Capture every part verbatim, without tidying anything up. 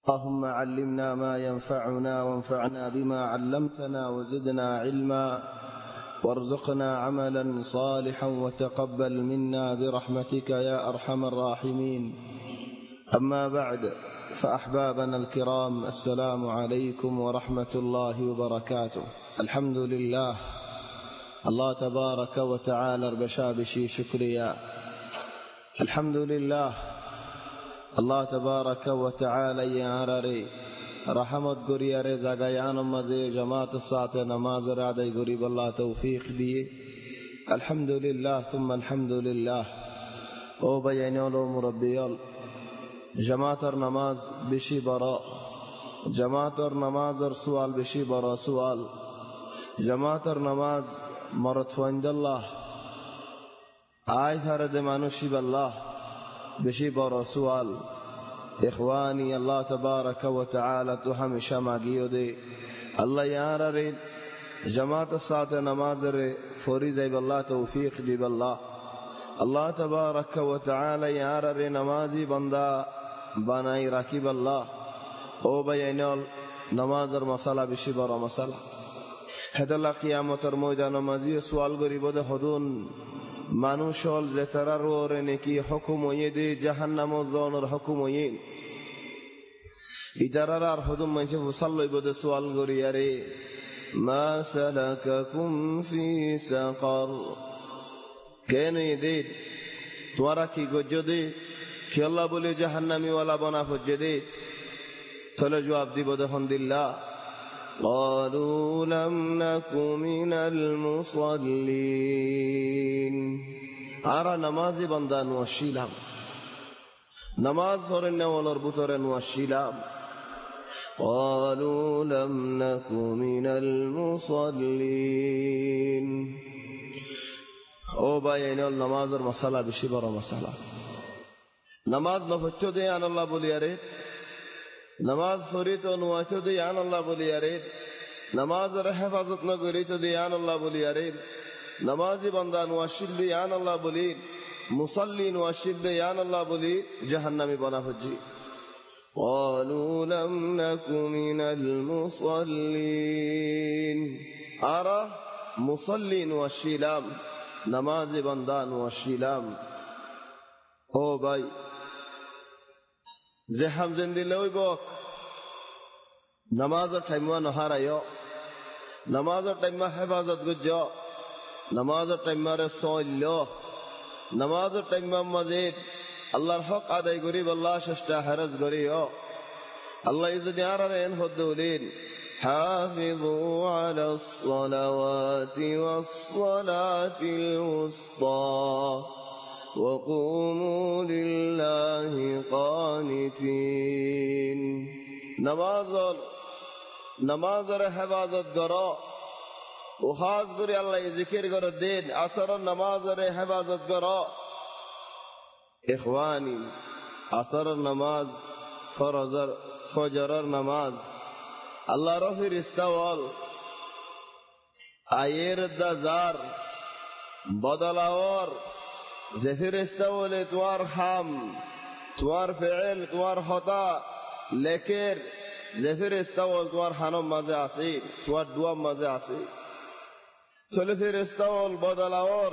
اللهم علمنا ما ينفعنا وانفعنا بما علمتنا وزدنا علما وارزقنا عملا صالحا وتقبل منا برحمتك يا أرحم الراحمين. أما بعد، فأحبابنا الكرام، السلام عليكم ورحمة الله وبركاته. الحمد لله، الله تبارك وتعالى بشابشي شكريا. الحمد لله، الله تبارك وتعالى يارري رحمت گریاره زگایان مزه جماعت الساعت نماز رادی گریب الله توفیق دیه. الحمد لله ثم الحمد لله. او بیانیال و مربیال جماعت نماز بشی برا جماعت نماز سوال بشی برا سوال جماعت نماز مرتوند الله آیت هرد مانوشی بالله بشی برا سوال. اخوانی، الله تبارک و تعالی تو ہمیشہ ماگیو دے اللہ یار رے جماعت سات نماز رے فوری زیب اللہ توفیق دی باللہ. اللہ تبارک و تعالی یار رے نمازی بندہ بنائی راکی باللہ. او بیانال نماز ر مسئلہ بشی برا مسئلہ حد اللہ قیامت ر مویدہ نمازی سوال گری بود خودون মানুষল যে তারার ওরে নাকি হুকুম হয়ে দে জাহান্নাম ও জান্নার হুকুম হয়ে ইতারার আর হুকুম মানছে মুসাল্লাই বদে সওয়াল করি আরে মা সালাকাকুম ফি সাকার কেন দে তোরা কি গজ্জ দে কি আল্লাহ বলে জাহান্নামী ওয়ালা বানা ফজ্জে দে তাহলে জবাব দিব দেখুন দিল্লাহ قالوا لم نك من المصلين. আরা নামাজি বান্দা নওয়াশিলাম, নামাজ পড়েন না ওলার বুতরে নওয়াশিলাম. قالوا لم نك من المصلين. ও বাইনাল নামাজের মাসালা বেশি বড় মাসালা. নামাজ নফচ্চো দে আন আল্লাহ বলি আরে नमाज पढ़ी तो नुआचो दे यान अल्लाह बोली अरे नमाज र हिफाजत न करी तो दे यान अल्लाह बोली अरे नमाजी बंदा नुआशिल दे यान अल्लाह बोली मुसल्ली नुआशिल दे यान अल्लाह बोली जहन्नमी बना फजी. قالوا لم نك من المصلين. आरा मुसल्ली नुआशिलाम नमाजी बंदा नुआशिलाम. ओ भाई যে হামজেন দিলে ওই বক নামাজের টাইমা নহারায় নামাজের টাইমা হেফাজত গুজ নামাজের টাইমারে সল্য নামাজের টাইমা মজিদ আল্লাহর হক আদায় করি আল্লাহ চেষ্টা হারাজ করিও আল্লাহ যদি আর এন হদ্দুলিন حافظوا على الصلوات والصلاة الوسطى وقوموا لله قانتين. نماز نماز ر حفاظت کرو و خاص کری اللہ ذکر کرو دین اثر نماز ر حفاظت کرو. اخوانی اثر نماز فرض فجر نماز اللہ رو فرشتہ وال আয়ের দাজার বদলাওয়ার যে ফেরেশতা বলে তোমার হাম তোমার ফেল তোমার হতা লেখের যে ফেরেশতা বল তোমার হানম মাঝে আছে তোমার দুয়াম মাঝে আছে চলে ফেরেশতা বল বদলাওর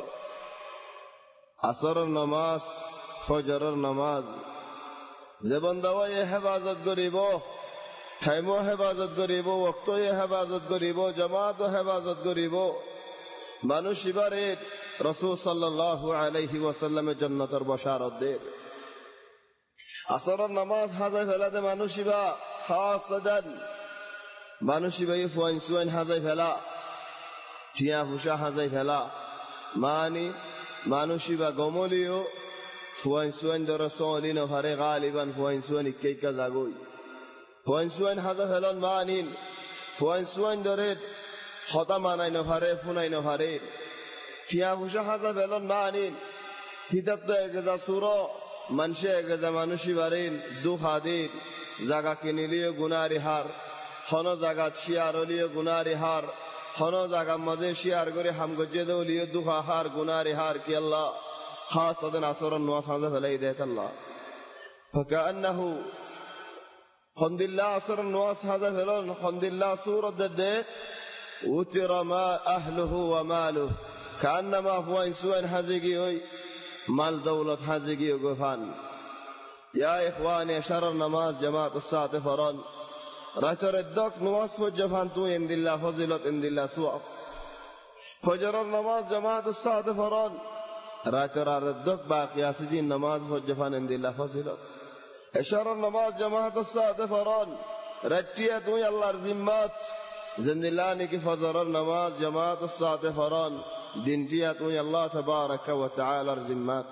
আসরের নামাজ ফজরের নামাজ যে বান্দা ওই হেফাজত করিব টাইমও হেফাজত করিব ওয়াক্তও হেফাজত করিব জামাতও হেফাজত করিব মানুষ এবারে রাসূল সাল্লাল্লাহু আলাইহি ওয়াসাল্লামের জান্নাতের বশারত দেব. আসরের নামাজ হাজায় ফেলাতে মানুষ ইবা খাসাদান মানুষ ইবা ফুয়াইন সুয়াইন হাজায় ফেলা টিয়া ফুসা হাজায় ফেলা মানি মানুষ ইবা গমলিও ফুয়াইন সুয়াইন ধরে সলিন হারে গালিবান ফুয়াইন সুয়াইন ইক্কেইকা জাগই ফুয়াইন সুয়াইন হাজা ফেলন মানিন ফুয়াইন সুয়াইন ধরে হতা মানাই নভারে ফুনাই নভারে টিয়া ফুসা হাজা ফেলন মানিন হিদাত তো এগেজা সুরো মানুষে এগেজা মানুষই বারেন দুঃখ আদিন জাগা কিনিলিও গুনারি হার হন জাগা শিয়ারলিও গুনারি হার হন জাগা মাঝে শিয়ার করে হাম গজে দৌলিও দুঃখ হার গুনারি হার কি আল্লাহ খাস ওদের আসর নোয়াজ হাজা ফেলাই দেয় আল্লাহ فكأنه খন্দিল্লা আসর নওয়াজ হাজা ফেলন খন্দিল্লা সুরত দে উতিরা মা আহলুহু ওয়া মালুহু কান্নামা হুয়াইন সুয়ান হাজিগি ওই মাল দৌলত হাজিগি গোফান ইয়া ইখওয়ানি শারর নামাজ জামাত সাত ফরন রাতর দক নওয়াজ ফজফান তু ইনদিল্লা ফজিলত ইনদিল্লা সুআফ ফজরের নামাজ জামাত সাত ফরন রাতর আর দক বাকি আসিদিন নামাজ ফজফান ইনদিল্লা ফজিলত শারর নামাজ জামাত সাত ফরন রাতিয়া তু আল্লাহর জিম্মাত জিন্দিল্লানি কি ফজরের নামাজ জামাত সাত ফরন দিনটিয়া তু আল্লাহ তাবারাক ওয়া তাআলার জিম্মাত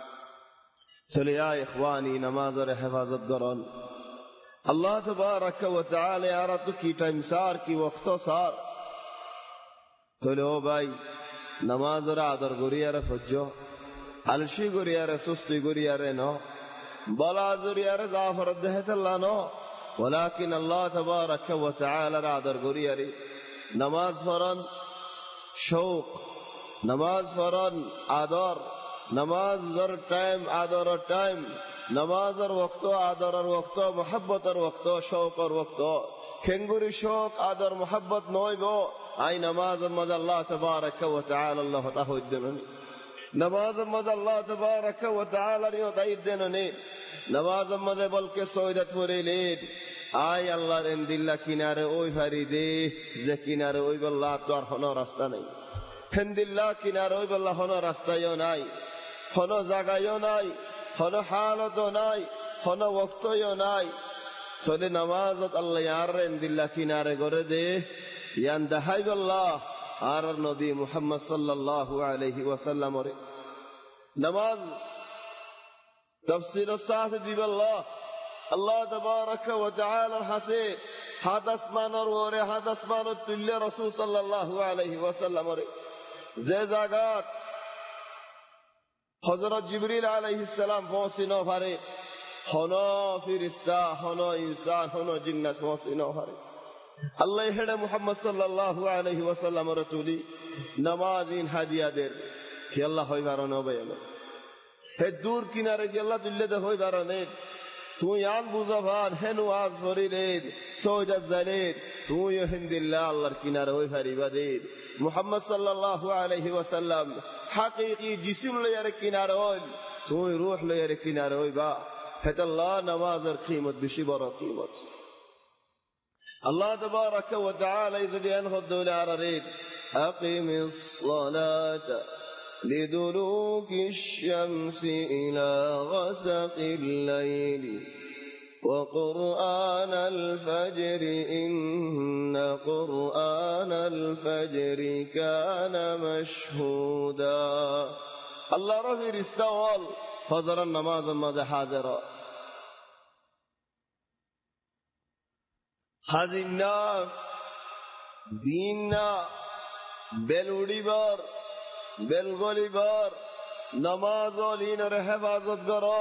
চলে ইয়া ইখওয়ানি নামাজের হেফাজত করুন আল্লাহ তাবারাক ওয়া তাআলা আর তো কি টাইম সার কি ওয়াক্ত সার চলে ও ভাই নামাজের আদর করিয়ারে ফজ্জো আলসি করিয়ারে সুস্তি করিয়ারে ন বলা জরিয়ারে জাফর দেহতাল্লাহ ন ولكن الله تبارك وتعالى আদর করিয়ারে নামাজ পড়ন শৌক নামাজ পড়ন আদর নামাজের টাইম আদরের টাইম নামাজের ওয়াক্ত আদরের ওয়াক্ত মোহাব্বতের ওয়াক্ত শৌকের ওয়াক্ত খেঙ্গুরি শৌক আদর মোহাব্বত নইব আই নামাজের মধ্যে আল্লাহ তাবারাক ওয়া তাআলা আল্লাহ তাআলা দেন নামাজের মধ্যে আল্লাহ তাবারাক ওয়া তাআলা রিও দায়িত্ব দেন নামাজের মধ্যে বলকে সৈয়দত ফরিলেন আই আল্লাহর ইনদিল্লাহ কিনারে ওই ফারিদে যে কিনারে ওই বল্লাহ তো আর কোনো রাস্তা নেই হিন্দিল্লাহ কিনারে ওই বল্লাহ কোনো রাস্তায়ও নাই কোনো জায়গায়ও নাই কোনো হালতও নাই কোনো ওয়াক্তও নাই চলে নামাজত আল্লাহ ইয়ার ইনদিল্লাহ কিনারে করে দে ইয়ান দাহাই বল্লাহ আর নবী মুহাম্মদ সাল্লাল্লাহু আলাইহি ওয়াসাল্লাম রে নামাজ তাফসীর সাহ দিবাল্লাহ আল্লাহ তাবারাক ওয়া তাআলা হাসে হাত আসমানের ওরে হাত আসমানের তুল্য রাসূল সাল্লাল্লাহু আলাইহি ওয়াসাল্লাম রে যে জায়গাত হযরত জিবরিল আলাইহিস সালাম পৌঁছিনো পারে হনো ফেরেশতা হনো ইনসান হনো জিন্নাত পৌঁছিনো পারে আল্লাহ হেডে মুহাম্মদ সাল্লাল্লাহু আলাইহি ওয়াসাল্লাম রে তুলি নামাজ ইন হাদিয়াদের কি আল্লাহ হইবার নবেন হে দূর কিনারে কি আল্লাহ তুল্য দে হইবার নে তুই আন বুঝাভান হেনু আজ ফরিলেন সৌজাত জালেন তুই হিন্দিল্লাহ আল্লাহর কিনারে ওই ফারিবাদের মুহাম্মদ সাল্লাল্লাহু আলাইহি ওয়াসাল্লাম হাকিকি জিসম লয়ার কিনারে ওই তুই রূহ লয়ার কিনারে ওই বা হেতাল্লাহ নামাজের কিমত বেশি বড় কিমত আল্লাহ তাবারাক ওয়া তাআলা ইযদিয়ান হদ্দুল আরারিদ আকিমিস সালাতা لدلوك الشمس إلى غسق الليل وقرآن الفجر إن قرآن الفجر كان مشهودا الله رفي استوال فضر النماز ماذا حاضرا حزنا ديننا بلودي بار বেলগলি বার নামাজ লিনের হেফাজত করো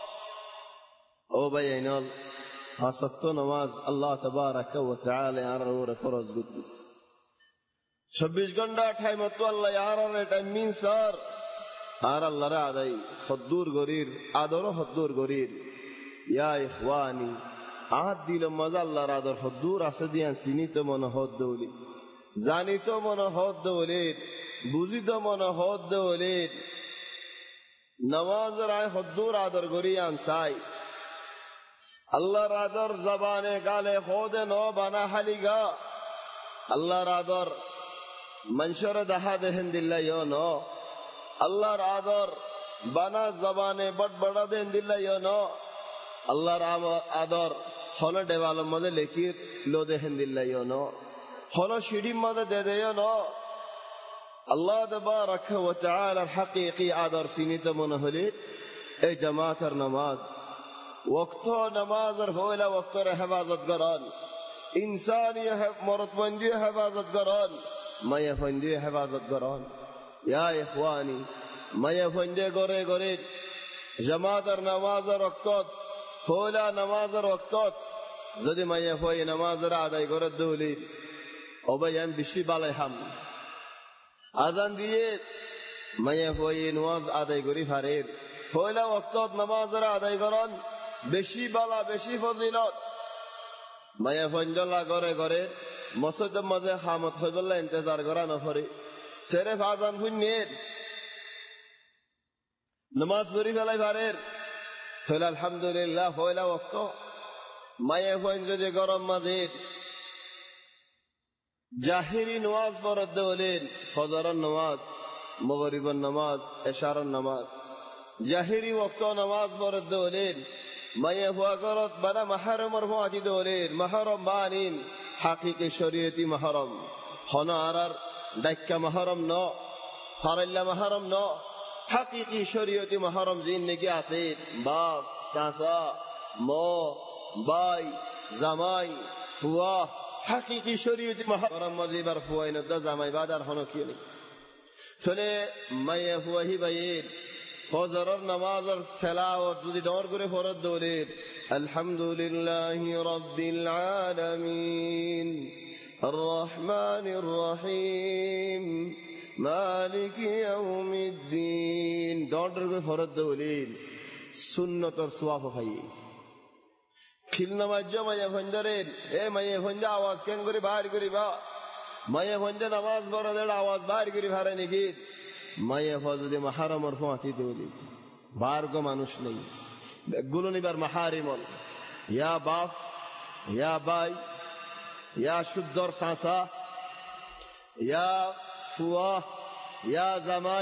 ও ভাই আইনল হাসত্ত নামাজ আল্লাহ তাবারাক ওয়া তাআলা আর ওরে ফরজ গুতি চব্বিশ ঘন্টা টাইম তো আল্লাহ আর টাইম মিন স্যার আর আল্লাহর আদাই হদ্দুর গরির আদর হদ্দুর গরির ইয়া ইখওয়ানি আদ দিল মজা আল্লাহর আদর হদ্দুর আছে দিয়ান সিনিত মন হদ্দৌলি জানিত মন হদ্দৌলি বুঝিত মন হদ বলে নামাজের আয় হদ্দুর আদর করিয়ান চাই আল্লাহর আদর জবানে গালে হদে ন বানা হালিগা আল্লাহর আদর মনসর দাহা দেহেন দিল্লা ইয় ন আল্লাহর আদর বানা জবানে বট বড়া দেন দিল্লা ইয় ন আল্লাহর আদর হন দেওয়ালের মধ্যে লেখির লো দেহেন দিল্লা ইয় ন হন সিঁড়ির মধ্যে দে দেয় ন আল্লাহ তাবারাক ওয়া তাআলার হাকিকি আদর সিনিত মনে হলে এই জামাতের নামাজ ওয়াক্ত নামাজের হইলা ওয়াক্তের হেফাজত করেন ইনসানি মরদবন্দি হেফাজত করেন মায়া ফন্দি হেফাজত করেন ইয়া ইখওয়ানি মায়া ফন্দি গরে গরে জামাতের নামাজের ওয়াক্তত হইলা নামাজের ওয়াক্তত যদি মায়া ফই নামাজের আদায় করে দৌলি অবয়ান বেশি বালাই হাম আজান দিয়ে মায়া হয়ে নামাজ আদায় করি ফারের হইলা ওয়াক্তত নামাজের আদায় করন বেশি বালা বেশি ফজিলত মায়া ফঞ্জলা করে করে মসজিদের মাঝে খামত হয়ে বললে ইন্তজার করা নফরে সেরে ফাজান ফুন্যের নামাজ পড়ি ফেলাই ভারের হইল আলহামদুলিল্লাহ হইলা ওয়াক্ত মায়া ফঞ্জ যদি গরম মাঝে জাহিরি নামাজ পড়ত দেওলেন ফজরের নামাজ মাগরিবের নামাজ এশারের নামাজ জাহিরি ওয়াক্ত নামাজ পড়ত দেওলেন মায়া ফুয়া করত বানা মাহরমর ফুয়াতি দেওলেন মাহরম বানিন হাকিকি শরীয়তি মাহরম হন আরার ডাক্কা মাহরম ন ফারাল্লা মাহরম ন হাকিকি শরীয়তি মাহরম জিন নাকি আছে বাপ চাচা ম বাই জামাই ফুয়া হাকিকি শরীয়তি মাহরম মজিবার ফুয়াই নদা জামাই বাদার হন কি নেই চলে মায়া ফুয়াহি বাইর ফজরের নামাজের তেলাওয়াত যদি ডর করে ফরজ দৌলের আলহামদুলিল্লাহি রাব্বিল আলামিন আর রহমানির রহিম মালিকি ইয়াউমিদ্দিন ডর করে ফরজ দৌলের সুন্নতর সওয়াব ভাই খিল নামাজ মায়া ফঞ্জরের এ মায়া ফঞ্জা আওয়াজ কেন করে বাইর করি বা মায়া ফঞ্জা নামাজ পড়াদের আওয়াজ বাইর করে ভারে নাকি মায়া ফজদি মাহারমর ফাঁতি দেওলি বার্গ মানুষ নেই গুলো নিবার মাহারিমল ইয়া বাপ ইয়া বাই ইয়া শুদ্ধর সাঁসা ইয়া ফুয়া ইয়া জামাই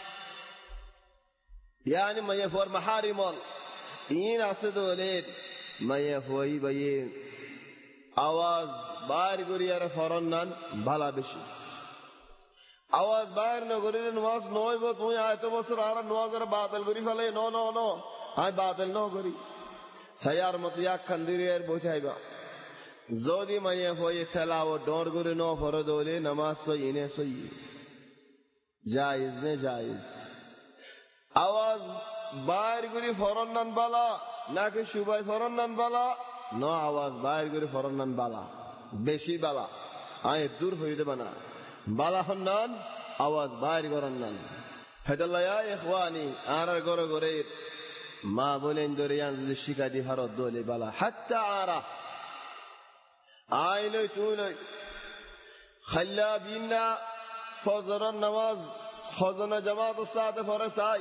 ইয়ানি মায়া ফুয়ার মাহারিমল ইন আছে দোলের মায়া ফুয়াই বাইয়ে আওয়াজ বাইর করিয়ার ফরন নান ভালা বেশি আওয়াজ বাইর ন করিলে নামাজ নইব তুমি এত বছর আর নামাজের বাতিল করি ফেলে ন ন ন আই বাতিল ন করি সায়ার মত এক খান্দিরের বইঠাইবা যদি মাইয়া ফয়ে ঠেলাও ডর করে ন ফরদ হলে নামাজ সই নে সই জায়েজ নে জায়েজ আওয়াজ বাইর করি ফরন নান বালা নাকি সুবাই ফরন নান বালা ন আওয়াজ বাইর করে ফরন নান বালা বেশি বালা আয় দূর হইতে বানা বালা হন্নান আওয়াজ বাইর করান নান হেদাল্লাহ ইখওয়ানি আর গরে গরে মা বলেন দরিয়ান যদি শিকাদি ভারত দলে বালা হাত্তা আরা আই লই তুই লই খাল্লা বিনা ফজরের নামাজ ফজনা জামাত সাথে পড়ে চাই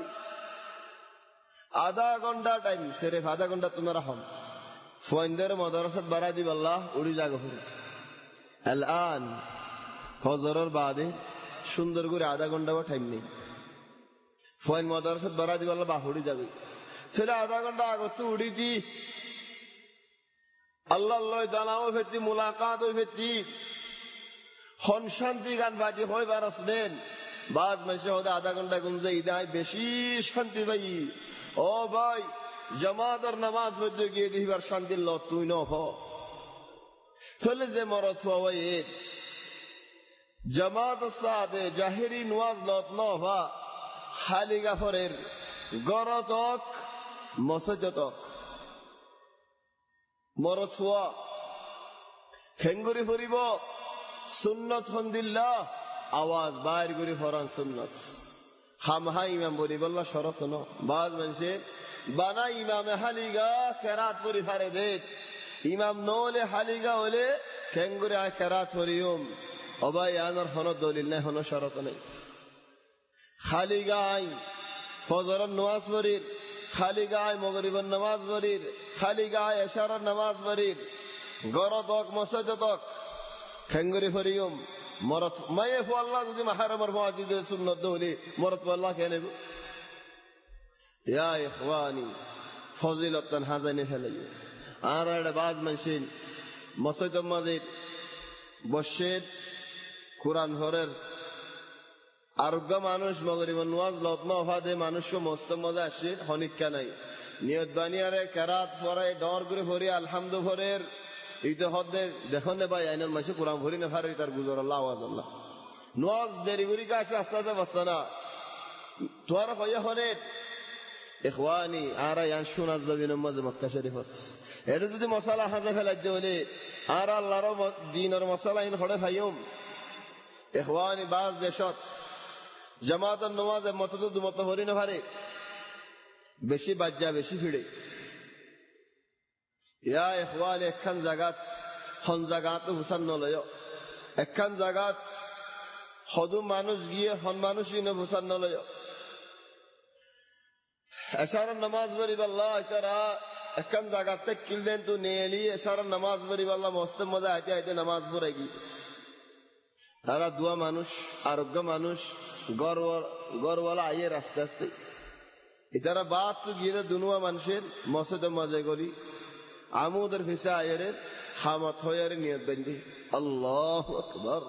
আধা ঘন্টা টাইম সির্ফ আধা ঘন্টা তোমরা হম ফন্দের মাদ্রাসাত বাড়া দিব আল্লাহ উড়ি জাগো আলআন ফজরের বাদে সুন্দর করে আধা ঘন্টা বা টাইম নেই ফয়েন মাদ্রাসাত বাড়া দিব আল্লাহ বাহুড়ি যাবে সেটা আধা ঘন্টা আগত উড়ি দি আল্লাহ আল্লাহ জানাও ফেতি মুলাকাত ওই ফেতি হন শান্তি গান বাজি হয় বারস দেন বাজ মাসে হতে আধা ঘন্টা গুমজে ইদায় বেশি শান্তি ভাই ও ভাই জামাতের নামাজ পড়তে গিয়ে দিবার শান্তির লত তুই ন হ ফলে যে মরত হওয়াই জামাত সাথে জাহেরি নওয়াজ লত ন হওয়া খালি গাফরের গরতক মসজিদক মরত হওয়া খেঙ্গুরি ফুরিব সুন্নত হন্দিল্লাহ আওয়াজ বাইর করে ফরান সুন্নত খামহা ইমাম বলি বললা শরত ন বাজ মানুষে বানা ইমামে হালিগা কেরাত পরি ফারে দে ইমাম নলে হালিগা হলে খেঙ্গুরি আয় কেরাত পরিয়ম অবাই আনার হন দলিল নাই হন শরত নেই খালি গায় ফজরের নামাজ পড়ির খালি গায় মাগরিবের নামাজ পড়ির খালি গায় এশারের নামাজ পড়ির গরতক মসজিদক খেঙ্গুরি ফরিয়ম মরত মায়ে ফো আল্লাহ যদি মাহরমর মুআদ্দিদ সুন্নাত দলি মরত আল্লাহ কেন ইয়া ইখওয়ানি ফজিলতান হাজানি ফেলাই আর একটা বাজ মানসিন মসজিদ মসজিদ বসে কোরআন ভরের আরোগ্য মানুষ মাগরিবের নামাজ লগ্ন ফাদে মানুষকে মস্ত মজা আসে হনিকা নাই নিয়ত বানিয়ারে কেরাত পড়ে ডর করে ভরি আলহামদু ভরের এইটা হদে দেখুন রে ভাই আইনের মানুষ কোরআন ভরি না ফারে তার গুজর আল্লাহ আওয়াজ আল্লাহ নামাজ দেরি করি কাছে আস্তে আস্তে বসনা তোর হয়ে হরে ইখওয়ানি আর ইয়ান শুনাজ জবিনের মধ্যে মক্কা শরীফত এটা যদি মশালা হাজে ফেলাই দিলে আর আল্লাহর দ্বীনের মশালা ইন হড়ে ভাইম ইখওয়ানি বাজ দেশত জামাতের নামাজে মত তো দুমত হরি না ভারে বেশি বাজ্জা বেশি ফিড়ে ইয়া ইখওয়ানি একখান জাগাত হন জাগাত হুসান নলয় একখান জাগাত সদু মানুষ গিয়ে হন মানুষই ন হুসান নলয় এশারার নামাজ পড়ি আল্লাহ তারা একখান জাগাতে কিলদেন তো নেলি এশারার নামাজ পড়ি আল্লাহ মস্ত মজা আইতে আইতে নামাজ পড়াই গি তারা দুয়া মানুষ আরোগ্য মানুষ গর্ব গর্বওয়ালা আইয়ের আস্তে আস্তে এটারা বাদ তো গিয়ে দুনুয়া মানুষের মসজিদে মজা করি আমুদের ফিসা আয়ের হামত হয়ে নিয়ত বেঁধে আল্লাহু আকবার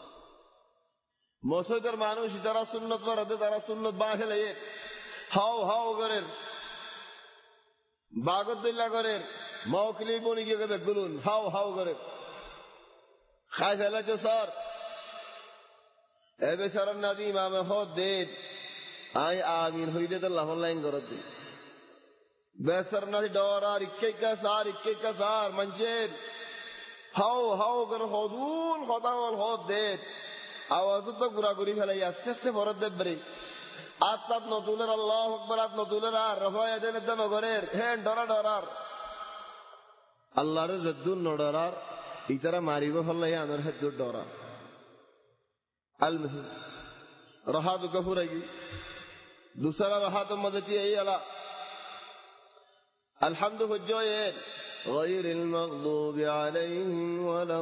মসজিদের মানুষ যারা সুন্নত পড়াতে তারা সুন্নত বা ফেলে হাও হাও করেন বাগদুল্লাহ করেন মৌকলি বনি গিয়ে বেগুলুন হাও হাও করেন খাই ফেলেছো স্যার এ বেচারার নাদি ইমামে হদ দেন আই আমিন হইলে তো লাফর লাইন করত দি বেচার নাদি ডরার ইক্কে সার ইক্কে সার মানুষের হাও হাও করে হদুল হদাওয়াল হদ দেন আওয়াজ তো ঘুরাঘুরি ফেলাই আস্তে আস্তে ফরত দেবরে আত্মাত নতুলের আল্লাহ আকবার আত নতুলের আর রফায় দেন এটা নগরের হ্যাঁ ডরা ডরার আল্লাহর যদ্দুর নডরার ইতারা মারিব ফেলাই আনর হেদ্দুর ডরা আল মুহিম রাহাত গফুরাগি दूसरा राहत मदती है अला الحمد هجوين غير المغضوب عليهم ولا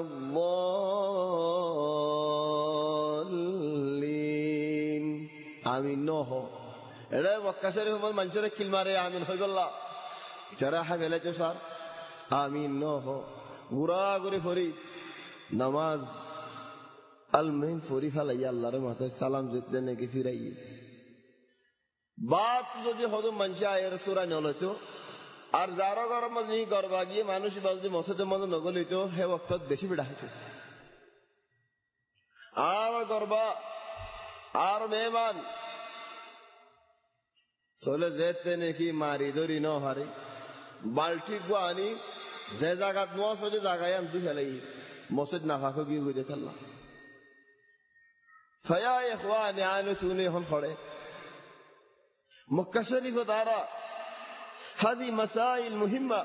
الضالين آمين نوه এরা মক্কা শরীফ মানুষের কিল মারে আমিন হই বললা যারা হামেলে তো স্যার আমিন নহ গুরা করে ফরি নামাজ আল মুহিম ফরি ফেলাই আল্লাহর মাথায় সালাম জিততে নাকি ফিরাই বাত যদি হদম মানুষ আয়ের সুরা নলতো আর যারা গরম মধ্যে গরবা গিয়ে মানুষ যদি মসজিদের মধ্যে নগলিত হে বক্ত বেশি বিড়া হইতো আর গরবা আর মেহমান চলে যেতে নাকি মারি ধরি ন হারে বাল্টি গো আনি যে জায়গা নোয়া ফজে জায়গায় আমি দুই ফেলাই মসজিদ না ফাঁকো গিয়ে গুজে ফেললাম ফয়া ইখওয়ানি আনু চুনি এখন খড়ে مكة شريف دارا هذه مسائل مهمة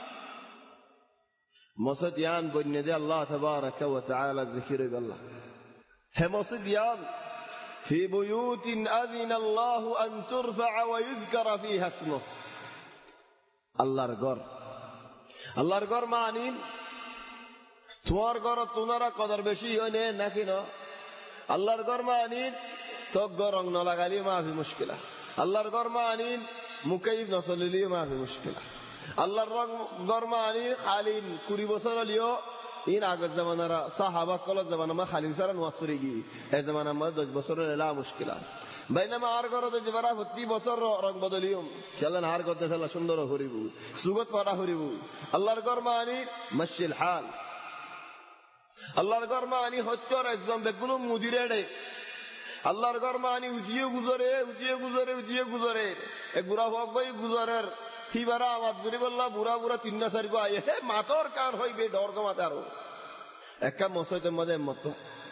مصديان بني الله تبارك وتعالى الذكر بالله هم مصديان في بيوت أذن الله أن ترفع ويذكر فيها اسمه الله رجور الله رجور معنين توار جور تنارا قدر بشي هنا نكنا الله رجور معنين تجرن نلاقي ما في مشكلة আল্লাহর গরমা আনিন মুকাইব নসলিলিও মাফি মুশকিল আল্লাহর গরমা আনিন খালিন কুড়ি বছর লিও ইন আগত জামানারা সাহাবা কল জামানা মা খালিন সারা নওয়াজ পড়ে গি এই জামানা মা দশ বছর লা মুশকিল বাইনামা আর গর তো জবরা প্রতি বছর রং বদলিয়ম খেলেন আর করতে খেলা সুন্দর হরিবু সুগত ফাড়া হরিবু আল্লাহর গরমা আনিন মাশিল হাল আল্লাহর গরমা আনি হচ্চর একদম বেগুন মুদিরে আল্লাহর গরমা আনি উজিয়ে গুজরে উজিয়ে গুজরে উজিয়ে গুজরে এ গুড়া হক গই গুজরের হিবারা আমাদ গুরি বললা বুড়া বুড়া তিন না চারি গো আয়ে হে মাতর কান হইবে ডরগ মাতারো একটা মসজিদের মধ্যে মত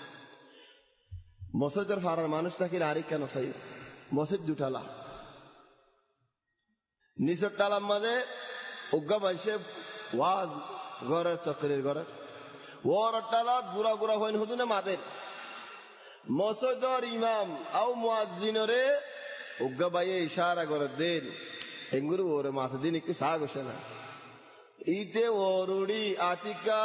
মসজিদের ফারার মানুষ থাকিলে আরেক কেন চাই মসজিদ দুটালা নিচের টালার মাঝে উগ্গা মানুষে ওয়াজ ঘরের তকরির ঘরের ওর টালাত বুড়া বুড়া হইন হতো না মাদের মসজিদের ইমাম আও মুয়াজ্জিনরে উগ্গা বাইয়ে ইশারা করে দেন এঙ্গুরু ওরে মাথা দিন একটু সাগ হসে না ইতে ওরুড়ি আতিকা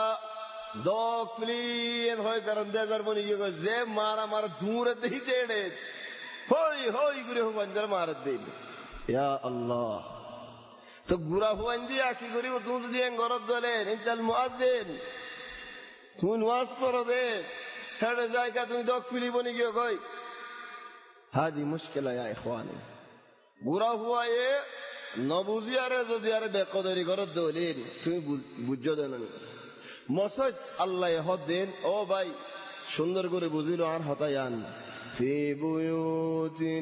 দফলিন হয় কারণ দেজার বনি গিয়ে যে মারা মারা দূরে দিতে রে হই হই গুরে বঞ্জার মারা দেন ইয়া আল্লাহ তো গুরা হুয়ান দিয়া কি করি তুমি যদি ঘরত দলে ইনতাল মুয়াজ্জিন তুমি নামাজ পড়ো দে হেড়ে জায়গা তুমি দফলি বনি গিয়ে কই হাদি মুশকিল ইয়া ইখওয়ানি গুরা হুয়া এ নবুজিয়ারে যদি আরে বেকদরি ঘরত দলে তুমি বুঝছো দেন মসজিদ আল্লাহ হদ দেন ও ভাই সুন্দর করে বুঝিল আর হতায়ান ফি বুয়ুতিন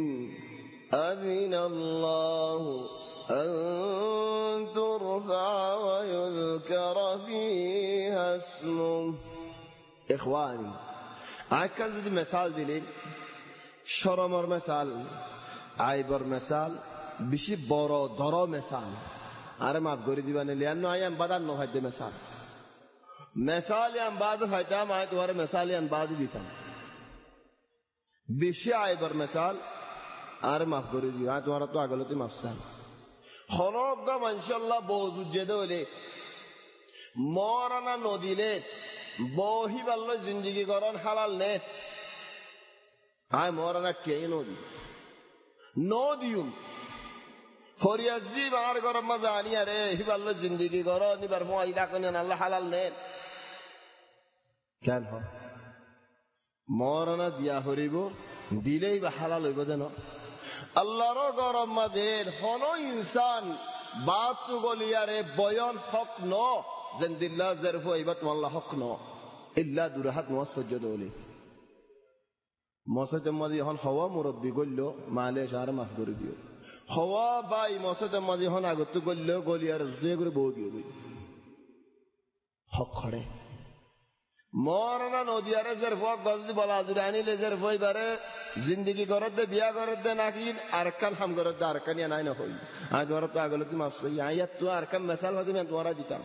আযিনাল্লাহু আন তুরফা ওয়া ইউযকারা ফীহা ইসমুহু ইখওয়ানি আজকাল যদি মিসাল দিলেন শরমর মিসাল আইবর মিসাল বেশি বড় ধর মিসাল আরে মাফ করে দিবানে লিয়ানো আয়াম বাদান নহাইতে মিসাল مثالیان بعد فایتام آئے تمہارے مثالیان بعد دیتا বেশি আইবার মিসাল আর মাফ করে দিও আর তোমার তো আগলতে মাফসাল খনক মানশাল্লাহ বউজুদ যেতে হলে মরানা নদীলে বহি বাল্য জিন্দিগি করন হালাল নে আয় মরানা কে নদী নদীউম ফরিয়াজি বার গরম মজা আনি আরে হিবাল্য জিন্দিগি করো নিবার ফয়দা করেন আল্লাহ হালাল নে কেন হয় মরনা দিয়া হরিব দিলেই বা হালাল হইব যেন আল্লাহর গরম মাঝের হন ইনসান বাতু গলিয়ারে বয়ন হক ন যেন দিল্লা জেরফু ইবাত আল্লাহ হক ন ইল্লা দুরাহাত নওয়াজ সজ্জদ হলি মসজিদের মাঝে হন হওয়া মুরব্বী গল্ল মালে সার মাফ করে দিও হওয়া বাই মসজিদের মাঝে হন আগত গল্ল গলিয়ারে জুয়ে করে বউ দিও হক খড়ে মরনা নদিয়ারে জেরফক গজদি বলা জুড়ে আনিলে জেরফই বারে জিন্দগি করত দে বিয়া করত দে নাকি আরকান হাম করত দে আরকান ইয়া নাই না হই আই দরা তো আগলতি মাফসাই আয়াত তো আরকান মিসাল হদি मैं তোমারা দিতাম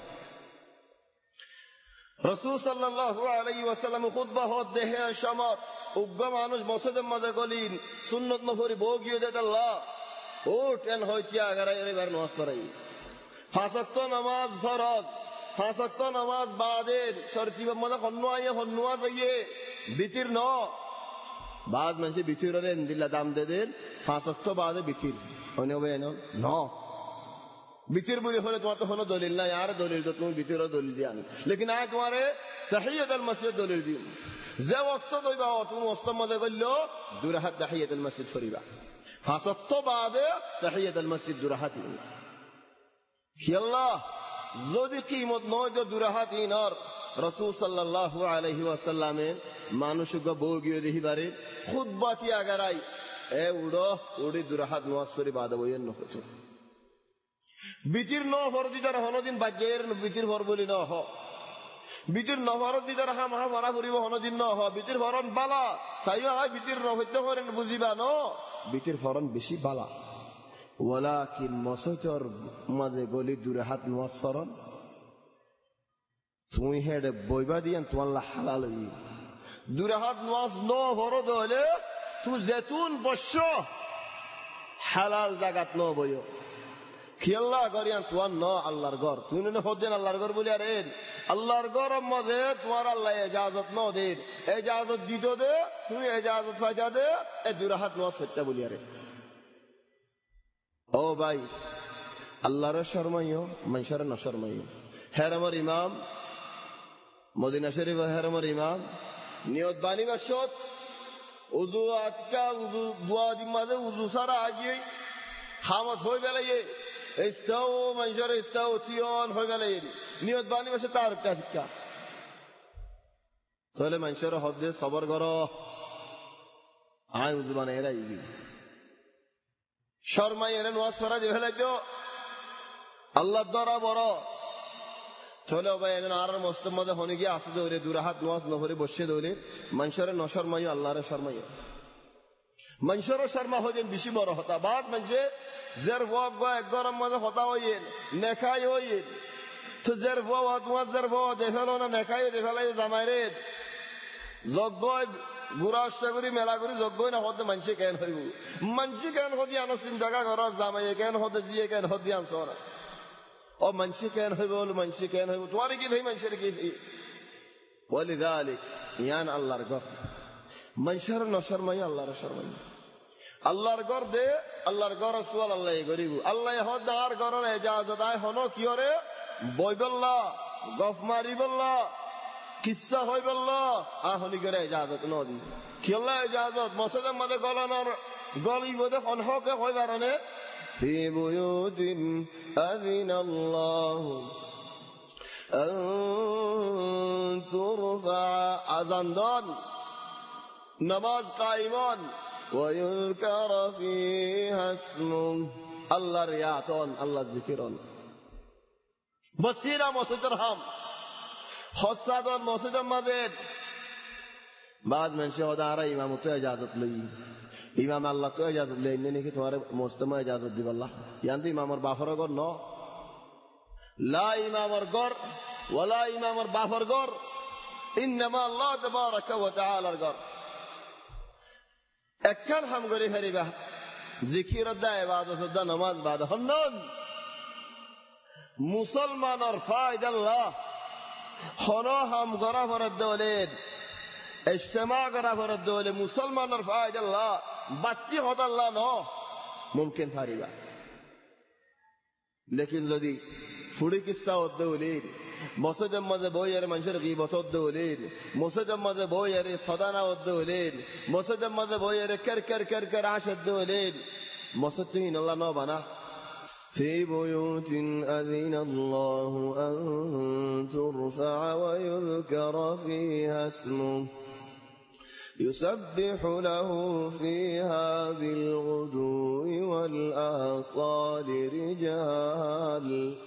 রাসূল সাল্লাল্লাহু আলাইহি ওয়াসাল্লাম খুতবা হদ দেহে শামাত উগ্গ মানুষ মসজিদের মাঝে গলিন সুন্নাত নফরি বগিয়ে দে আল্লাহ ও টেন হইতিয়া আগারে এবার নামাজ পড়াই পাঁচ ওয়াক্ত নামাজ ফরজ পাঁচ ওয়াক্ত নামাজ বাদের তরতিবের মধ্যে হন্নুয়াইয়ে হন্নুয়া যাইয়ে বিতির ন বাদ মানুষ বিতিরের এন্দিল্লা দাম দে দেন পাঁচ ওয়াক্ত বাদে বিতির হনে হবে ন বিতির বলি হলে তোমার তো কোনো দলিল নাই আর দলিল তো তুমি বিতিরও দলিল দিয়ে আনো লেকিন আয় তোমারে তাহিয়াতুল মসজিদ দলিল দিও যে ওয়াক্ত দইবা তুমি ওয়াক্তের মধ্যে কইলো দুই রাকাত তাহিয়াতুল মসজিদ ফরিবা পাঁচ ওয়াক্ত বাদে তাহিয়াতুল মসজিদ দুই রাকাত কি আল্লাহ যদি কিমত নয় যে দুরাহাত ইনর রাসূল সাল্লাল্লাহু আলাইহি ওয়াসাল্লামে মানুষকে বগিয়ে দেহিবারে খুতবাতি আগারাই এ উড়ো উড়ি দুরাহাত নওয়াজ শরীফ আদা বইয়ের নহতো বিতির ন ফরজি যারা হনদিন বাজ্যের বিতির ফর বলি ন হ বিতির ন ফরজি যারা হা মহা মারা পড়িব হনদিন ন হ বিতির ফরন বালা সাইও আই বিতির ন হইতে করেন বুঝিবা ন বিতির ফরন বেশি বালা ওয়ালাকিন মসজিদের মাঝে গলি দূরে হাত নামাজ পড়ন তুমি হেডে বইবা দিয়েন তোমার হালাল হই দূরে হাত নামাজ ন ফরজ হলে তুমি জেতুন বস্য হালাল জাগাত ন বইও কি আল্লাহ করিয়ান তোমার ন আল্লাহর ঘর তুমি না হদেন আল্লাহর ঘর বলি আরে আল্লাহর ঘর মাঝে তোমার আল্লাহ ইজাজত ন দেন ইজাজত দিত দে তুমি ইজাজত ফায়দা দে এ দূরে হাত নামাজ পড়তে বলি আরে ও ভাই আল্লাহর শরমাইও মানুষের না শরমাইও হ্যাঁ আমার ইমাম মদিনা শরীফ হ্যাঁ আমার ইমাম নিয়ত বাণী বাসত উজু আটকা উজু দুয়া দিন মাঝে উজু সারা আগিয়ে খামত হয়ে বেলাইয়ে ইস্তাও মানুষের ইস্তাও তিয়ন হয়ে বেলাইয়ে নিয়ত বাণী বাসে তার একটা শিক্ষা তাহলে মানুষের হদ্দে সবর কর আয় উজু বানাই এরাই শর্মাই এনে নামাজ পড়া যে ফেলাই তো আল্লাহ দ্বারা বড় চলে ভাই এনে আর মস্তের মধ্যে হনে গিয়ে আসে দৌড়ে দুরাহাত নামাজ নহরে বসে দৌড়ে মানুষের ন শর্মাই আল্লাহরে শর্মাই মানুষেরও শর্মা হইতেন বেশি বড় হতা বাদ মানুষে জের ভোগ এক গরম মধ্যে হতা হইয়েন নেখাই হইয়েন তো জের ভোগ তোমার জের ভোগ দেখেলো না নেখাই দেখেলাই জামাই রে যজ্ঞ গুড়া করি মেলা করি যজ্ঞ না হতে মানসি কেন হইব মানসি কেন হদি আনো চিন্তা কর জামাই কেন হতে জিয়ে কেন হদি আনছ ও মানসি কেন হইব বলে মানসি কেন হইব তোমার কি ভাই মানুষের কি বলি দালিক ইয়ান আল্লাহর ঘর মানুষের নশরমাই আল্লাহর শরমাই আল্লাহর ঘর দে আল্লাহর ঘর সুয়াল আল্লাহ গরিব আল্লাহ হদ আর ঘরের এজাজত আয় হন কি করে বইবল্লা গফ মারিবল্লা কিসা হই বলল আহনি করে ইজাজত নদি কি আল্লাহ ইজাজত মসজিদের মধ্যে গলানোর গলি মধ্যে হনহকে হই বারনে ফি বুয়ুতিন আযিনাল্লাহু আন তুরফা আযান দন নামাজ কায়েমান ওয়া ইযকার ফিহা ইসমু আল্লাহর ইয়াতন আল্লাহ জিকিরন বসিরা মসজিদের হাম হসাদন মসজিদের মাঝে বাজ মানুষে ওদা আর ইমাম তো ইজাজত লই ইমাম আল্লাহ তো ইজাজত লই নাকি তোমার মুস্তামা ইজাজত দিব আল্লাহ ইয়ান তো ইমামর বাফর গর ন লা ইমামর গর ওয়ালা ইমামর বাফর ঘর, ইন্নামা আল্লাহ তাবারাকা ওয়া তাআলার ঘর। একখান হাম করে ফেরিবা জিকিরত দা ইবাদত দা নামাজ বাদ হন্নন মুসলমানের ফায়দাল্লাহ হনো হাম গরা ফরদ দলেন ইজতিমা গরা ফরদ দলে মুসলমানের ফায়দাল্লাহ বাতি হদাল্লাহ ন মুমকিন ফারিবা। লেকিন যদি ফুড়ি কিসা দলেন মসজিদের মাঝে বইয়ের মানুষের গীবত দলেন, মসজিদের মাঝে বইয়ের সদানা দলেন, মসজিদের মাঝে বইয়ের কের কের কের কের আশদ দলেন, মসজিদ তুই আল্লাহ ন বানা। في بيوت أذن الله أن ترفع ويذكر فيها اسمه يسبح له فيها بالغدو والآصال رجال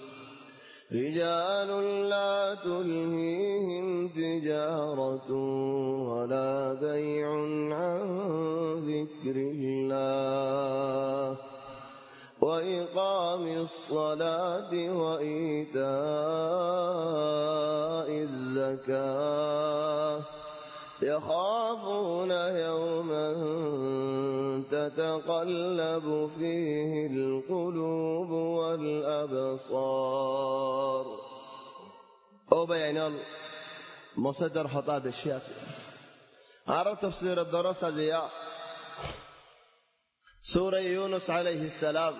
رجال لا تلهيهم تجارة ولا بيع عن ذكر الله وإقام الصلاة وإيتاء الزكاة يخافون يوما تتقلب فيه القلوب والأبصار. أو بيان مصدر خطاب الشياسي على تفسير الدراسة زياء سورة يونس عليه السلام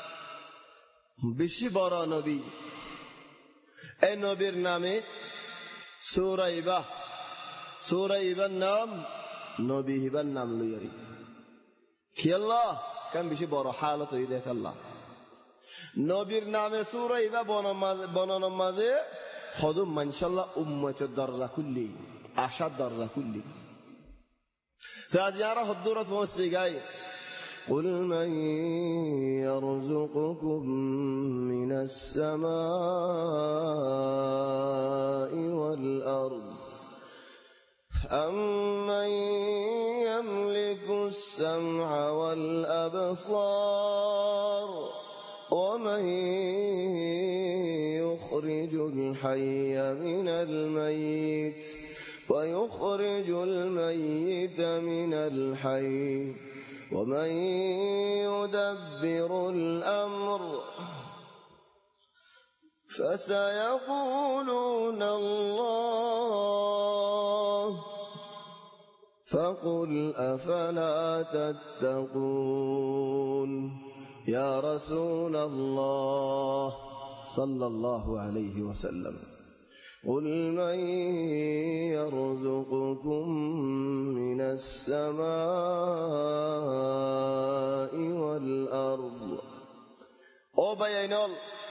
বেশি বড় নবী, এই নবীর নামে সূরা ইবা, সূরা ইবার নাম নবী হিবার নাম লইয়ারি কি আল্লাহ কেন বেশি বড় হালত হই দেখ আল্লাহ নবীর নামে সূরা ইবা বনানোর মাঝে খদম মানশাল্লাহ উম্মতের দরজা খুললি, আশার দরজা খুললি। তো আজ যারা হদ্দুরত পৌঁছে গায় قل من يرزقكم من السماء والأرض أمن يملك السمع والأبصار ومن يخرج الحي من الميت ويخرج الميت من الحي ومن يدبر الأمر فسيقولون الله فقل أفلا تتقون. يا رسول الله صلى الله عليه وسلم قل من يرزقكم من السماء والأرض. او بيانول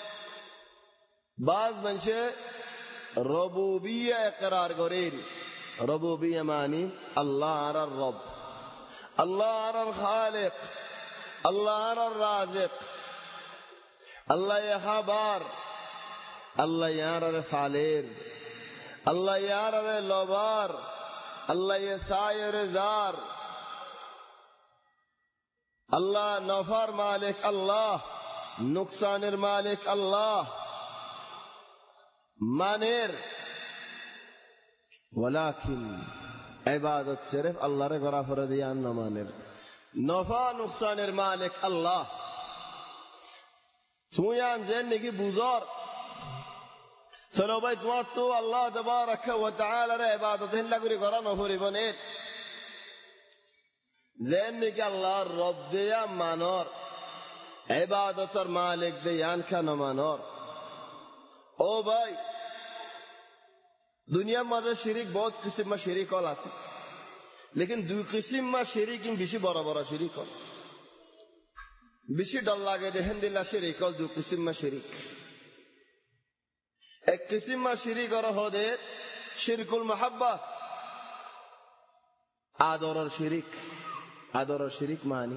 بعض منشه ربوبية اقرار قرين. ربوبية معني الله على الرب، الله على الخالق، الله على الرازق، الله يخبر، الله يارى فالير، الله يارى لوبار، الله يساير زار، الله نفر مالك الله، نقصان مالك الله، مانير. ولكن عبادت صرف الله রে করা ফরদিয়ান না মানের নফা নুকসানের মালিক আল্লাহ। তুই আনজেন নাকি বুঝর চলো ভাই তোমার তো আল্লাহ তাবারাকা ওয়া তাআলা রে ইবাদত হিল্লা করে করা নফরিবনে যেন নাকি আল্লাহর রব দেয়া মানর ইবাদতের মালিক দেয়ান খান মানর। ও ভাই দুনিয়ার মাঝে শিরিক বহুত কিসিম মা শিরিক হল আছে, লেকিন দুই কিসিম মা শিরিক বেশি বড় বড় শিরিক হল, বেশি ডর লাগে দেখেন দিল্লা শিরিক হল দুই কিসিম মা শিরিক। এক কিসিম মা শিরিক করা হদে শিরকুল মাহাব্বা, আদরের শিরিক। আদরের শিরিক মানি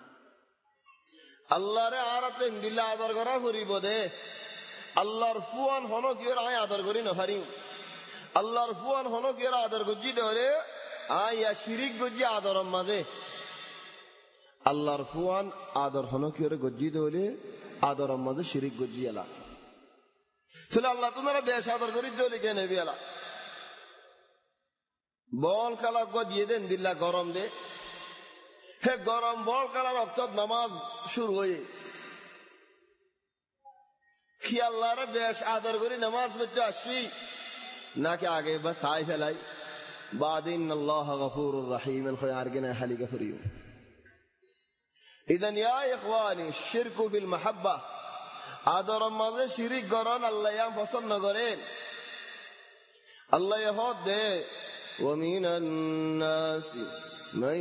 আল্লাহরে আরাতে দিল্লা আদর করা ফুরিব দে আল্লাহর ফুয়ান হনো কি আয় আদর করি না পারি, আল্লাহর ফুয়ান হনো কি আদর গজ্জি ধরে আয়া শিরিক গজ্জি আদর মাঝে আল্লাহর ফুয়ান আদর হনো কি গজ্জি ধরে আদর মাঝে শিরিক গজ্জি এলা। তাহলে আল্লাহ তোমরা বেশ আদর করি দলি কেন বিয়ালা বল কালা গজিয়ে দেন দিল্লা গরম দে হে গরম বল কালার অর্থাৎ নামাজ শুরু হয়ে কি আল্লাহরে বেশ আদর করি নামাজ পড়তে আসি নাকি আগে বা সাই ফেলাই বাদিন আল্লাহ গফুরুর রহিম এর আর গেনা হালি গফরিও ইদান ইয়া ইখওয়ানি শিরকু ফিল মাহাব্বা আদর মাঝে শিরিক করেন আল্লাহ ইয়াম পছন্দ করেন আল্লাহ ইহদ দে ومن الناس من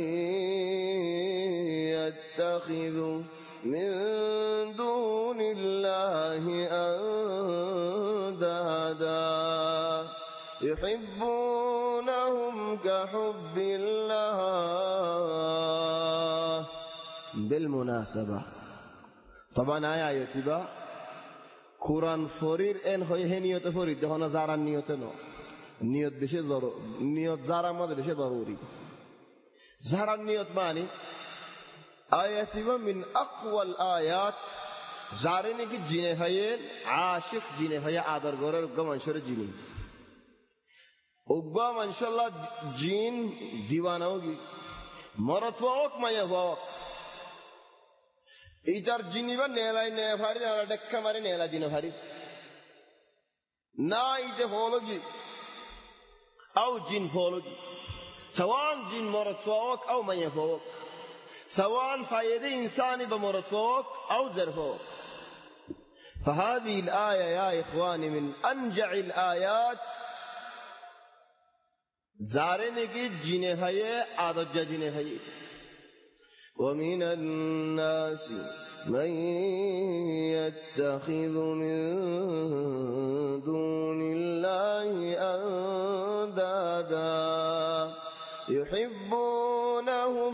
يتخذ من دون الله أندادا يحبونهم كحب الله بالمناسبة طبعا آية يتبع قرآن فرير إن هو هنية فريد ده هنا زارا نية نو নিয়ত বেশি জরুরি নিয়ত যারা মধ্যে বেশি জরুরি যারা নিয়ত মানে আয়াতি মিন আকওয়াল আয়াত যারে নাকি জিনে ভাইয়ের আশিক জিনে ভাইয়া আদর গরের উগ্র মানুষের জিনি উগ্র মানুষল্লাহ জিন দিওয়ানা হোগি মরত হোক মায়া হোক এইটার জিনি বা নেলাই নে ভারি না ডেক্কা মারি নেলা জিনে ভারি না এইটা হলগি أو جن فوق سواء جن مرض فوق أو ما يفوق سواء فايدة إنساني بمرض فوق أو زر فوق فهذه الآية يا إخواني من أنجع الآيات زارني کی جنه هي عادت جنه هي ومن الناس من يتخذ من دون الله أندادا يحبونهم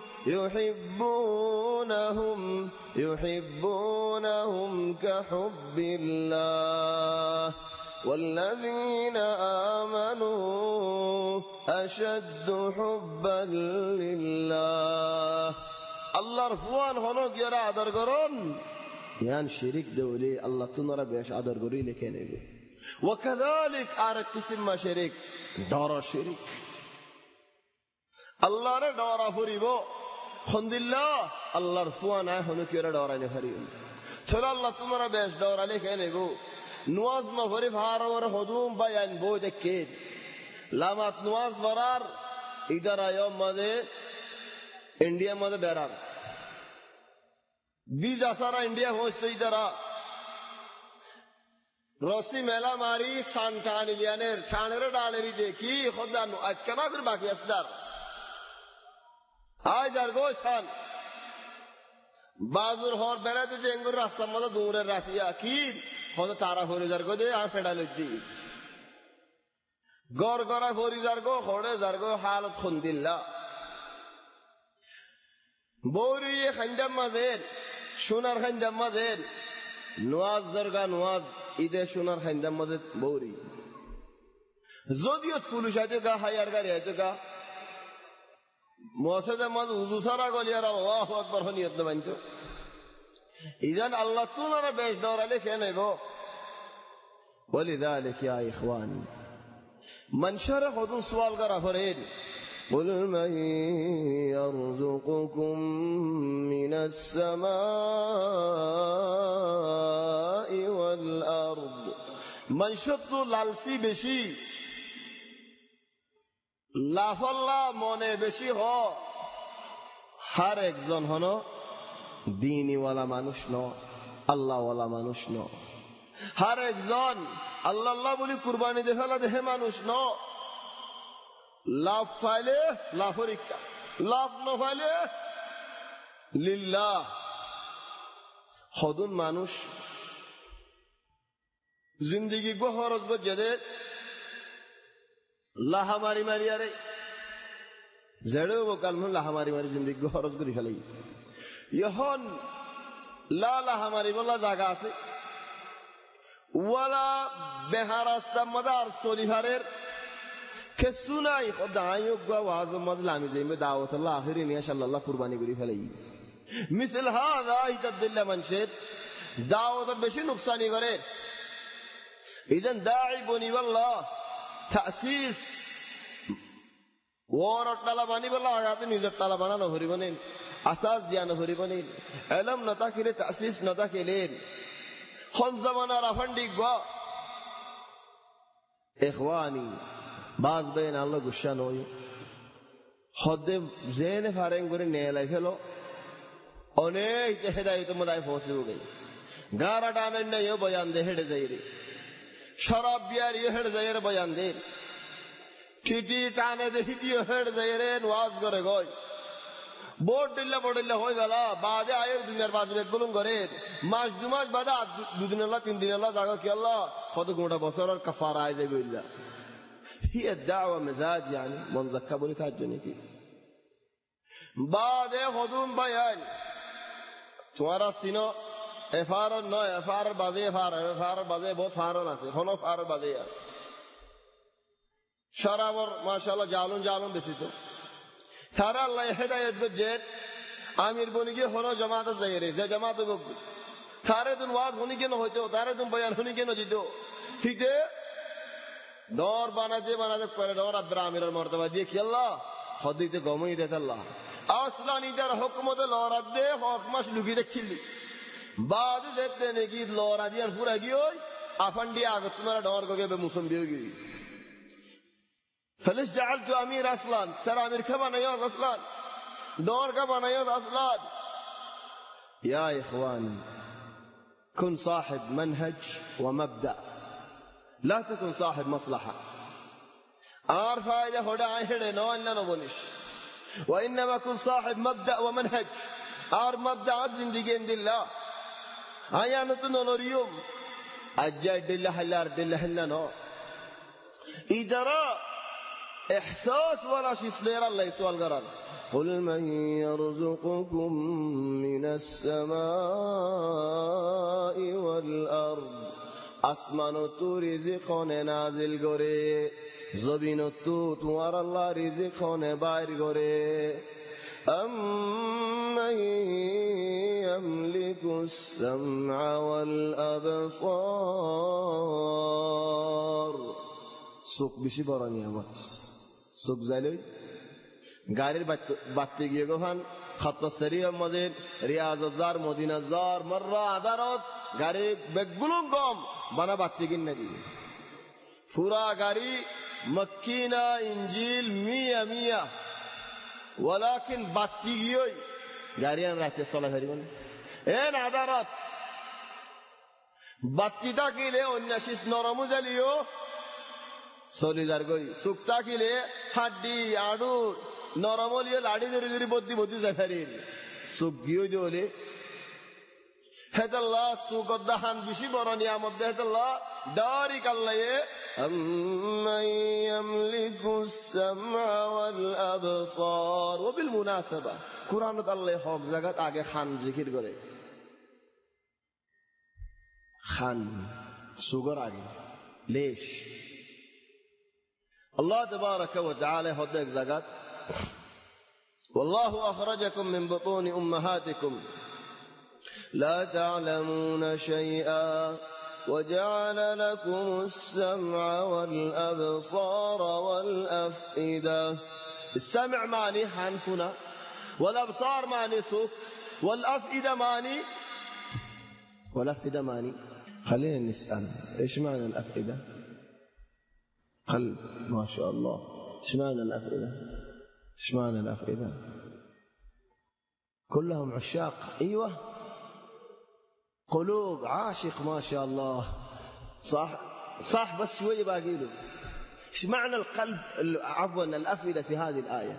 يحبونهم يحبونهم كحب الله والذين آمنوا أشد حبا لله الله رفوان هنوك يرى عدر قرون يعني شريك دولي الله تنرى بيش عدر قري لكيني وكذلك عارك تسمى شريك دار الشريك الله رى دار فريبو خند الله الله رفوان هنوك يرى دار لفريب تلا الله تنرى بيش دار لكيني نواز مفرف هارا ورا خدوم بيان بودك كيد لامات نواز فرار ادھر آیو مدے انڈیا مدے بیرار بیز آسارا انڈیا ہوش سے ادھر آ روسی میلا ماری سانٹانی لیانے ٹھانے رہ ڈالے ری دیکھی خدا نو اکنا کر باقی اسدار آج ارگو سان بازور ہور بیرے تے جنگر راستہ مدے دور رافیا کی خدا تارا فوری زرگو دے آن پیڑا لگ دی گور گورا فوری زرگو خوڑے زرگو حالت خندلہ بوری یہ خنجم مزید شنر خنجم مزید نواز زرگا نواز ایده شنر خنجم مزید بوری زودیت فلوش آجو گا حیارگاری آجو گا موسید مز وضو سارا گو لیار اللہ اکبر خنیت نبانچو إذن الله تنرى بيش دور عليك يا نبو ولذلك يا إخواني من شرح ودن سوال قرأ فرين قل من يرزقكم من السماء والأرض من شط لالسي بشي لا فالله موني بشي هو هر ایک زن هنو دینی والا মানুষ ন আল্লাহ ওয়ালা মানুষ ন হর একজন আল্লাহ আল্লাহ বলি কুরবানি দে ফেলা দেহে মানুষ ন লাভ ফাইলে লাফরিকা লাভ ন ফাইলে লিল্লাহ খদুন মানুষ জিন্দেগি গো খরচ গজে লাহামারি মারি আরে জেড়ে ও কালমু লাহামারি মারি জিন্দেগি গো খরচ করি ফেলাই यहन लाला हमारी बोला जागा से वाला बेहारास्ता मदार सोलिहारेर के सुनाई खुदाइयों का वाज़ मदलामी जे में दावत अल्लाह आखिरी निया शल्लाह कुर्बानी करी फैलाई मिसल हादा इतदिल्ला मनशेद दावत बेशी नुकसानी करे إذن داعي بني بالله تأسيس وورد طلباني بالله آغاتي نيزر طلبانا نهوري بنين أساس ديا نهوري بنين علم نتا كيلي تأسيس نتا كيلين خون زمانا رفندي قوا إخواني باز بين الله قشان ہوئی خود زین فارنگ گوری نیلائی فیلو انیک ہدایت مدائی فوسی ہو گئی گارا ڈانن نے یہ بیان دے ہڑ زیری شراب بیار یہ ہڑ زیر بیان دے ٹیٹی ٹانے دے ہدی ہڑ زیرے نواز کرے گوئی بوٹ دلہ بوٹ دلہ ہوئی والا بعد آئیر دنیا باز بیت گلوں گرین ماش دو ماش بعد دو دن اللہ تین دن اللہ جاگا کہ اللہ خود گونڈا بسر اور کفار آئے زی بیلہ هي الدعوة مزاج يعني منذكبوا لتاجني كي بعد خدوم بيان تمہارا سینو افار نو افار بازے افار افار بازے بہت فارو ناسے خونو افار بازے یا شراب اور ماشاءاللہ جالون جالون بسی تو تھارا اللہ ہدایت کو جیت آمیر بونی کی خونو جماعت زہرے زی جماعت بگو تھارے دن واز ہونی کے نو ہوتے ہو تھارے دن بیان ہونی کے نو جیتو ٹھیک ہے دور بناتے بناتے پہلے دور عبد العامر مرتبہ دیے کہ اللہ خودی تے گومئی دیتا اللہ اصلا نیدر حکمت لورد دے حکمش لگی دے کھلی بعد دیتے نگید لورد دیان پورا گی ہوئی افنڈی آگا تمہارا دور کو گئے بے موسم بھی ہوگی فلش جعلتو امیر اصلا ترى امیر کا بنایاز اصلا دور کا بنایاز اصلا یا اخوان كن صاحب منهج ومبدأ لا تكن صاحب مصلحة آر فائدة هدى عهد نو إلا نبونش وإنما كن صاحب مبدأ ومنهج آر مبدأ زندگي عند الله آيا نتنو نريوم أجاد الله حلار الله إلا نو إدراء إحساس ولا شيء سلير الله يسوال قرار قل من يرزقكم من السماء والأرض আসমানো তো রিজিকনে নাজিল করে জমিনো তো তোমার আল্লাহ রিজিকনে বাইর করে আম্মান ইয়ামলিকুস সামআ ওয়াল আবসার সুখ বেশি বড় নিয়ামত সুখ যাইলে গাড়ির বাত্তি গিয়ে গোহান খাত্তা সরিয়া মজিদ রিয়াজুজ্জার মদিনাজ্জার মাররা আদারত গাড়ি বেগুলো কম বানা বাত্তি কিনে দিয়ে পুরা গাড়ি মক্কিনা ইঞ্জিল মিয়া মিয়া ওয়ালাকিন বাত্তি গিয়ে গাড়ি আন রাতে চলা হারিবেন এন আদারত বাত্তিটা কিলে অন্যাসিস নরম জ্বালিও চলিদার গই সুক্তা কিলে হাড্ডি আড়ু নরমলিয়ে লাড়ি ধরে ধরে বদ্দি বদ্দি যায় ফেরির সুখ গিয়ে দিলে হেদাল্লাহ সুগদ্দাহান বেশি বড় নিয়ামত দে হেদাল্লাহ দারি কাল্লায়ে আম্মান ইয়ামলিকুস সামআ ওয়াল আবসার ওয়া বিল মুনাসাবা কুরআনত আল্লাহ হক জায়গাত আগে খান জিকির করে খান সুগর আগে লেশ আল্লাহ তাবারাকা ওয়া তাআলা হক জায়গাত والله أخرجكم من بطون أمهاتكم لا تعلمون شيئا وجعل لكم السمع والأبصار والأفئدة السمع معني حنفنا والأبصار معني سوق والأفئدة معني والأفئدة معني خلينا نسأل إيش معنى الأفئدة قلب ما شاء الله إيش معنى الأفئدة إيش معنى الأفئدة كلهم عشاق أيوة قلوب عاشق ما شاء الله صح صح بس شوية باقي له إيش معنى القلب عفوا الأفئدة في هذه الآية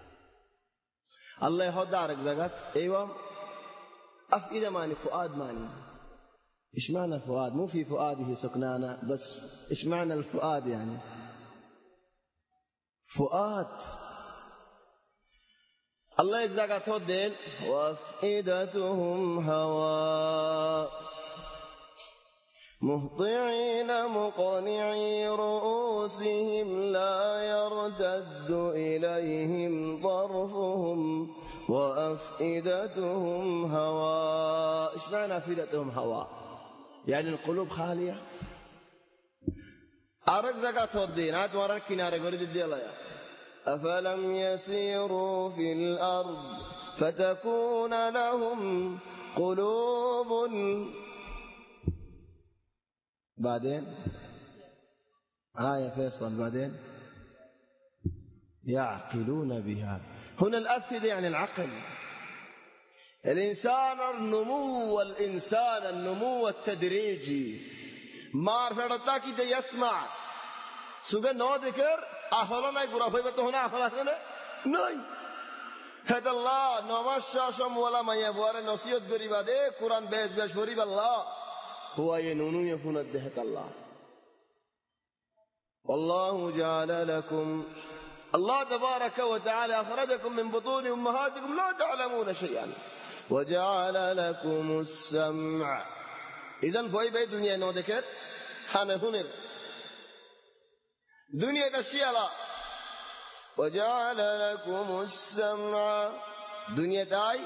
الله يهود دارك زقت أيوة أفئدة ماني فؤاد ماني إيش معنى الفؤاد مو في فؤاده سكنانة بس إيش معنى الفؤاد يعني فؤاد الله يجزاك الدين وافئدتهم هواء مهطعين مقنعي رؤوسهم لا يرتد إليهم طرفهم وأفئدتهم هواء إيش معنى أفئدتهم هواء يعني القلوب خالية আরেক জায়গা তো দিন আজ তোমার কিনারে করে দিতে লয়া أفلم يسيروا في الأرض فتكون لهم قلوب بعدين آية فيصل بعدين يعقلون بها هنا الأفئدة يعني العقل الإنسان النمو الإنسان النمو التدريجي معرفة كده يسمع سوغا نو ذكر أهلا ناي غرا فايبه تو هنا أهلا كده ناي هذا الله نماز شاشم ولا ما يبوار نصيحت غريبا ده قرآن بيت بيش غريب الله هو ينونو يفون الدهت الله والله جعل لكم الله تبارك وتعالى أخرجكم من بطون أمهاتكم لا تعلمون شيئا وجعل لكم السمع إذن فاي بي دنيا نو ذكر حان هنر دنيا تشيء لا وجعل لكم السمع دنيا تاي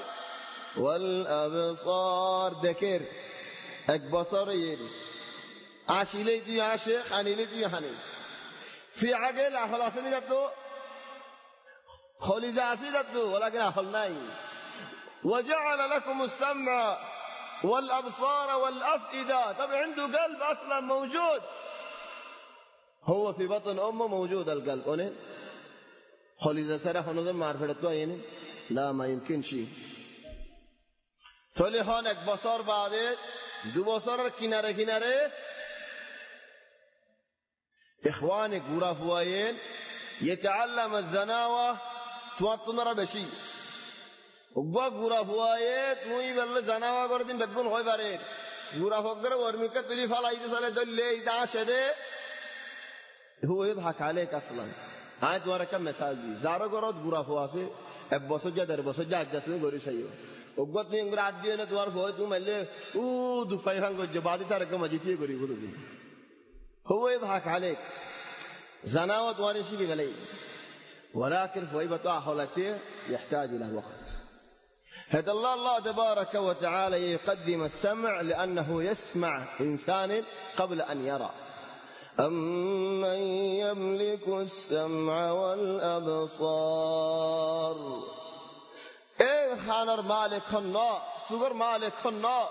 والأبصار ذكر أكبصر يري عاشيلي دي عاشق حنيلي دي حنين في عقل خلاصني جاتو خليزة عسيدتو ولكن أخل ناي وجعل لكم السمع والأبصار والأفئدة طبعا عنده قلب أصلا موجود هو في بطن أمه موجود القلب أنه خليزة سرح ونظر معرفته أينه لا ما يمكن شيء تولي هانك بصار بعده دو بصار كناره كناره إخوانك غرافوين يتعلم الزناوة تواتنا ربشي وبا غرافوين توي بل زناوة قردين بدون خوي بارير غرافوك در ورميكا تلي فلاي تسالة دللي داشده هو يضحك عليك أصلا هاي دوارا كم مثال دي زارو قرد غرافواسي ابسو جا در بسو جا اجدت میں گوری شئیو اگوت میں انگر عدیو نے دوار فوئی تو ملے او دو فائفان کو جبادی تارکا مجیتی گوری گوری دي هو يضحك عليك زناوة وارشي بغلي ولكن فويبة أحولته يحتاج إلى وقت هذا الله الله تبارك وتعالى يقدم السمع لأنه يسمع إنسان قبل أن يرى أمن يملك السمع والأبصار إيه خانر مالك النا سوگر مالك النا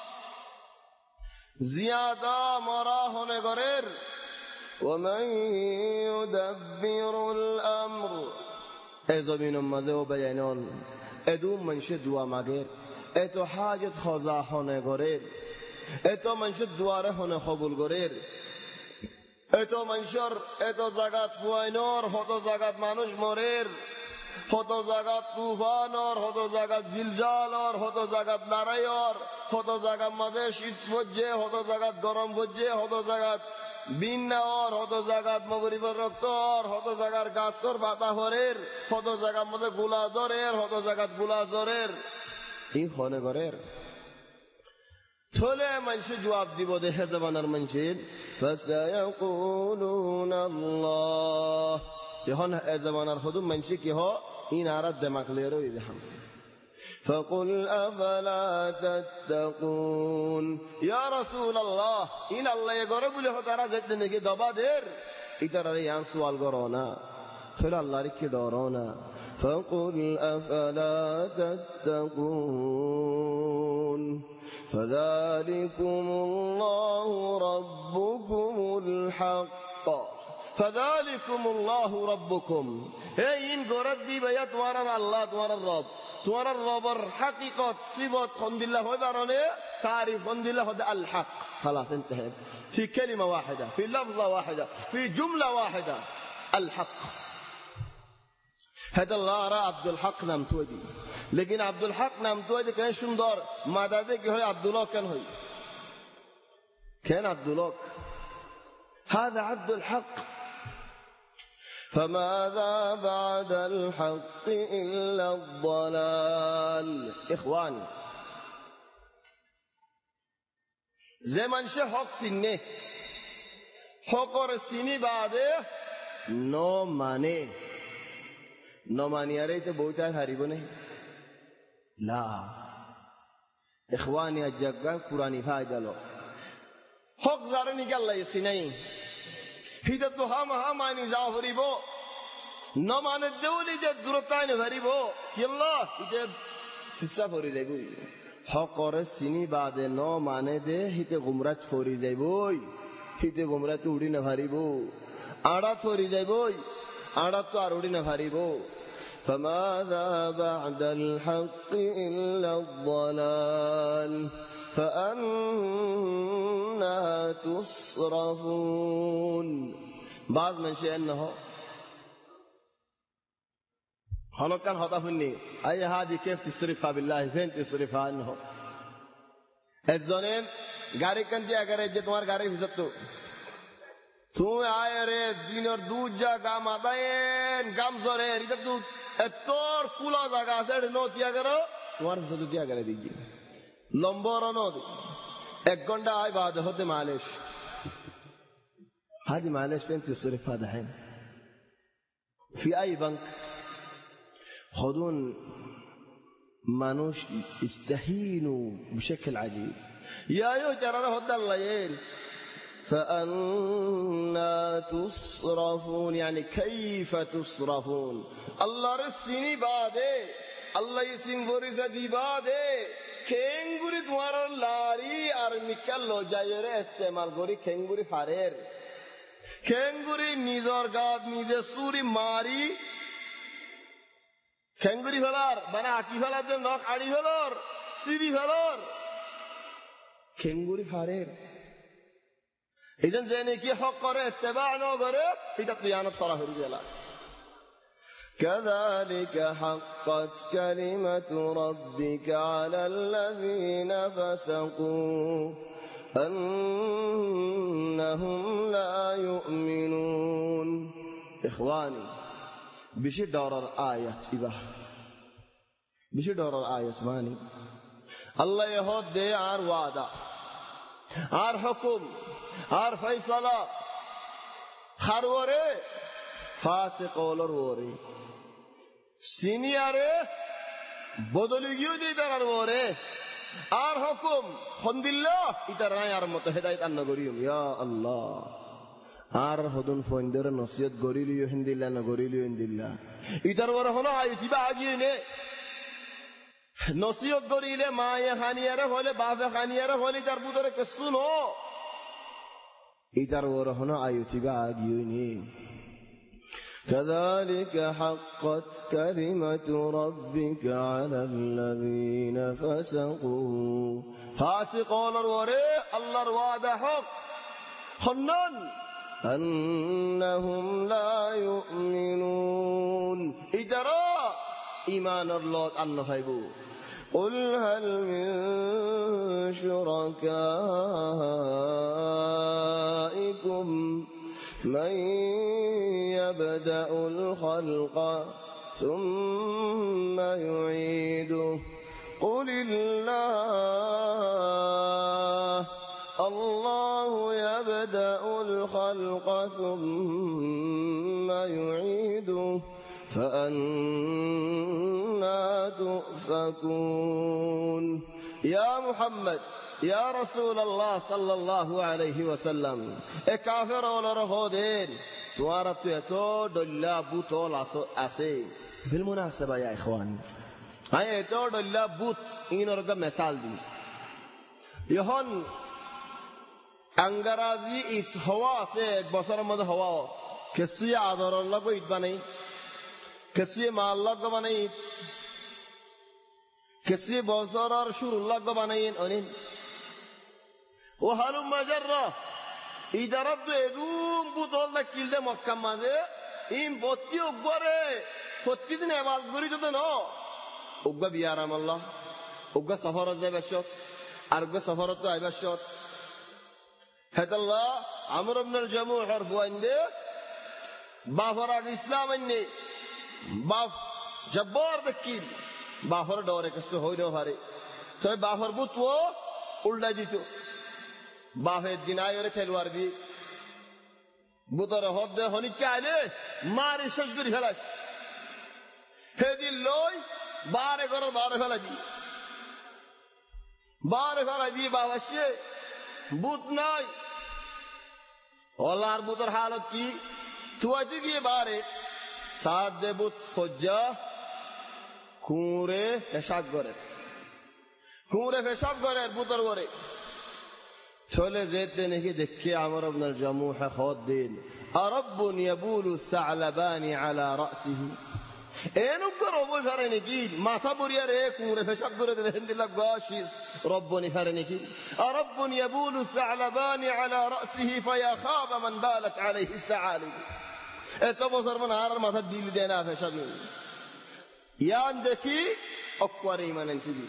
زيادة مراهن غرير ومن يدبر الأمر إذا من ماذا وبيانون ادوم منشد دعا مغير اتو حاجت خزاحون غرير اتو منشد دواره هن قبول غرير اتو منشر اتو زغات فوينور هتو زغات مانوش مرير هتو زغات طوفانور هتو زغات زلزالور هتو زغات ناريور هتو زغات ماذا شيت وجه هتو زغات گرم وجه هتو زغات বিন্নার হতো জায়গাত মগরিবের রক্তর হতো জায়গার গাছর পাতা হরের হতো জায়গার মধ্যে গুলা জরের হতো জায়গাত গুলা জরের এই হনে গরের থলে মানুষ জবাব দিব দেখে জবানার মানুষের ফাসায়াকুলুন আল্লাহ এখন এ জবানার হদু মানুষ কি হ ইন আরাত দিমাগ লেরো ইদহাম فقل أفلا تتقون يا رسول الله إن الله يقرب له ترى زدنا كي دبادر إترى يان سوال قرانا خلا الله ركي دارانا فقل أفلا تتقون فذلكم الله ربكم الحق فذلكم الله ربكم هي إن قرد دي بيات وارا الله وارا الرب توار الرب حقيقة صفات خند الله وبرانه تعريف خند الله هذا الحق خلاص انتهى في كلمة واحدة في لفظة واحدة في جملة واحدة الحق هذا الله رأى عبد الحق نام تودي لكن عبد الحق نام تودي كان شو مدار ما دادك هو عبد الله كان هو كان عبد الله هذا عبد الحق فماذا بعد الحق إلا الضلال إخواني زمن شه حق سنه حق سنی بعده نو مانه نو مانی اره تو بہت ہے ہریبو نہیں لا إخواني الجگہ قرآنی فائدہ لو حق زارنی کہ اللہ یہ سنیں হিতে তো হাম হাম আনি যাও ভরিব ন মানে দেউলি যে দূরত্ব আইনে ভরিব কি আল্লাহ হিতে ফিসা ভরি যাইব হকরে চিনি বাদে ন মানে দে হিতে গুমরাত ফরি যাইবই হিতে গুমরাত উড়ি না ভারিব আড়াত ফরি যাইবই আড়াত তো আর উড়ি না ভারিব فماذا بعد الحق إلا الضلال فأنا تصرفون بعض من شيء أنه هل كان هدفني أي هذه كيف تصرفها بالله فين تصرفها أنه الزنين গাড়ি কান দিয়া করে যে তোমার গাড়ি হিসাব তো তুমি আয় রে দিনের দুধ যা গাম আদায়েন গাম জরে হিসাব তো তোর কুলা জায়গা আছে নো দিয়া করো তোমার হিসাব দিয়া করে দিই লম্বর নদী এক ঘন্টা আয় বাদ হতে মালিশ هذه معلش فين تصرفها دحين في أي بنك خذون মানুষ استهينوا بشكل عجيب يا يو ترى هذا الليل فأنا تصرفون يعني كيف تصرفون الله رسيني بعده الله يسين ورثة دي بعده খেঙ্গুরি তোমার লারি আর মিকাল লজাইরে ইস্তেমাল করি খেঙ্গুরি ফারের খেঙ্গুরি নিজর গাদ নিজে সুরি মারি খেঙ্গুরি ফেলার মানে আকি ফেলার জন্য আড়ি ফেলর সিবি ফেলর খেঙ্গুরি ফারের এইজন যে নাকি হক করে ইত্তেবা ন করে এটা কিয়ামত করা হয়ে গেল كذلك حقت كلمة ربك على الذين فسقوا أنهم لا يؤمنون إخواني بشي دور الآية إبا بشي دور الآية ماني الله يهود دي عار وعدا عار حكم عار فيصلة خاروري فاسق ولروري সিনিয়রে বদলি গিয়ে দিয়ে তার ওরে আর হুকুম খন্দিল্লা ইতার রায় আর মত হেদায়েত আন্ন করিম ইয়া আল্লাহ আর হদুন ফন্দের নসিহত গরিলিও হিন্দিল্লা না গরিলিও হিন্দিল্লা ইতার ওরে হলো আইতিবা আগিয়ে নে নসিহত গরিলে মায়ে খানিয়ারে হলে বাপে খানিয়ারে হলে তার পুতরে কে শুনো ইতার ওরে হলো আইতিবা আগিয়ে নে كذلك حقت كلمة ربك على الذين فسقوا فاسقون الوري الله الوعد حق خنن أنهم لا يؤمنون إدرا إيمان الله أنه هيبو قل هل من شركائكم من يبدأ الخلق ثم يعيده قل الله الله يبدأ الخلق ثم يعيده فأنا تؤفكون يا محمد يا رسول الله صلى الله عليه وسلم كافر ولا رهودين توارت يتو دلا بوتول اسي بالمناسبه يا اخوان هاي تو دلا بوت ইনরগা মিসাল দি ইহন আঙ্গারাজি ইত হওয়া আছে এক বছরের মধ্যে হওয়া কেসুয়ে আদর আল্লাহ কো ইত বানাই কেসুয়ে মা আল্লাহ কো বানাই কেসুয়ে বছরের শুরু আল্লাহ কো বানাই অনিন وهلم جرة إذا ردوا يدوم بطول ذا كيل ده مكة ماذا إم فتي أكبره فتي دين عباد غوري جدا نو أكبر بيارام الله أكبر سفارة زي بشوت أرجع سفارة تو أي بشوت هذا الله عمرو بن الجموع عرفوا عنده بافر الإسلام إني باف جبار ذكيل بافر دورة كسر هوي نو هاري تو بافر بوتو উল্টা দিত বাফের দিন আয়রে খেলোয়ার দি বুতরে হদ দে হনিকে আইলে মারি শেষ করে ফেলাস হেদিন লই বারে ঘর বারে ফেলাজি বারে ফেলাজি বাবাসে বুত নাই والله اربط حالت کی تو ادگی باره ساعت دبوت فجا کوره পেশাব করে کوره পেশাব করে বুতর করে চলে যেতে নাকি দেখে আমর ইবনে জামুহ খোদ দিন رب يبول الثعلبان على رأسه এনুকর ওই ফারে নাকি মাথা বরিয়া রে কুরে পেশাব করে দেন দিলা গাশিস রব্বনি ফারে নাকি رب يبول الثعلبان على رأسه فيخاب من بالت عليه الثعالب এত বছর মান আর মাথা দিল দেনা পেশাব ইয়ান দেখি অকওয়ারে ইমানেন চিবি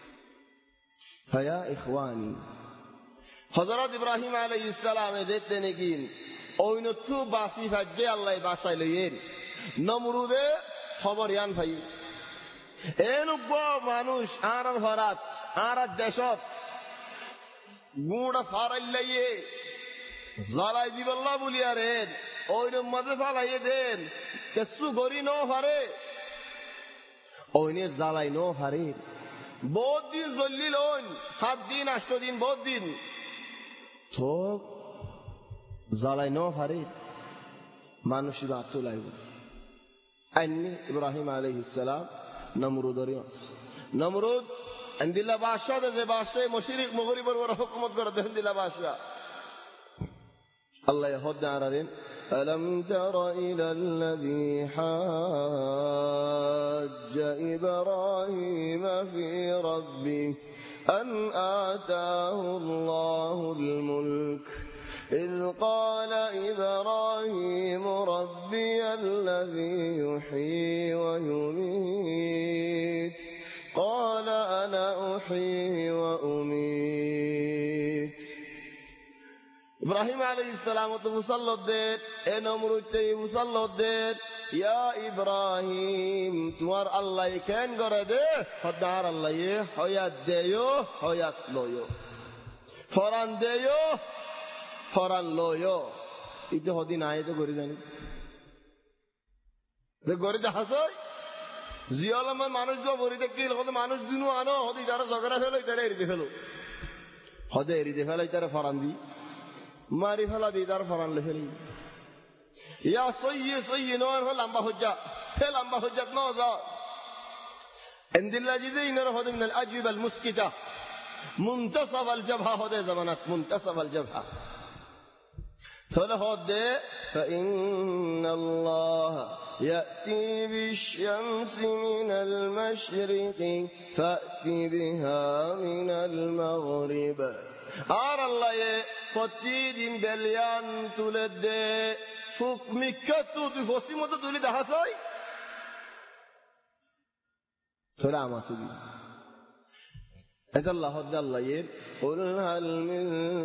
فيا اخواني হযরত ইব্রাহিম আলাইহিস সালাম দেখতে নাকি ওইনতু বাসি ফাজে আল্লাহ বাসাইলেন নমরুদে খবর ইয়ান ভাই এনুগ মানুষ আর ভরাত আর দেশত গুড়া ফারাইলাইয়ে জালাই দিবল্লাহ বলিয়া রে ওইন মজে ফালাইয়ে দেন কিছু গরি ন পারে ওইনে জালাই ন পারে বহুত দিন জ্বলিল সাত দিন আষ্ট দিন বহুত দিন তো জালাই ন পারে মানুষই বাত লাইব أني إبراهيم عليه السلام نمرود رياض نمرود عند الله باشا ده باشا مشرق مغرب ورا حكومت قرده عند الله باشا الله يهد عرارين ألم تر إلى الذي حاج إبراهيم في ربه أن آتاه الله الملك إذ قال إبراهيم ربي الذي يحيي ويميت قال أنا أحيي وأميت إبراهيم عليه السلام وصلى الدين نمرود وصلى الدين يا إبراهيم توار الله كان قرده خدار الله حيات ديو حيات لويو فران ديو ফরান লয়ো ইতে হদিন আইতে করে জানি যে গরিতে হাসয় জিয়ালাম মানুষ যো বরিতে কিল হতে মানুষ দিনু আনো হদি তারা ঝগড়া ফেলো তারা এরিতে ফেলো হদে এরিতে ফেলাই তারা ফরান দি মারি ফেলা দি তারা ফরান লে ফেলি ইয়া সইয়ে সইয়ে নয় হল লম্বা হজ্জা হে লম্বা হজ্জাত ন যা আনদিল্লাহ জিদে ইনর হদিন আল আজব আল মুসকিতা মুনতাসব আল জবহা হদে জামানাত মুনতাসব আল জবহা فلهد فإن الله يأتي بالشمس من المشرق فأت بها من المغرب أرى الله فتيد بليان تلد فوق مكتو دفوسيمة تلد حساي سلامة تلد الله هد الله ير قل هل من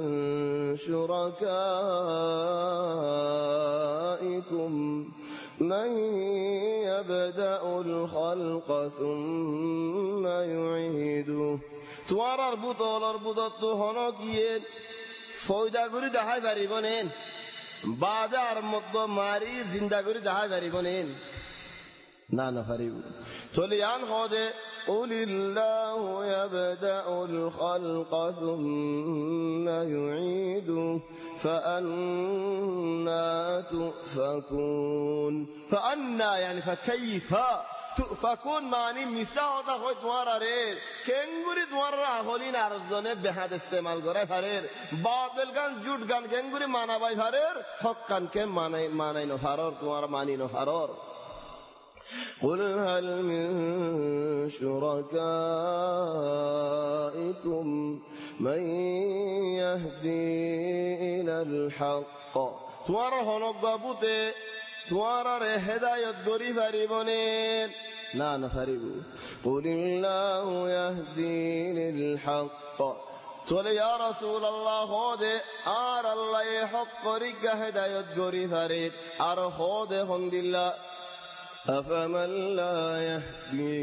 شركائكم من يبدأ الخلق ثم يعيده توار اربط اربطت هناكين فويدا غوري دهاي بريبونين بعد ارمض ماري زنده غوري دهاي بريبونين না না ফারিব চলে আন হদে উলিল্লাহু ইয়াবদাউল খালকা সুম্মা ইউঈদু ফাআন্না তুফাকুন ফাআন্না يعني فكيف তুফাকুন মানে মিসাওতা হয় তোমার রে কেঙ্গুরি তোমার হলিন আর জনে বেহাদ ইস্তেমাল করে ফারের বাতিল গান জুট গান কেঙ্গুরি মানাবাই ফারের হক কান কে মানাই মানাই ন ফারর তোমার মানি ন ফারর قل هل من شركائكم من يهدي إلى الحق توار هنقبوت توار هداية غري فريبونين لا نفريبو قل الله يهدي للحق تقول يا رسول الله خود آر الله حق رق هداية غري فريب آر خود حمد الله أفمن لا يهدي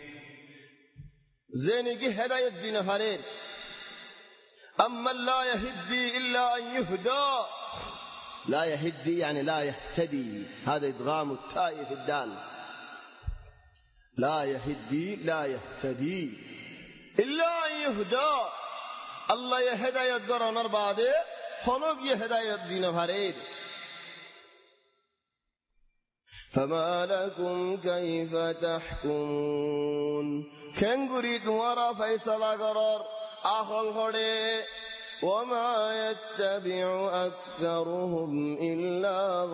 زيني هداية الدين فريد أما لا يهدي إلا أن يهدى لا يهدي يعني لا يهتدي هذا إدغام التاء في الدال لا يهدي لا يهتدي إلا أن يهدى الله يهدى يدقر نربعده خنوك يهداية دين فريد فما لكم كيف تحكمون كنغري دوارا فيصل قرار آخر خوري وما يتبع أكثرهم إلا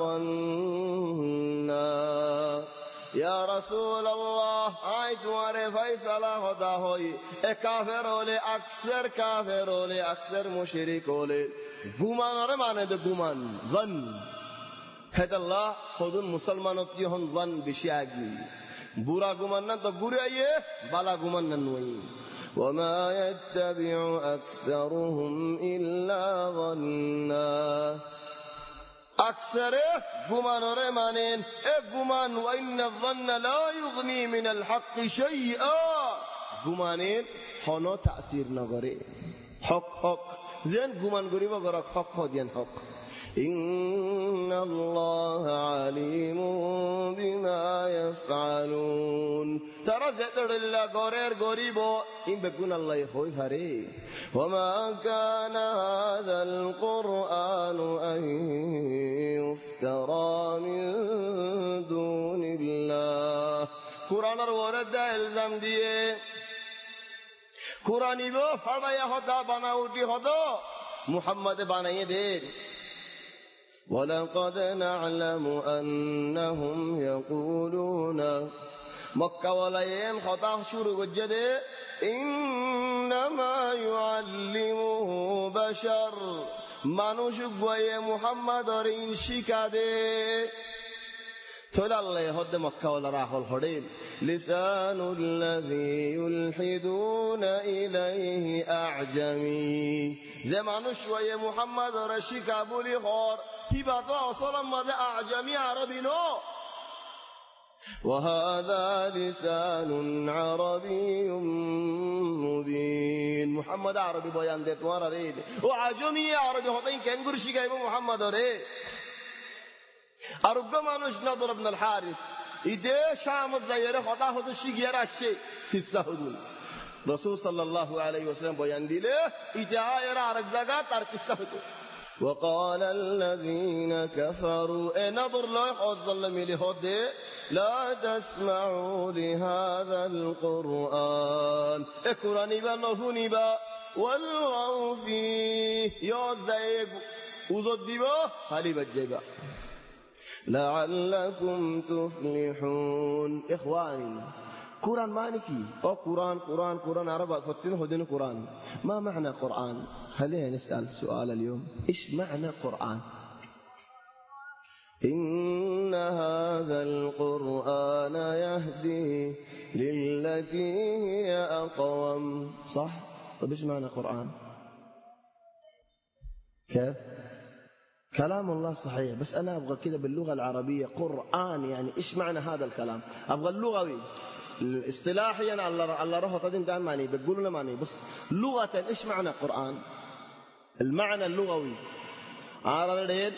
ظنا يا رسول الله آي دوارے فیصلہ ہوتا ہوئی اے کافر ہولے اکثر کافر ہولے اکثر مشرک ہولے گمان اور مانے دو گمان ظن هذا الله خودون مسلمانات يهون ظن بشيء برا گمان تو گره يه بالا گمان ننوي وما يتبع أكثرهم إلا ظنا أكثر گمان اور مانين اے گمان وإن الظن لا يغني من الحق شيئا گمانين خانو تأثير نگره حق حق زين گمان گری و گرک حق خودين حق إن الله عليم بما يفعلون ترى زتر الله غورير غريبو إن بكون الله يخوي فري وما كان هذا القرآن أن يفترى من دون الله قرآن ورد الزام ديه قرآن بو فرضايا خدا بناوتي خدا محمد بنائے دے ولقد نعلم أنهم يقولون مكة ولين خطأ شروع الجدي إنما يعلمه بشر মানুষ গয়ে মুহাম্মাদর ইন শিখা দে تولى الله يهد مكة ولا راح الخدين لسان الذي يلحدون إليه أعجمي زي معنو شوية محمد رشيك أبو لخور هبطا وصلا ماذا أعجمي عربي نو وهذا لسان عربي مبين محمد عربي بيان ديت وارا ريد وعجمي عربي هطين كنقر شيك أبو محمد ريد أرجو مانوش نضر ابن الحارث إذا شام الزيارة خطأ هذا الشيء يرى الشيء قصة هذول رسول صلى الله عليه وسلم بيان دله إذا يرى عرق زكاة ترك قصة هذول وقال الذين كفروا نظر لا يخذل من هذا لا تسمعوا لهذا القرآن القرآن يبنونه با والغوا فيه يا زيق وزدبا هلي بجيبا لعلكم تفلحون إخواني قرآن مانكي أو قرآن قرآن قرآن عربة فتنه هدين قرآن ما معنى قرآن خلينا نسأل سؤال اليوم إيش معنى قرآن إن هذا القرآن يهدي للتي هي أقوم صح طيب إيش معنى قرآن كيف كلام الله صحيح بس أنا أبغى كده باللغة العربية قرآن يعني إيش معنى هذا الكلام أبغى اللغوي اصطلاحيا الله الله روح تدين دائما معني بتقولنا معني بس لغة إيش معنى قرآن المعنى اللغوي عربي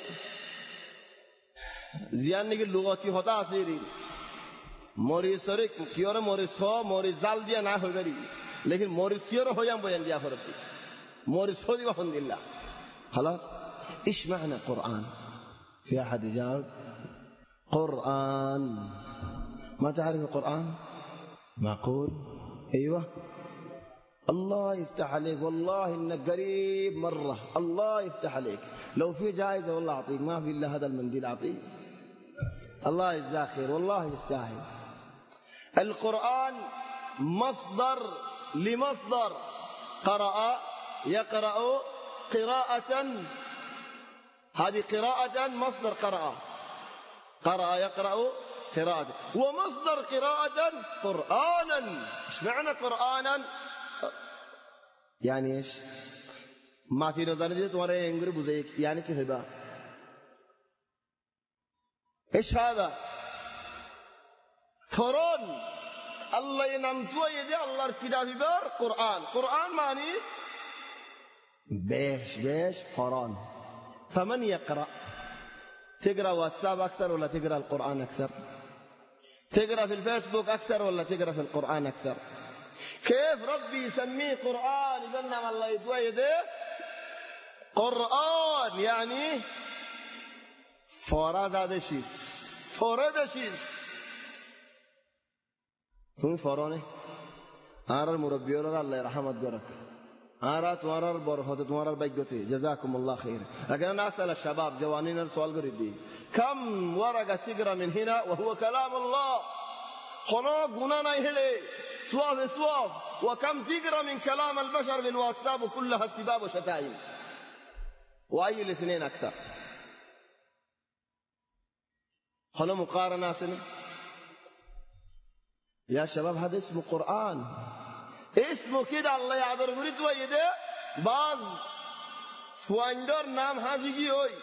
زيان نقول لغتي هذا سيري موريس سرك كيورا موريس هو موريس زال ديا ناه هودري لكن موريس كيورا هو يام بيان ديا فرقي موريس هو دي وحن الله خلاص إيش معنى قرآن في أحد يجاوب قرآن ما تعرف القرآن معقول أيوة الله يفتح عليك والله إنك قريب مرة الله يفتح عليك لو في جائزة والله أعطيك ما في إلا هذا المنديل أعطيك الله يجزاه خير والله يستاهل القرآن مصدر لمصدر قرأ يقرأ قراءة هذه قراءة مصدر قرأ قرأ يقرأ قراءة ومصدر قراءة قرآنا ايش معنى قرآنا يعني ايش ما في نظر دي تمہارے انگری بزيك يعني كيف بقى ايش هذا فرون الله ينمتوا يدي الله كده في بار قرآن قرآن معني بيش بيش فرون فمن يقرأ تقرأ واتساب أكثر ولا تقرأ القرآن أكثر تقرأ في الفيسبوك أكثر ولا تقرأ في القرآن أكثر كيف ربي يسميه قرآن يبنى الله يدوى يديه قرآن يعني فارا زاده شیست فارده شیست তুমি ফরনে আর মুরব্বিয়রা আল্লাহ রহমত করে আর তোমার বরকত তোমার ভাগ্যতে জাযাকুমুল্লাহ খাইর লাকিন নাসাল الشباب جوانين السؤال قردي كم ورقه تقرا من هنا وهو كلام الله خنا غنا নাই হেলে سواف سواف وكم تقرا من كلام البشر في الواتساب كلها سباب وشتائم واي الاثنين اكثر خنا مقارنه سنه يا شباب هذا اسمه قرآن اسمه كده الله يعذر قريت ويده بعض فواندر نام حاجيگی ہوئی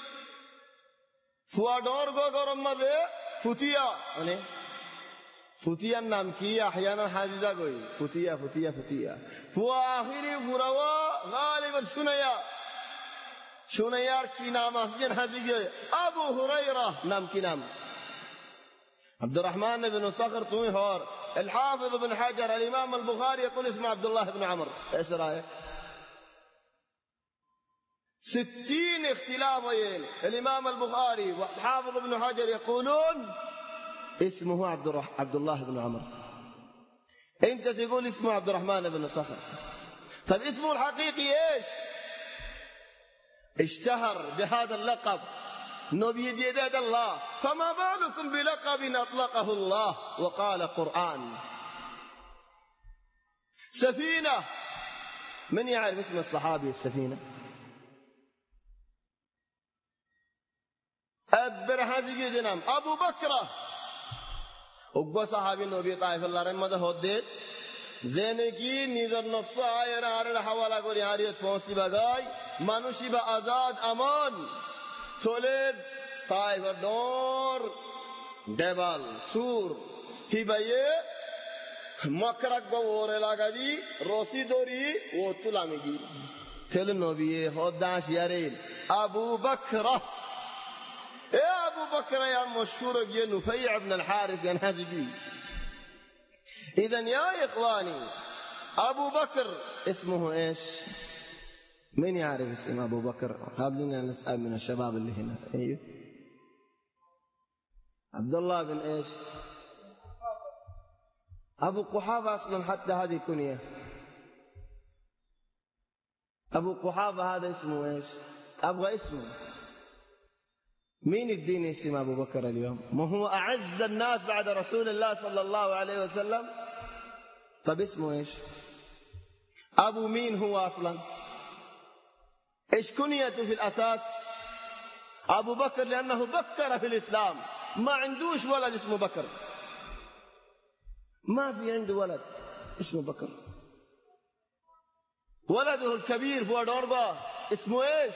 فوادور گو گرم مزه فتيا মানে فتيا নাম কি احيانا حاججا گوই فتيا فتيا فتيا فوا اخری غروا غالبا شنيا شنيار کی نام اسجن حاجيگی ابو هريره نام کی نام عبد الرحمن بن صخر طوي هور الحافظ بن حجر الإمام البخاري يقول اسمه عبد الله بن عمرو ايش رأيك ستين اختلاف وين الإمام البخاري والحافظ بن حجر يقولون اسمه عبد الرح... عبد الله بن عمرو انت تقول اسمه عبد الرحمن بن صخر طيب اسمه الحقيقي ايش اشتهر بهذا اللقب نبي ديداد الله فما بالكم بلقب أطلقه الله وقال قرآن سفينة من يعرف اسم الصحابي السفينة أبرهازي جنام أبو بكر أبو صحابي نبي طائف الله رحمه هدد زينكي نيزر نفسه آير آرل حوالا قولي عاريت فونسي بغاي منوشي بأزاد أمان تولد طائف دور دبل سور هبايه مكرك غور لاغدي روسي دوري وطلامگي تل نبي خداش يارين ابو بكر يا ابو بكر يا مشهور يا نفيع بن الحارث يا نازجي اذا يا اخواني ابو بكر اسمه ايش من يعرف اسم ابو بكر خلينا نسال من الشباب اللي هنا ايوه عبد الله بن ايش ابو قحافه اصلا حتى هذه كنيه ابو قحافه هذا اسمه ايش ابغى اسمه مين يديني اسم ابو بكر اليوم ما هو اعز الناس بعد رسول الله صلى الله عليه وسلم طب اسمه ايش ابو مين هو اصلا ايش كنيته في الاساس ابو بكر لانه بكر في الاسلام ما عندوش ولد اسمه بكر ما في عنده ولد اسمه بكر ولده الكبير هو دورغا اسمه ايش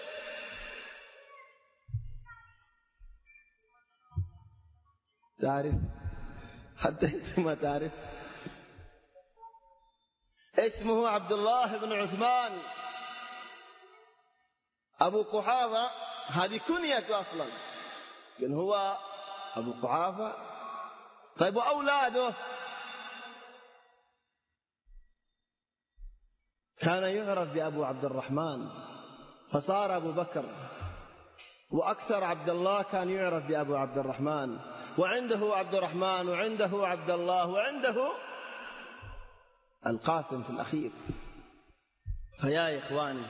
تعرف حتى انت ما تعرف اسمه عبد الله بن عثمان ابو قحافه هذه كنيته اصلا لان هو ابو قحافه طيب واولاده كان يعرف بابو عبد الرحمن فصار ابو بكر واكثر عبد الله كان يعرف بابو عبد الرحمن وعنده عبد الرحمن وعنده عبد الله وعنده القاسم في الاخير فيا اخواني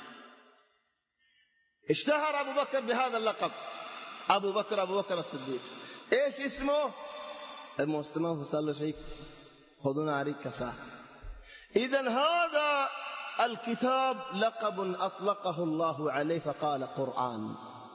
اشتهر ابو بكر بهذا اللقب ابو بكر ابو بكر الصديق ايش اسمه المستمع فصل له شيء خذونا عليك كساح اذا هذا الكتاب لقب اطلقه الله عليه فقال قرآن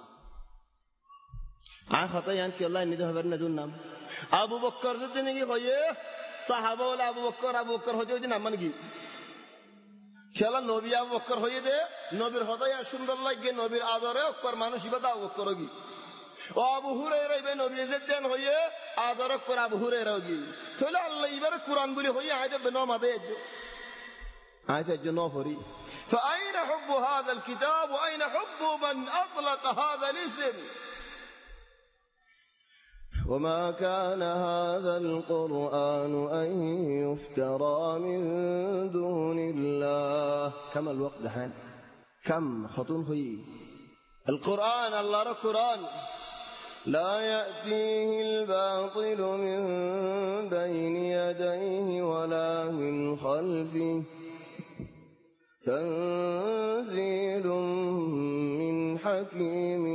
عن خطايا انت الله ان ده برنا دونم ابو بكر زدني خويه صحابه ولا ابو بكر ابو بكر হয়ে দিন আমনগি খেলা নবী আবু বকর হয়ে দে নবীর হদায়া সুন্দর লাগে নবীর আদরে অকর মানুষ ইবাদত আবু বকরগি ও আবু হুরায়রা ইবে নবী জেদেন হয়ে আদরে কর আবু হুরায়রাগি তাহলে আল্লাহ ইবার কুরআন বলি হয়ে আইতে বেনামাদে আইতে জন্য ফরি فاين حب هذا الكتاب واين حب من اطلق هذا الاسم وما كان هذا القرآن أن يفترى من دون الله كما الوقت دحين كم خطون خوي القرآن الله را قرآن لا يأتيه الباطل من بين يديه ولا من خلفه تنزيل من حكيم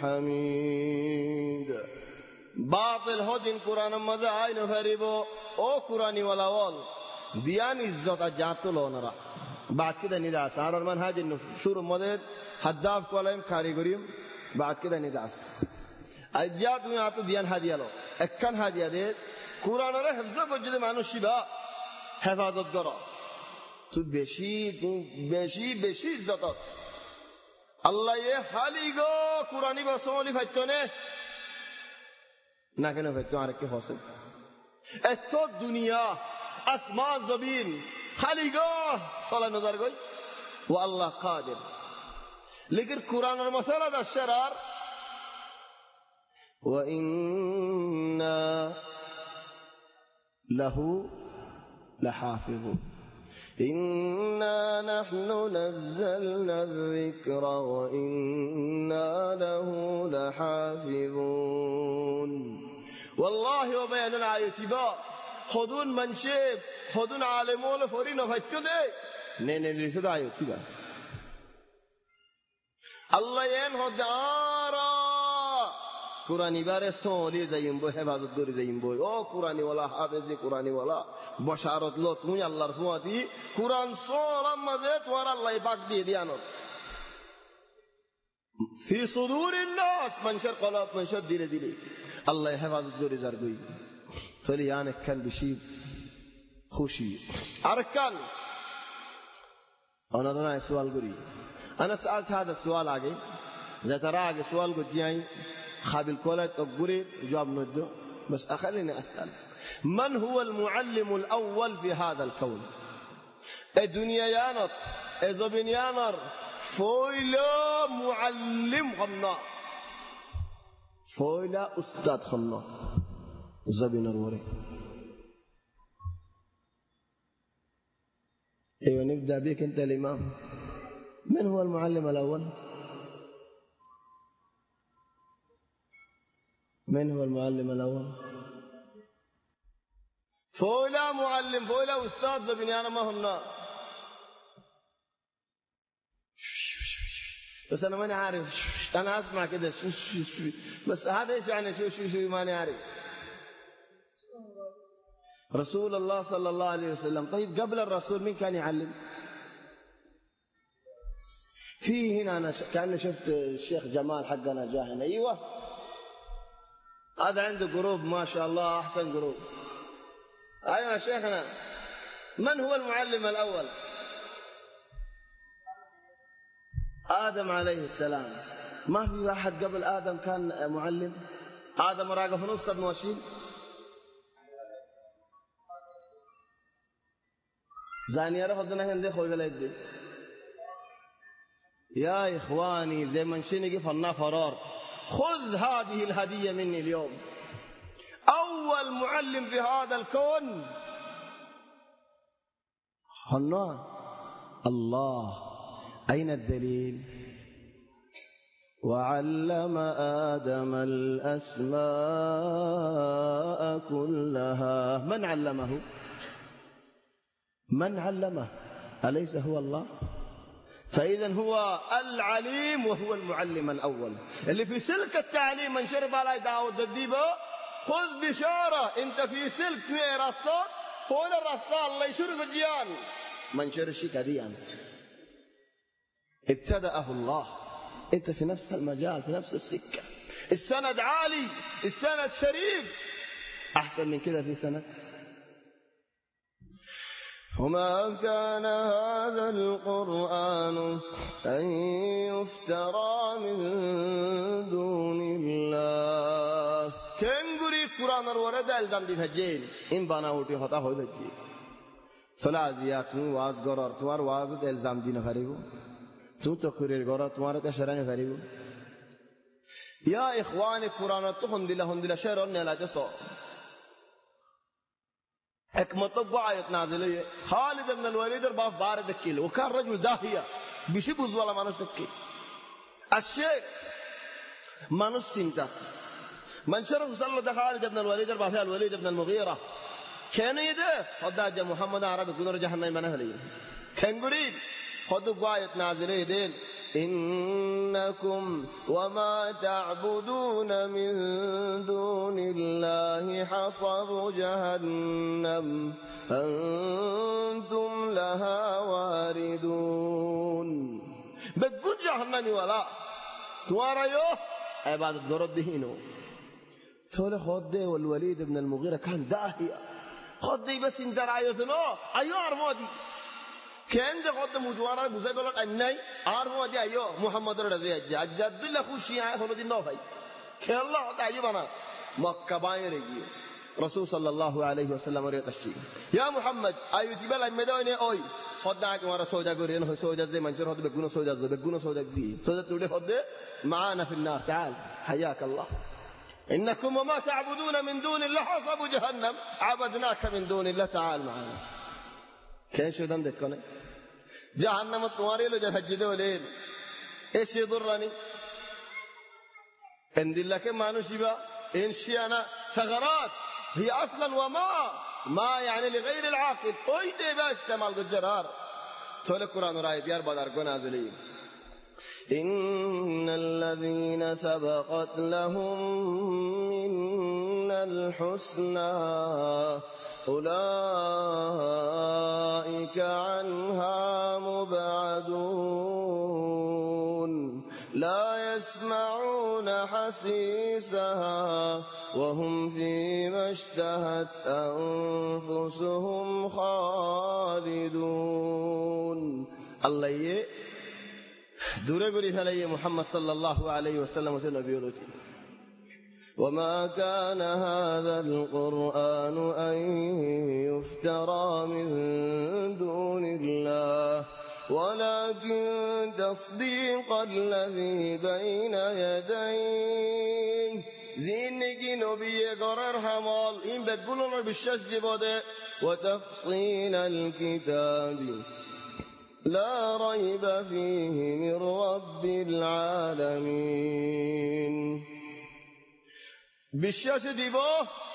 حميد. باطل هدين قرآن مزا آئی نفریبو او قرآنی والاوال دیان عزت جاتو لونرا بعد كده نداس على المنهج النشور مدد حداف كلام كاريغوريم بعد كده نداس اجاد میں آتو دیان هدیه لو اکن هدیه دید قرآن را حفظ بجد معنوشی با حفاظت گرا تو بشی بشی بشی عزتات الله یہ حالی گو قرآنی با سوالی فتونه نکنه فتون عرقی حاصل اتو دنیا اسمان زبین خالیگاه صلاح نظر گوی و الله قادر لیکن قرآن اور مسئلہ دا شرار وَإِنَّا لَهُ لَحَافِظٌ إِنَّا نَحْنُ نَزَّلْنَا الذِّكْرَ وَإِنَّا لَهُ لَحَافِظُونَ. والله وبيان آياتي خودون منشب خودون عالمول فوری نفتده نه نه لیسد آیاتی با الله ین خود آرا قرآنی باره سولی زیم بو حفاظت گوری زیم بو او قرآنی والا حافظی قرآنی والا بشارت لطنوی اللہ رفوہ دی قرآن سورا مزید وار اللہ پاک دی دیانت فی صدور الناس منشر قلاب منشر دیل دیلی الله حفاظت گوری زرگوی فلی یعنی کن بشیب خوشی أركان. أنا رأي سؤال قري أنا سألت هذا السؤال آگے إذا ترى آگے سؤال قد جاي خابل كولا تقولي جواب ندو بس أخليني أسأل من هو المعلم الأول في هذا الكون؟ الدنيا يانت الزبين يانر فويلا معلم خمنا فويلا أستاذ خمنا زبين الوري. ايوه نبدا بك انت الامام. من هو المعلم الاول؟ من هو المعلم الاول؟ فولا معلم فولا استاذ بنيانا ما هن بس انا ماني عارف انا اسمع كده بس هذا ايش يعني شو شو شو ماني عارف. رسول الله صلى الله عليه وسلم. طيب قبل الرسول مين كان يعلم؟ في هنا أنا كأني شفت الشيخ جمال حقنا جاء هنا. أيوة هذا عنده جروب ما شاء الله أحسن جروب. أيوة شيخنا من هو المعلم الأول؟ آدم عليه السلام. ما في أحد قبل آدم كان معلم؟ آدم راقه في نص المواشين زاني أعرف أدنى هندي خوي ليدي. يا إخواني زي من شنقي فلنا فرار خذ هذه الهدية مني اليوم. أول معلم في هذا الكون خلنا الله. أين الدليل؟ وعلم آدم الأسماء كلها. من علمه؟ من علمه؟ أليس هو الله؟ فإذا هو العليم وهو المعلم الأول اللي في سلك التعليم. من شرب على داود الديبة خذ بشارة أنت في سلك مئة راسطة فول الراسطة الله يشرق الجيان. من شرشك ديان ابتدأه الله. أنت في نفس المجال في نفس السكة. السند عالي السند شريف. أحسن من كده في سند. وما كان هذا القرآن أن يفترى من دون الله. كنغري قرآن الورد الزام دي فجين إن بناوتي خطا هو فجين سلازيات واز غرار تمار واز الزام دي نفريغو تو تقرير غرار تمار تشرا نفريغو. يا إخواني قرآن تهم دي لهم دي شعر نلا جسو حكمة ضعيت نازلية. خالد بن الوليد رباف بارد الكيل وكان رجل داهية বেশি বুঝওয়ালা মানুষ দেখে আসছে মানুষ চিন্তা মানুষের হুসাল্লা দেখা খালিদ ইবনে ওয়ালিদের বাপে আল ওয়ালিদ ইবনে মুগীরা কেন ইদে খোদা যে মুহাম্মদ আরবি গুনর জাহান্নাম মানে হলি খেঙ্গুরি খোদ গায়ত নাজিলে দেন إنكم وما تعبدون من دون الله حصب جهنم أنتم لها واردون بقول جهنم ولا توارا يو عبادة دردهينو تقول خد والوليد بن المغيرة كان داهية خد بس انت رأيتنا أيو أرمادي كان ده خد مجوارا بزاي بلق أني أرمادي أيو محمد رضي الله جد الله خوشي عيه خلو دي نوفي كان الله خد أيو بنا مكة باين رجي رسول صلى الله عليه وسلم ريت الشيء يا محمد أيو تبلا مدوني أوي خد داك مرة سودا قرين سودا زي منشر خد بجونا سودا زي بجونا سودا دي سودا تقولي خد معانا في النار تعال حياك الله إنكم وما تعبدون من دون الله حصب جهنم عبدناك من دون الله تعال معنا كان شو دم دكانه جهنم الطواري لو جهجده ولين إيش يضرني إن دلك ما نشيبا إن شيئنا ثغرات هي أصلا وما ما يعني لغير العاقل تويت بس استعمال الجرار تقول القرآن رأي ديار بدر نازلين إن الذين سبقت لهم منا الحسنى أولئك عنها مبعدون لا يسمعون حسيسها وهم فيما اشتهت أنفسهم خالدون الله دورة قري فلي محمد صلى الله عليه وسلم نبي لوتي وما كان هذا القرآن أن يفترى من دون الله ولكن تصديق الذي بين يديه زينك نبي قرر حمال إن بقولنا بالشش جباده وتفصيل الكتاب لا ريب فيه من رب العالمين بالشاش ديبو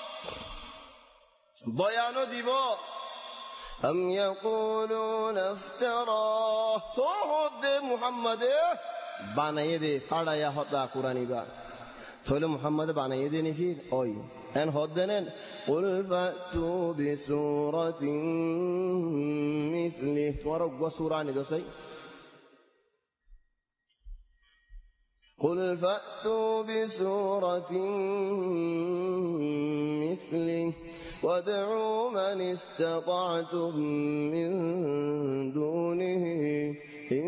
بيانو ديبو أم يقولون افتراه توحد محمد بانايه دي فاڑا يا حدا قرآني با تقول محمد بانايه دي نفيد اوي ان هدنن قل فأتوا بسورة مثله ورقوا سورة ندوسي قل فأتوا بسورة مثله وادعوا من استطعتم من دونه إن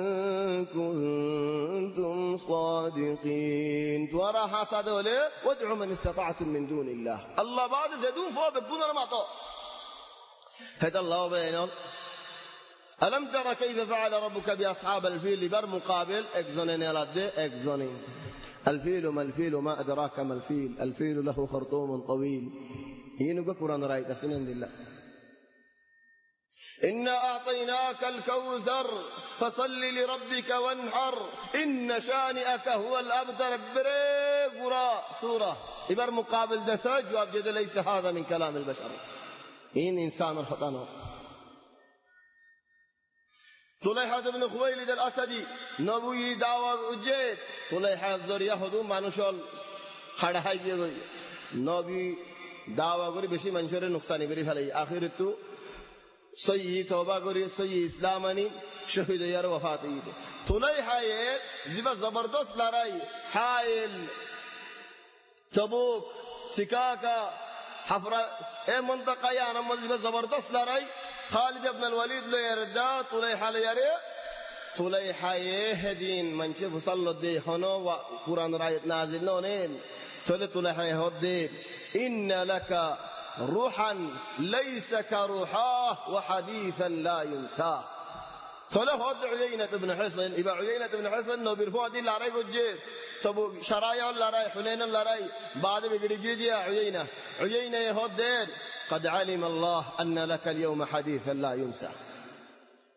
كنتم صادقين تورا حسد له وادعوا من استطعتم من دون الله الله بعد زدون فوق بقونا ما طو هذا الله بينهم ألم ترى كيف فعل ربك بأصحاب الفيل بر مقابل اكزونين يلد اكزونين الفيل ما الفيل ما أدراك ما الفيل الفيل له خرطوم طويل ينبقى قرآن رأيت سنين لله إنا أعطيناك الكوثر فصل لربك وانحر إن شانئك هو الأبتر بريقرا سورة إبر مقابل دساج جواب جد ليس هذا من كلام البشر إن إنسان الخطانه طليحة بن خويلد الأسدي نبوي دعوة أجيب طليحة الزرية هدوم مانوشال خڑا ہے یہ نبی دعوی کری বেশি মানুষের নুকসানি করি ফেলে আখিরাতে সহি তওবা করি সহি ইসলাম আনি শহীদ ইয়ার ওফাত ঈদ তুলাইহা এর জিবা জবরদস্ত লড়াই হাইল তবুক সিকাকা حفرة ايه منطقة يا انا مجيب زبردست لراي خالد بن الوليد ليردا طليحة ليري طليحة يهدين من شوف صلى دي هنا وقرآن رايت نازل نونين تقول طليحة يهدين إن لك روحا ليس كروحاه وحديثا لا ينساه تقول هد عيينة بن حصن إبا عيينة بن حصن نو بيرفوع دي لراي قجيب تبو شرايع لراي حنين لراي بعد بيقول جدي عيينة عيينة يهدين قد علم الله أن لك اليوم حديثا لا ينسى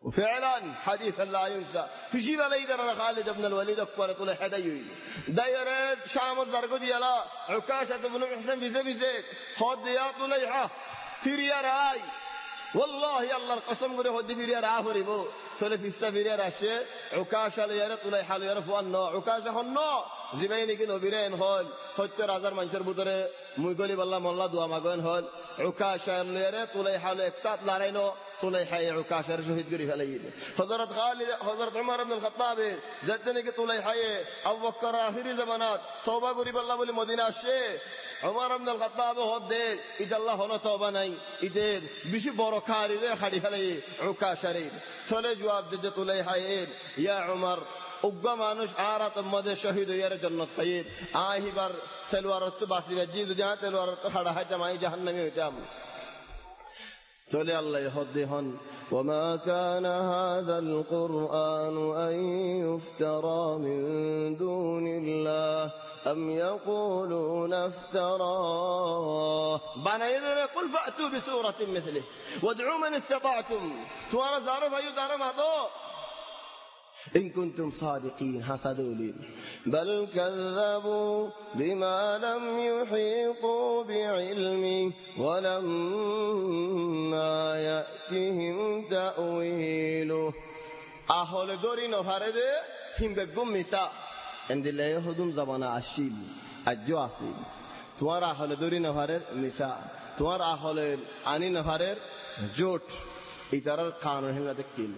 وفعلا حديث لا ينسى في جيب ليدر خالد بن الوليد أكبر طول حديث دايرة شام الزرقود يلا عكاشة بن محسن في زبي زيد خد يا طليحة في ريال هاي والله الله القسم قري خد في ريال عافري بو تقول في السفير راشة عكاشة ليرة طليحة ليرة فوانو عكاشة هنو زبيني كنو بيرين هول خد رازر منشر بودره ميقولي بالله مولا دعا ماقون هول عكاشة ليرة طليحة لإكسات لارينو طليحة عكاشة شهيد قريب عليه حضرت خالد حضرت عمر بن الخطاب زدني كطليحة أبو بكر آخر زمانات توبة قريب الله بولي مدينة الشيء عمر بن الخطاب هود دير إذا الله هنا توبة ناي إذا بيش بروكاري ده خدي عليه عكاشة ريد ثل جواب دد طليحة يا عمر أبغى مانوش عارات ماذا شهيد يا جنة خير آه بار تلوارت باسي بجيل جاه تلوارت خدا هجا ماي جهنم يجام تولي الله يهديهن وما كان هذا القرآن أن يفترى من دون الله أم يقولون افتراه بنا يدري قل فأتوا بسورة مثله وادعوا من استطعتم توانا زارف أيو دارم هذا إن كنتم صادقين حسدولين بل كذبوا بما لم يحيطوا بعلمه ولما يأتهم تأويله أهل دوري نفرد هم بقوم مساء عند الله يهدم زبان عشيل أجو عصيل توار أهل دوري نفرد مساء توار أهل عني نفرد جوت إترار قانون هم تكيل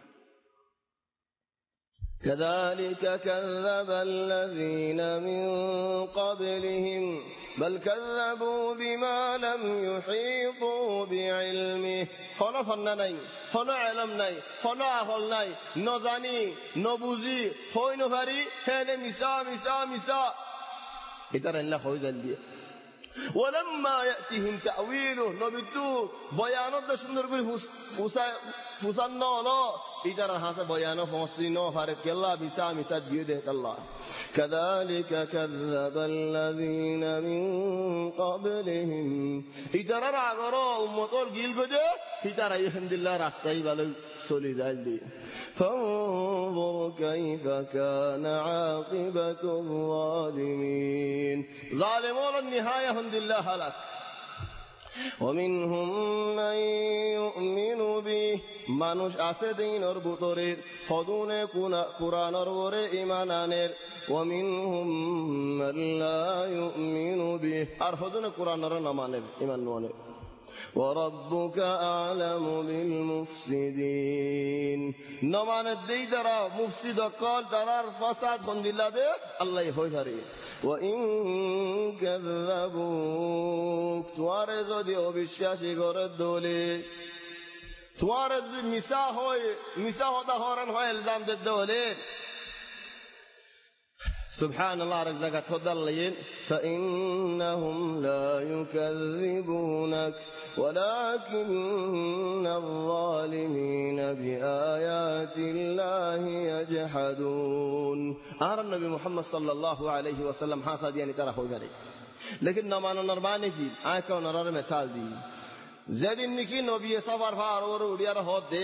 كذلك كذب الذين من قبلهم بل كذبوا بما لم يحيطوا بعلمه خنا فنناي خنا علمناي خنا أهلناي نزاني نبوزي خوي نفري هذا مسا مسا مسا إترى الله خوي ذلدي ولما يأتيهم تأويله نبتو بيانات دشمن رجل فوس فوسا فوسنا لا إذا هذا بيانه فوسينه فارق الله بيسا مسا بيده الله كذلك كذب الذين من قبلهم إذا رأى أمطول جيل كده إذا رأى الحمد لله راستي بالو سولي ذلدي فانظر كيف كان عاقبة الظالمين ظالمون النهاية الحمد لله هلك ومنهم من يؤمن به মানুষ আছে দিনের ভিতরে খদুনে কুরআন এর ঈমানানের ومنهم من لا يؤمن به আর খদুনে কুরআন এর না মানে ঈমান নয় وربك أعلم بالمفسدين نمان الدي درا مفسد قال درار فساد خند الله ده الله يهوي فري وإن كذبوك توارد دي أبشاشي قرد دولي توارد مسا هوي مسا هودا هورن هوي الزام دد دولي سبحان الله رزقت فضلين فإنهم لا يكذبونك ولكن الظالمين بآيات الله يجحدون أرى النبي محمد صلى الله عليه وسلم حاسد يعني ترى هو جري لكن نمانا نرماني في آيك ونرار مثال دي زد إنك نبي سفر فار ورودي أرى دي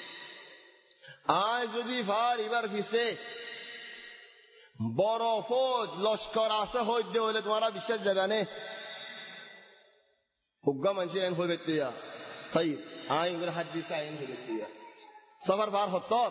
آي زدي فار إبر في سه بارا فوج لشکر آسه های دولت مارا بیشتر زبانه حقا منشه این خوی بتیا خیر آین گر حدیثه این خوی بتیا سفر فار خطار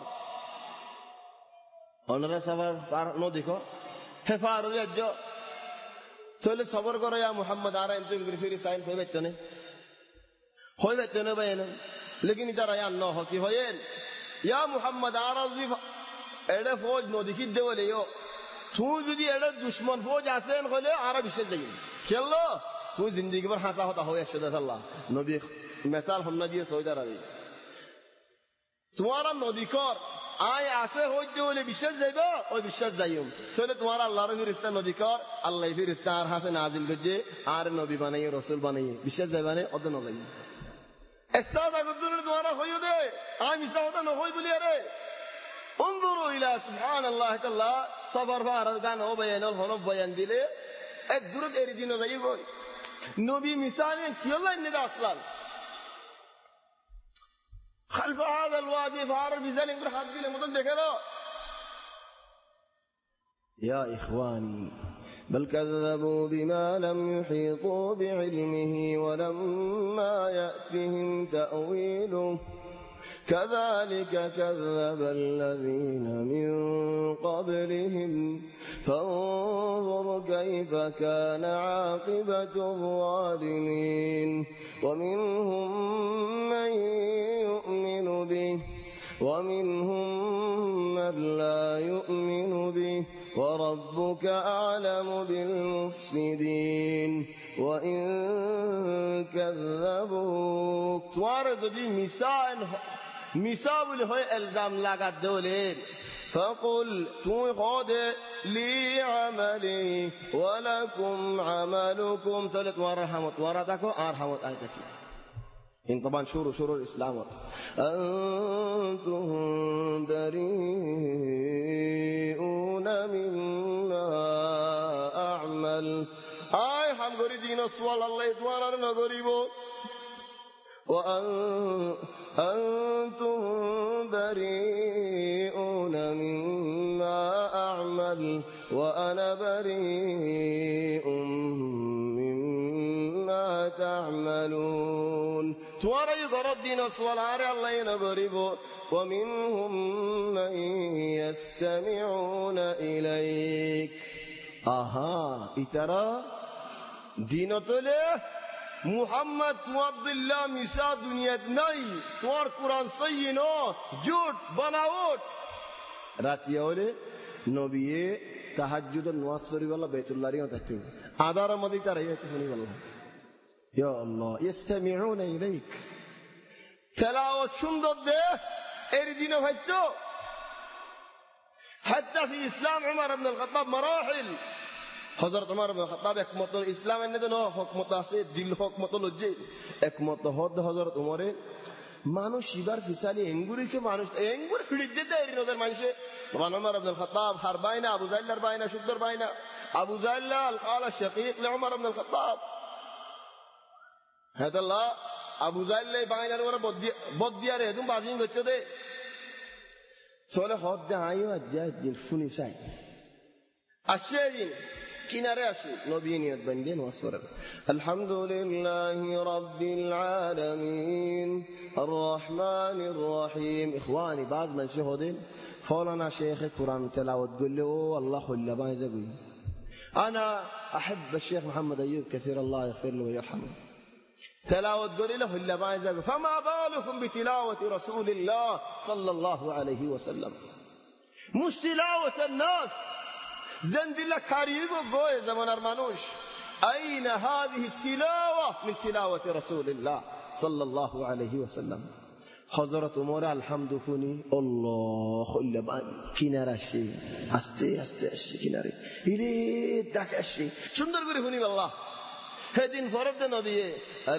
آنرا سفر فار نو دیکھو ہے فار رو جا تولی صبر کرو یا محمد آرہ انتو انگر فیری سائن خوی بتنے خوی بتنے بینن لیکن ادھر آیان نو ہو کی ہوئین یا محمد آرہ زیف ایڈے فوج نو دیکھی دولی یو تو যদি এটা দুশমন ফৌজ আসেন হলে আরো বিশেষ যাই খেললো তুই জিন্দেগি ভর হাসা হতা হয় একসাথে আল্লাহ নবী মিসাল হন্না দিয়ে সৌদি আরবে তোমারা নদী কর আয় আসে হইতে হলে বিশ্বাস যাইবা ওই বিশ্বাস যাইম তাহলে তোমার আল্লাহর ফেরেশতা নদী কর আল্লাহ ফেরেশতা আর হাসে নাজিল করছে আর নবী বানাইয়ে রাসূল বানাইয়ে বিশ্বাস যাইবা না অদ না যাই এসাদা গুজুর তোমারা হইও দে আমি মিসা হতা না হই বলি আরে انظروا إلى سبحان الله تعالى صبر فارد كان هو بيان الهنوب بيان ديله الدرد إردينه زي قوي نبي مثال كي الله إنه أصلا خلف هذا الوادي فعرف يزال يقول حد لي مضل ذكره. يا إخواني بل كذبوا بما لم يحيطوا بعلمه ولما يأتهم تأويله كذلك كذب الذين من قبلهم فانظر كيف كان عاقبة الظالمين. ومنهم من يؤمن به ومنهم من لا يؤمن به وربك أعلم بالمفسدين. وإن كذبوك توارد دي مثال مثال هاي الزام لغت دولين فقل تو خود لي عملي ولكم عملكم تلت ورحمت وردكم أرحمت آيتك. إن طبعا شروع شروع الإسلام أنتم بريئون مما أعمل آي هم غري دين سوال الله يتوارا نغريبو وأنتم بريئون مما أعمل وأنا بريء مما تعملون. توارا يغرد دين سوال الله ينغريبو ومنهم من يستمعون إليك. آها إترى دينتله محمد تواد الله مسا دنيا ناي توار قرآن سينو جود بناوت راتي أولي نبيه تهجد النواصري والله بيت الله ريون تتو آدار مدي ترى يتفني والله يا الله يستمعون إليك تلاوت شمدد ده اردينا فتو حتى في إسلام عمر بن الخطاب مراحل. حضرت عمر بن الخطاب حكمت الإسلام إنه نه حكمت أسير دل حكمت الوجه حكمت هاد حضرت عمر مانو شيبر فيسالي إنغوري كه مانو إنغور فيدي ده إيرين هذا مانشة. طبعا عمر بن الخطاب حرباينا أبو زيل حرباينا شدر باينا أبو زيل الخال الشقيق لعمر بن الخطاب هذا الله أبو زيل باينا ورا بدي بدي أره دوم بازين بچه ده سوال خود ده آيو أجاد دل فوني شاي أشياء كنارة أشياء نبينيات بندين واسورة. الحمد لله رب العالمين الرحمن الرحيم. إخواني بعض من شهودين فولانا شيخ قرآن تلاوت قل له والله خل بايز أقول أنا أحب الشيخ محمد أيوب كثير الله يغفر له ويرحمه تلاوت قل له خل بايز أقول فما بالكم بتلاوة رسول الله صلى الله عليه وسلم مش تلاوة الناس زند الله كريم وقوي زمان أرمانوش. أين هذه التلاوة من تلاوة رسول الله صلى الله عليه وسلم. حضرت عمر الحمد فوني الله خل بان كنار الشيء أستي أستي الشيء كناري إلي دك الشيء شندر قري فوني بالله هدين فرد النبي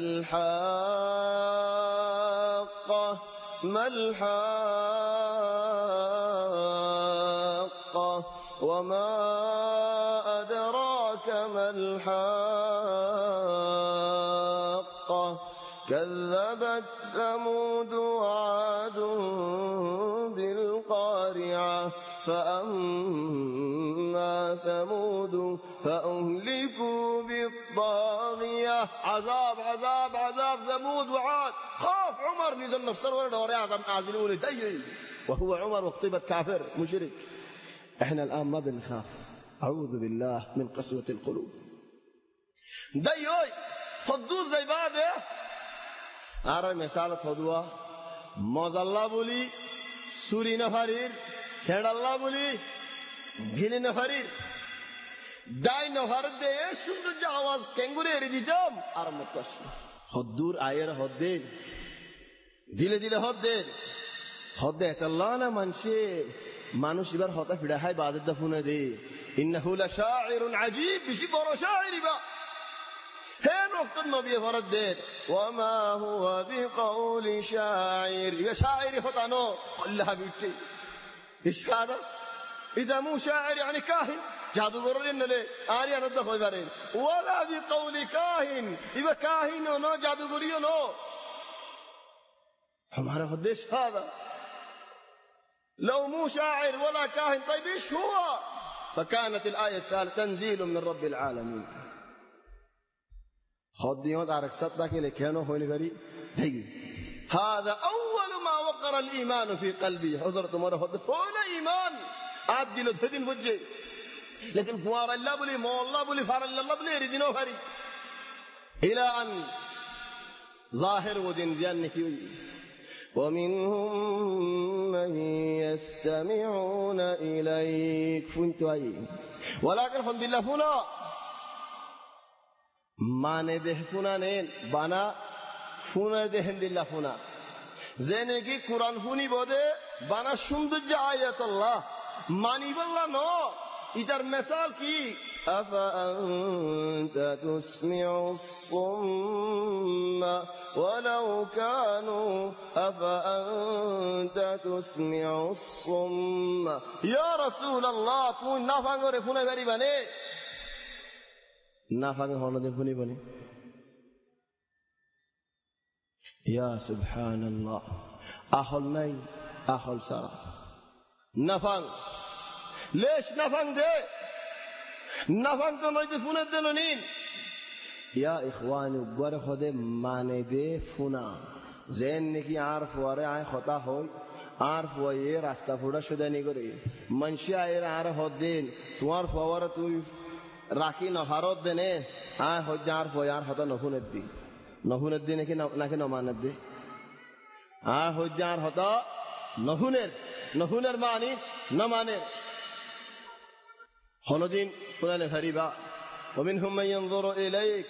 الحق ما الحق وما أدراك ما الحق كذبت ثمود وعاد بالقارعة فأما ثمود فأهلكوا بالطاغية. عذاب عذاب عذاب ثمود وعاد خاف عمر نزل نفسه ورد ورياض عازلون دي وهو عمر واقتبت كافر مشرك. احنا الآن ما بنخاف أعوذ بالله من قسوة القلوب. دايوي خدوز زي بعده آره مثال خدوا مزالله بولي سوري نفرير خيرالله بولي غيلي نفرير داي نفرد ده شندر جاواز كنغوري رديجام آره متوش خدور آير خدين دل دل خدين خدت الله نا منشي মানুষ এবার হতা ফিড়াহাই বাদের দফুনে দে ইন্নাহু লাশাঈরুন আজীব বেশি বড় শায়রি বা হে নক্ত নবী ফরদ দে ওয়া মা হুয়া বিকাউলি শাঈর ইয়া শায়রি হতানো আল্লাহ বিটি ইশহাদা ইদা মু শাঈর يعني কাহিন জাদুঘর নেলে আরি আনন্দ হই পারে ওয়ালা বিকাউলি কাহিন ইবা কাহিন নো জাদুঘরিও নো हमारा उद्देश्य هذا لو مو شاعر ولا كاهن طيب ايش هو؟ فكانت الآية الثالثة تنزيل من رب العالمين. خديون أركسات ذاك اللي كانوا هوني بري هي هذا أول ما وقر الإيمان في قلبي. حضرت مرة خد فولا إيمان عاد دلو تهدين فجي لكن فوار الله بلي مو الله بلي فار الله بلي ردينو فري إلى أن ظاهر ودين جانك ومنهم من يستمعون إليك فنتوا أي ولكن الحمد لله فنا ما نده فنا نين بنا فنا دهن الله فنا زينه کی قرآن فنی بوده بنا شندج آیت الله مانی بالله نو इधर मिसाल की أفأنت تسمع الصم ولو كانوا أفأنت تسمع الصم يا رسول الله تو نافعن করে ফোনে বেরি বানে নাফাঙ্গ হলদে ফোনি বনে يا سبحان الله أخل ناي أخل سارا نافعن ليش نفهم ده نفهم تو نجد فونا دلونين يا إخواني بار خده معنی ده فونا زين نکی عارف واره آی خطا ہوئی عارف وایه راستا فودا شده نگری منشی آیر عارف خود دین تو عارف واره تو راکی نهارات دنه آی خود عارف وایه عارف خطا نفوند دی نفوند دی نکی نکی نماند دی آی خود عارف خطا نفوند نفوند معنی نماند خلدين فلان فريبا ومنهم من ينظر إليك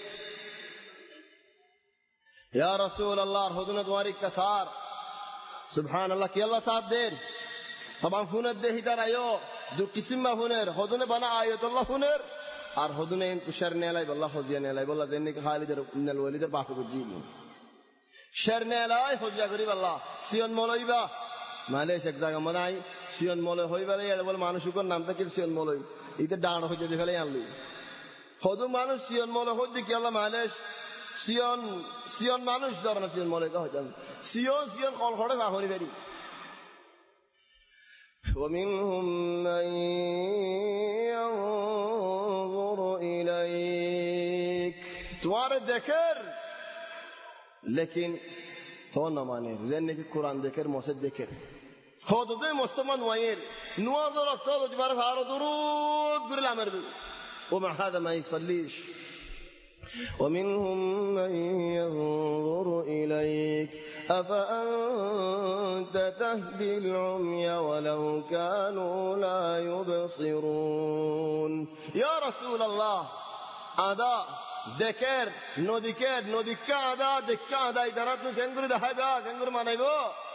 يا رسول الله هدونا دواري كسار سبحان الله كي الله سعد دين طبعا فونا ده هدار ايو دو قسم ما فونر هدونا بنا آيات الله فونر আর হদুনে তুষার নেলাই বল্লা হজিয়া নেলাই বল্লা দেননি খালিদের ইবনুল ওয়ালিদের বাপে বুঝিনি শের নেলাই হজিয়া করি বল্লা সিয়ন মলইবা মালেশ এক জায়গা মনাই সিয়ন মলই হইবালে এর বল মানুষুকর নামটা কি সিয়ন মলই ইতে ডাঁড় হইতে দি ফেলে আনলি হদু মানুষ সিয়ন মলই হইতে কি আল্লাহ মালেশ সিয়ন সিয়ন মানুষ ধরে না সিয়ন মলই কা হইতাম সিয়ন সিয়ন কল খড়ে বাহরি বেরি ومنهم من ينظر إليك توار ذكر لكن هو نمانه زين في القرآن ذكر موسى ذكر هو ده مستمان وين نوازر أستاذ جبار فارو درود قرل عمر ومع هذا ما يصليش ومنهم من ينظر إليك أفأنت تهدي العمي ولو كانوا لا يبصرون يا رسول الله أدا ذكر نو ذكر نو ذكر أدا ذكر أدا إدارات نو كنغر دهيبا كنغر ما نيبو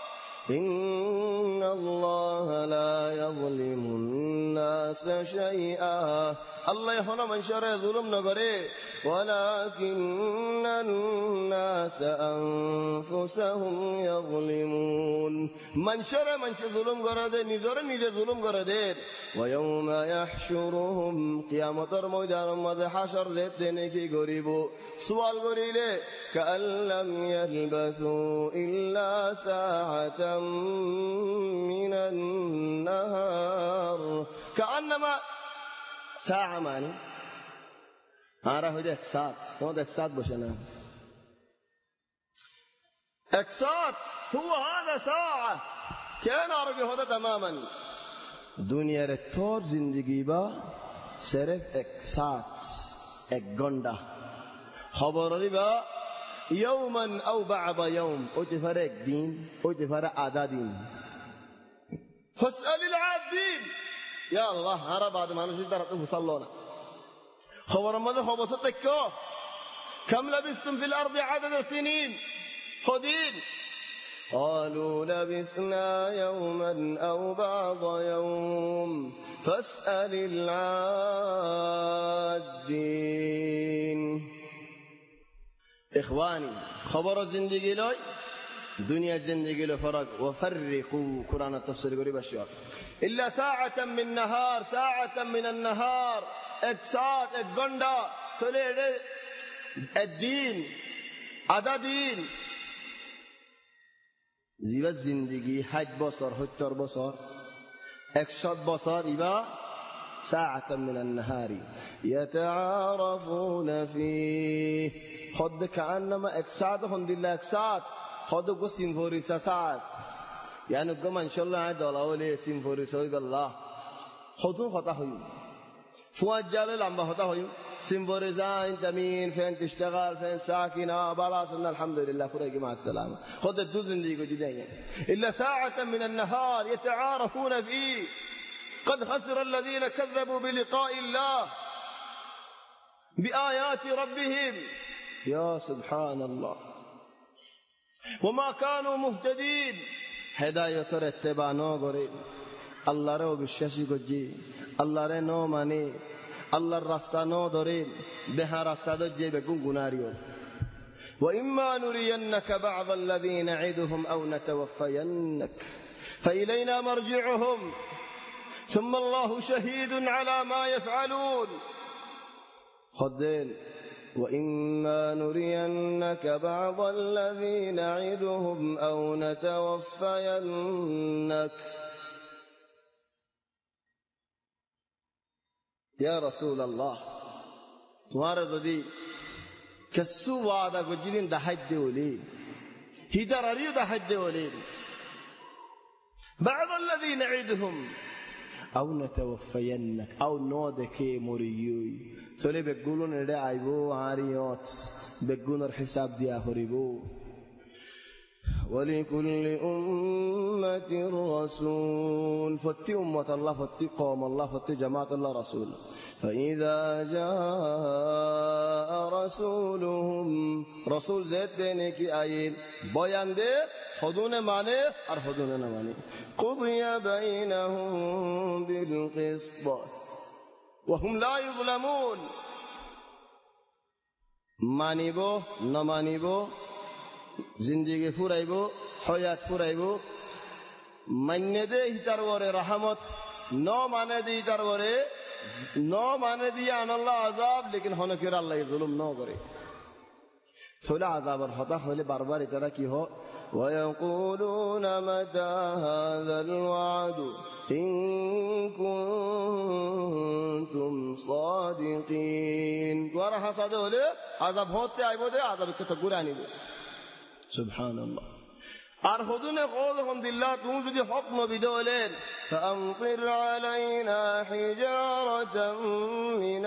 إن الله لا يظلم الناس شيئا الله يهنا من شر ظلم نغري ولكن الناس أنفسهم يظلمون من شر من شر ظلم غرده نزار نزار ظلم غرده ويوم يحشرهم قيامة الميدان مد حشر لتنه کی غريبو سوال غريله كأن لم يلبثوا إلا ساعة من النهار كأنما ساعة ماني أعرف ده ساعة كم ده ساعة بشنا إكسات هو هذا ساعة كان عربي هذا تماما دنيا رتور زندگی با صرف إكسات إكغندا خبري با يوما أو بعض يوم أتفرق دين أتفرق عدد دين فاسأل العادين يا الله عرب بعد ما نشيد درته صلونا خبر ماذا خبصتك كم لبستم في الأرض عدد سنين خدين قالوا لبثنا يوما أو بعض يوم فاسأل العادين إخواني خبر الزندگی لوي دنيا الزندگی لو فرق وفرقوا قرآن التفسير قريب الشيء إلا ساعة من نهار ساعة من النهار اكسات اكغندا توليد الدين عددين জিবা জিন্দগি ষাট বছর সত্তর বছর একশত বছর ইবা ساعة من النهار يتعارفون فيه خد كأنما اكساد هند الله اكساد خد قسم فوريسا ساعات يعني قم إن شاء الله عيد الله ولي سيم فوريسا الله خدون خطا هيو فواد جالل عم بخطا هيو سيم فوريسا انت مين فين تشتغل فين ساكن اه بالاس ان الحمد لله فريق مع السلامة خد الدوزن دي جديدين إلا ساعة من النهار يتعارفون فيه قد خسر الذين كذبوا بلقاء الله بآيات ربهم يا سبحان الله وما كانوا مهتدين هداية اتباع نو غري الله رو بششي گجي الله رو نو ماني الله راستہ نو دورين بها راستہ دجي بگون گناريون وإما نرينك بعض الذين نعدهم أو نتوفينك فإلينا مرجعهم ثم الله شهيد على ما يفعلون خدين وإما نرينك بعض الذي نعدهم أو نتوفينك يا رسول الله تمہارا ذدی کسو وعدہ گجلین دحد دیولی هدر أريو دحد دیولی بعض الذي نعدهم أو نتوفينك أو نودك مريوي تولي بيقولون إذا عيبو عاريات بيقولون الحساب دي أخربو ولكل أمة رسول فتي أمة الله فتي قوم الله فتي جماعة الله رسول فإذا جاء رسولهم رسول ذات نيكي آيين بيان دي خدون معنى اور خدون نہ معنی قضي بينهم بالقسط وهم لا يظلمون مانیبو نمانیبو زندگی فورایبو حیات فورایبو منده هیتر وره رحمت نو منده هیتر وره نو منده ان الله عذاب لیکن ہونا کہ اللہ ظلم نہ کرے تھوڑا عذاب اور خطا ہولے بار بار طرح کی ہو ويقولون متى هذا الوعد إن كنتم صادقين وراء حسد هولي عذاب هوتي عيبودي عذاب كتقولاني سبحان الله أرخدون قولهم بالله تنزل حكم بدولين فأمطر علينا حجارة من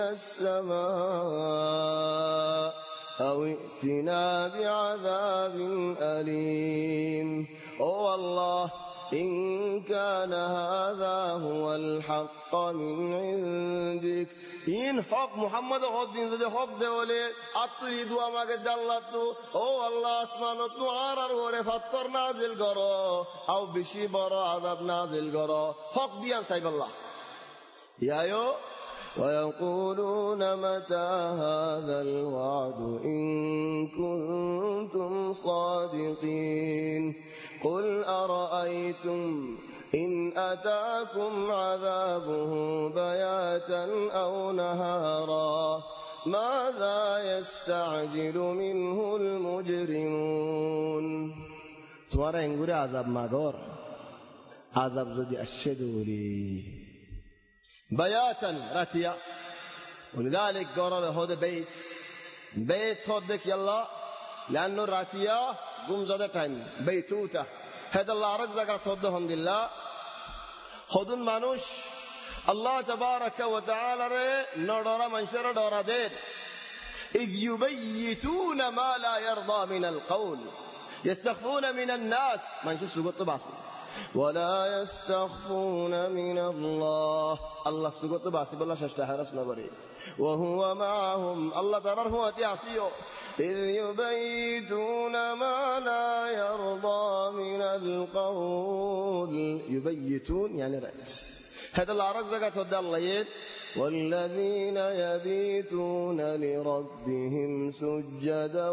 السماء أو ائتنا بعذاب أليم أو الله إن كان هذا هو الحق من عندك إن حق محمد خدين ذي حق دولي أتريدوا ما قد دلتوا أو الله اسمانه تعارر ورفتر نازل قرأ أو بشي برا عذاب نازل قرأ حق ديان سيب الله يا يو ويقولون متى هذا الوعد إن كنتم صادقين قل أرأيتم إن أتاكم عذابه بياتا أو نهارا ماذا يستعجل منه المجرمون تمہارا انگورے عذاب ماغور عذاب زودی اشدولی بياتا راتيا ولذلك قرر هذا بيت بيت هدك يلا لأنه راتيا قم زاد تايم بيتوتا هذا الله رزقك هدهم لله خدون مانوش الله تبارك وتعالى نورا منشر دورا دير إذ يبيتون ما لا يرضى من القول يستخفون من الناس منشر سقط بعصي ولا يستخفون من الله الله سقط بعصي بالله شاشته رسنا بري وهو معهم الله ترى هو تعصيه إذ يبيتون ما لا يرضى من القول يبيتون يعني رأس هذا العرق زكاة هذا الله يد والذين يبيتون لربهم سجدا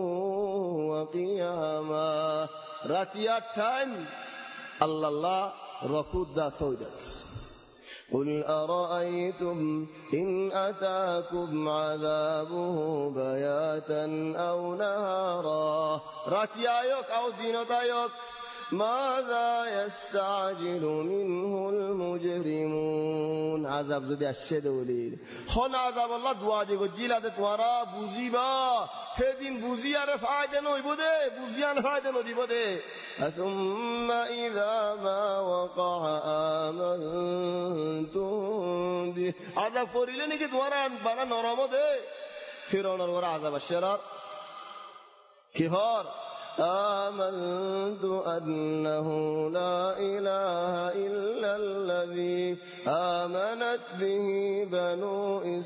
وقياما راتيا تايم الله الله ركود دا سودت قل أرأيتم إن أتاكم عذابه بياتا أو نهارا راتيا يوك أو دينوتا يوك ماذا يستعجل منه المجرمون عذاب যদি আসে দৌলি খন আযাব আল্লাহ দোয়া দিগো জিলাতে তোরা বুঝিবা সেদিন বুঝিয়ারে ফায়দা নইব দে বুঝিয়ান ফায়দা নদিব দে ثم اذا ما وقع آمنتم به আযাব করিলে নাকি তোরা বানা নরম দে ফিরআউনের ওরা আযাব আসরার কি হর آمنت أنه لا إله إلا الذي آمنت به بنو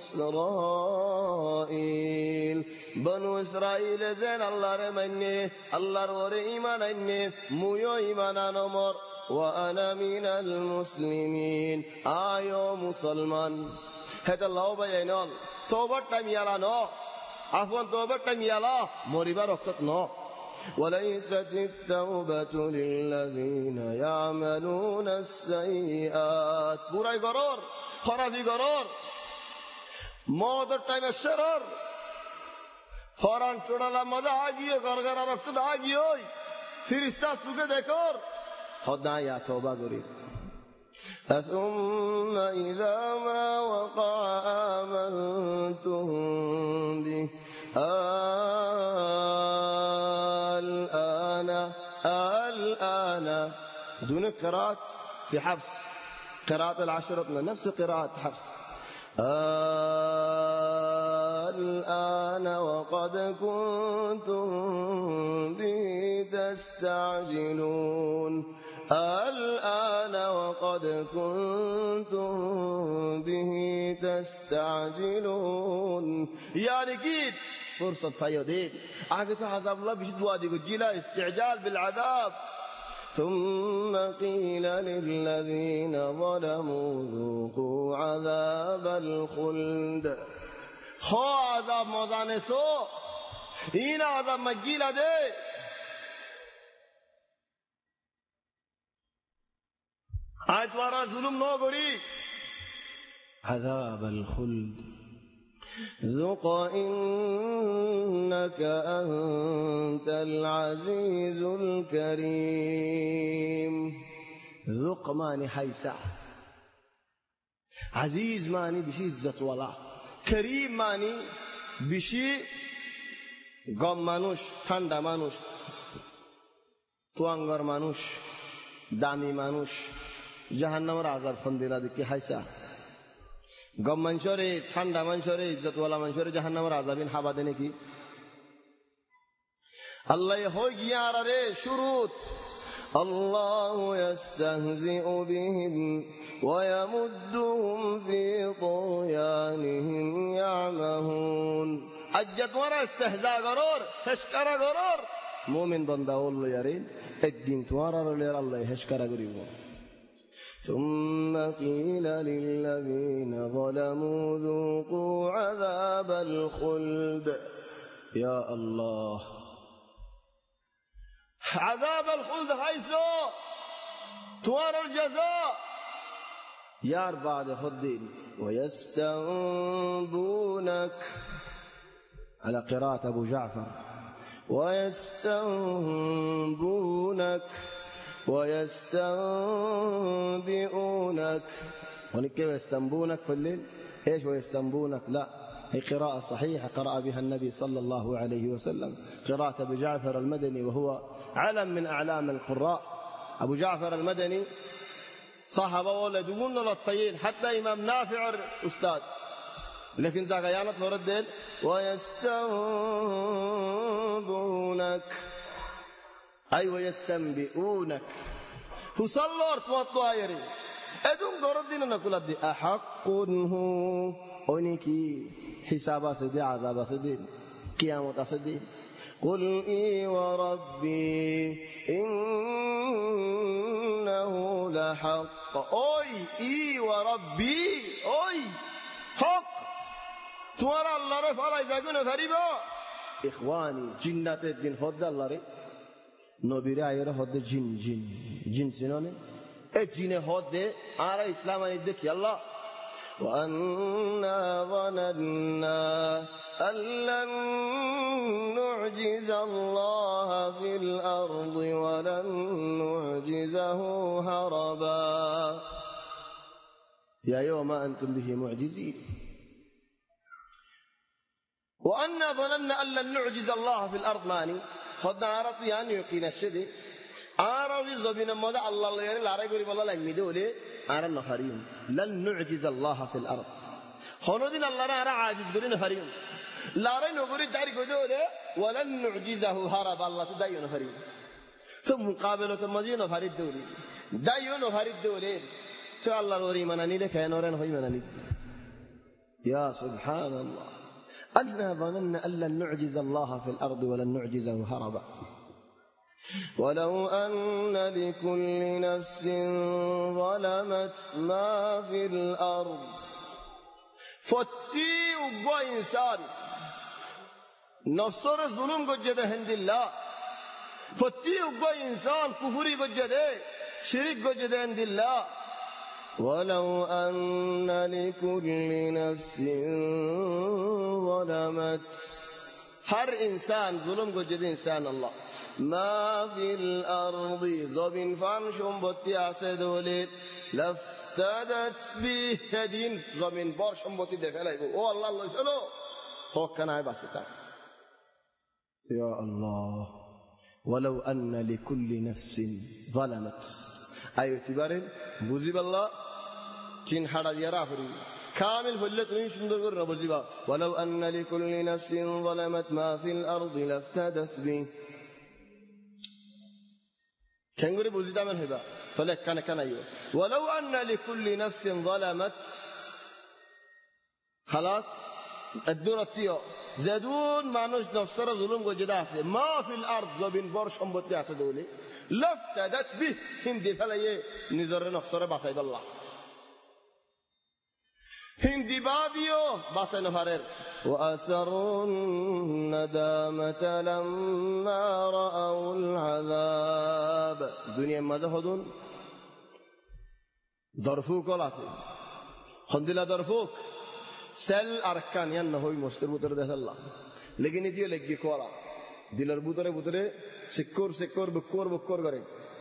إسرائيل بنو إسرائيل زين الله رمني الله رور إيمان أني ميو إيمان نمر وأنا من المسلمين آيو مسلمان هذا الله بينال توبة تام يلا نو عفوا توبة تام يلا مريبا ركض نو وليست التوبة للذين يعملون السيئات براي غرور خرافي غرور موضر تايم الشرر فوران چوڑالا مدى آگیو گرگرا رکتد آگیوی فرستا سوگه دکور خدا یا توبه گرید ثم إذا ما وقع آمنتهم به الآن الآن دون قراءة في حفص قراءة العشرة نفس قراءة حفص الآن وقد كنتم به تستعجلون الآن وقد كنتم به تستعجلون يعني كيد فرصة فيودين عاقت عذاب الله بشد وادي قجيلا استعجال بالعذاب ثم قيل للذين ظلموا ذوقوا عذاب الخلد خو عذاب موزان سو این عذاب مجيلا دي آیت وارا ظلم نو گری عذاب الخلد ذق إنك أنت العزيز الكريم ذق ماني حيسع عزيز ماني بشي عزت ولا كريم ماني بشي গম মানুষ ঠান্ডা মানুষ তোয়াঙ্গর মানুষ দামি মানুষ জাহান্নামের আযাব খন দিলা দেখি হাইসা গম মানুষরে ঠান্ডা মানুষরে ইজ্জতওয়ালা মানুষরে জাহান্নামের আযাবিন হাবা দেনে কি আল্লাহ হই গিয়া আরে শুরুত الله يستهزئ بهم ويمدهم في طغيانهم يعمهون اجت ورا استهزاء غرور هشكرا غرور مؤمن بندا والله يرين الدين توارا الله هشكرا غريب ثم قيل للذين ظلموا ذوقوا عذاب الخلد يا الله عذاب الخلد حيث توارى الجزاء يار بعد خدين ويستنبونك على قراءة أبو جعفر ويستنبونك ويستنبئونك ونكيف يستنبونك في الليل ايش ويستنبونك لا هي قراءة صحيحة قرأ بها النبي صلى الله عليه وسلم قراءة أبو جعفر المدني وهو علم من أعلام القراء أبو جعفر المدني صحابة ولد يقولون لطفيين حتى إمام نافع أستاذ لكن زاغيانة وردين ويستنبئونك أي ويستنبئونك فصلوا ارتواتوا آيري ادون قردين نقول دي أحق هو أنيكي حسابا سدي عذابا سدي قيامة سدي قل إي وربي إنه لحق أي إي وربي أي حق توارى الله رفع إذا كنا فريبا إخواني جنات الدين خد الله ري نبيري آيرا خد جن جن جن سنانه الجن خد آرا إسلام أن يدك يلا وأنا ظننا أن لن نعجز الله في الأرض ولن نعجزه هربا يا يوم أنتم به معجزين وأنا ظننا أن لن نعجز الله في الأرض ماني خدنا عرض يعني يقين الشدي عرض زبين ماذا الله الله يعني لا رأي بالله لا يمدولي عرض نفريم لن نعجز الله في الأرض خنودين الله نرى عاجز قرين نفريم لا رأي نقولي تعرف دولي ولن نعجزه هرب الله تدايو نفريم ثم مقابله تمجين نفريد دولي دايو نفريد دولي شو الله روري مناني لك يا نورين هاي مناني يا سبحان الله أنا ظننا أن لن نعجز الله في الأرض ولن نعجزه هربا ولو أن لكل نفس ظلمت ما في الأرض فتي وقوى إنسان نفسر الظلم قد جده هند الله فتي وقوى إنسان كفري قد جده شرك قد جده هند الله ولو أن لكل نفس ظلمت هر إنسان ظلم قد جده إنسان الله ما في الأرض زبين فان شمبتي عسدولي لافتدت به يدين زمين بار شمبتي دفعله او الله الله يفعله توقعنا باسطة يا الله ولو أن لكل نفس ظلمت أي اعتبارين بوزيب الله تين حدا ديارا فري كامل فلت من شندر قرنا بوزيبا ولو أن لكل نفس ظلمت ما في الأرض لافتدت به كنغوري بوزيدا من هبا فلك كان كان أيوه ولو أن لكل نفس ظلمت خلاص الدورة تيو زدون مانوش نفسر ظلم وجداسه ما في الأرض زبين برش هم بتياسه دولي لافتدت به هندي فلايه نزر نفسر بسيد الله هندي باديو بس نفرر وأسروا الندامة لما رأوا العذاب دنيا ماذا هدون ضرفوك ولا سي خندلا ضرفوك سل أركان ين هوي مستر بطر ده الله लेकिन ये लगी कोला दिलर बुतरे बुतरे सिक्कोर सिक्कोर बक्कोर बक्कोर करे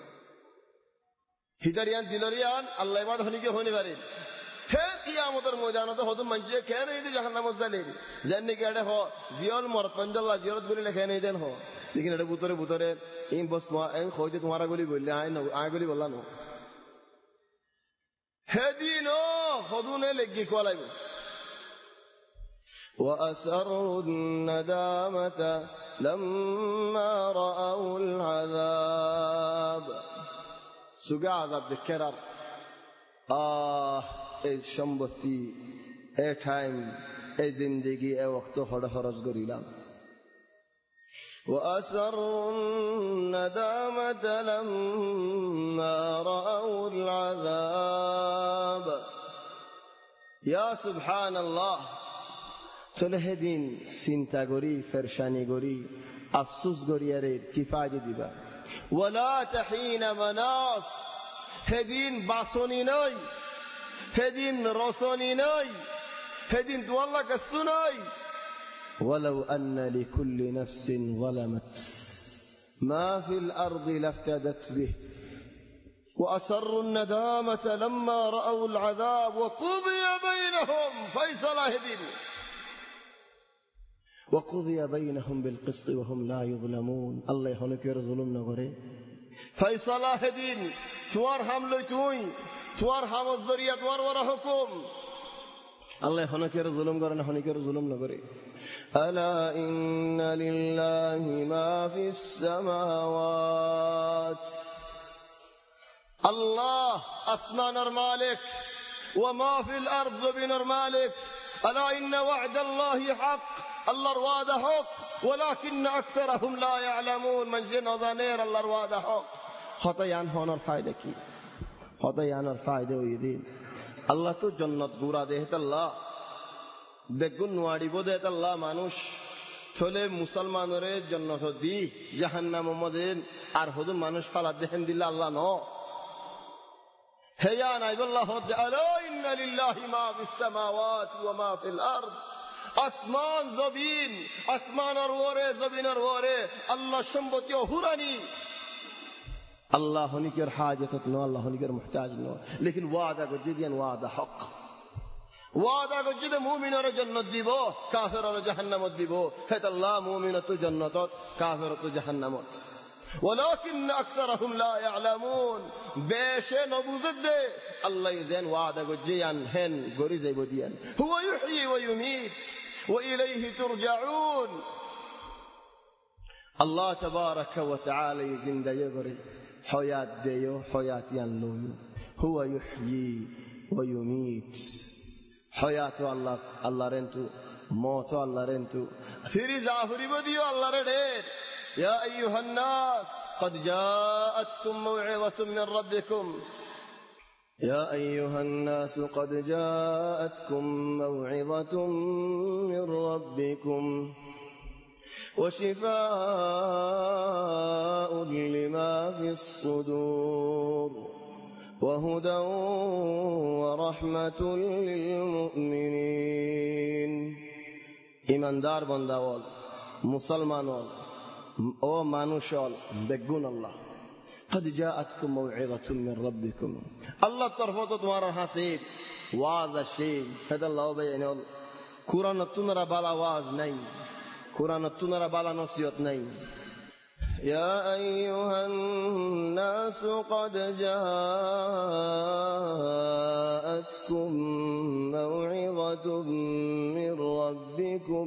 हिदरियान दिलरियान अल्लाह इबादत होने के होने वाले हे कियामतर मैदान तो होदुम मंजे कह रहे थे जहन्नम मज़ले जन्नत के अड़े हो जियल मरत पंजल्ला जियरत गुली लिखे नहीं देन हो लेकिन अड़े बुतरे बुतरे इन बस तुम्हारा इन खोजे तुम्हारा गुली बोले आए ना आए गुली बोला नो हे दीनो होदुने लगी कोला وأسروا الندامة لما رأوا العذاب سجع عذاب ذكرر آه اي شمبتي اي تايم اي زندگی اي وقت خود خرج گریلام وأسروا الندامة لما رأوا العذاب يا سبحان الله চলে দিন চিন্তা করি ফেরশানি করি আফসোস করি আরে কি ফায়দা দিবা ওয়ালা তাহিনা মানাস হেদিন বাসনি নাই হেদিন রসনি নাই হেদিন তো আল্লাহ কাছে নাই ولو أن لكل نفس ظلمت ما في الأرض لافتدت به وأسروا الندامة لما رأوا العذاب وقضي بينهم فيصل هدين وقضي بينهم بالقسط وهم لا يظلمون الله هناك ظلم نغري فيصل هدين توار حمل توي توار حم الذرية توار ورا حكم الله هناك ظلم غرنا هناك ظلم نغري ألا إن لله ما في السماوات الله أسمان المالك وما في الأرض بين المالك ألا إن وعد الله حق الله رواد حق ولكن أكثرهم لا يعلمون من جن ظنير الله رواد حق خطيان هون الفائدة كي خطيان الفائدة ويدين الله تو جنت غورا دهت الله বেগুন নোয়াড়িব দেত আল্লাহ মানুষ চলে মুসলমানরে জন্নত দি জাহান্নাম মদের আর হদু মানুষ ফালা দেহেন দিলা আল্লাহ ন هيا نائب الله ألا إن لله ما في السماوات وما في الأرض আসমান জমিন আসমানের ওরে জমিনের ওরে আল্লাহ সম্পত্তি হুরানি আল্লাহ হনিকের হাজত নো আল্লাহ হনিকের মুহতাজ নো লেকিন ওয়াদা করছে দিন ওয়াদা হক ওয়াদা করছে যে মুমিনের জান্নাত দিব কাফেরের জাহান্নামত দিব হে আল্লাহ মুমিনত জান্নাত কাফেরত জাহান্নামত ولكن اكثرهم لا يعلمون বেশে নবুজদ আল্লাহ যেন ওয়াদা করছে আন হেন গরি যাইব দিয়ান هو يحيي ويميت واليه ترجعون الله تبارك وتعالى زنده يغري حيات ديو حياتيان لويو هو يحيي ويميت حيات الله الله رنتو موت الله رنتو فيري زافري بديو الله رد يا أيها الناس قد جاءتكم موعظة من ربكم يا أيها الناس قد جاءتكم موعظة من ربكم وشفاء لما في الصدور وهدى ورحمة للمؤمنين إيمان دار بنداول مسلمانول او مانوشال بگون الله قد جاءتكم موعظة من ربكم الله طرفته تمہارا حسین واز الشيء هذا الله بينه قرآن تنرى بالا واز نہیں قرآن تنرى بالا نصيحت نہیں يا أيها الناس قد جاءتكم موعظة من ربكم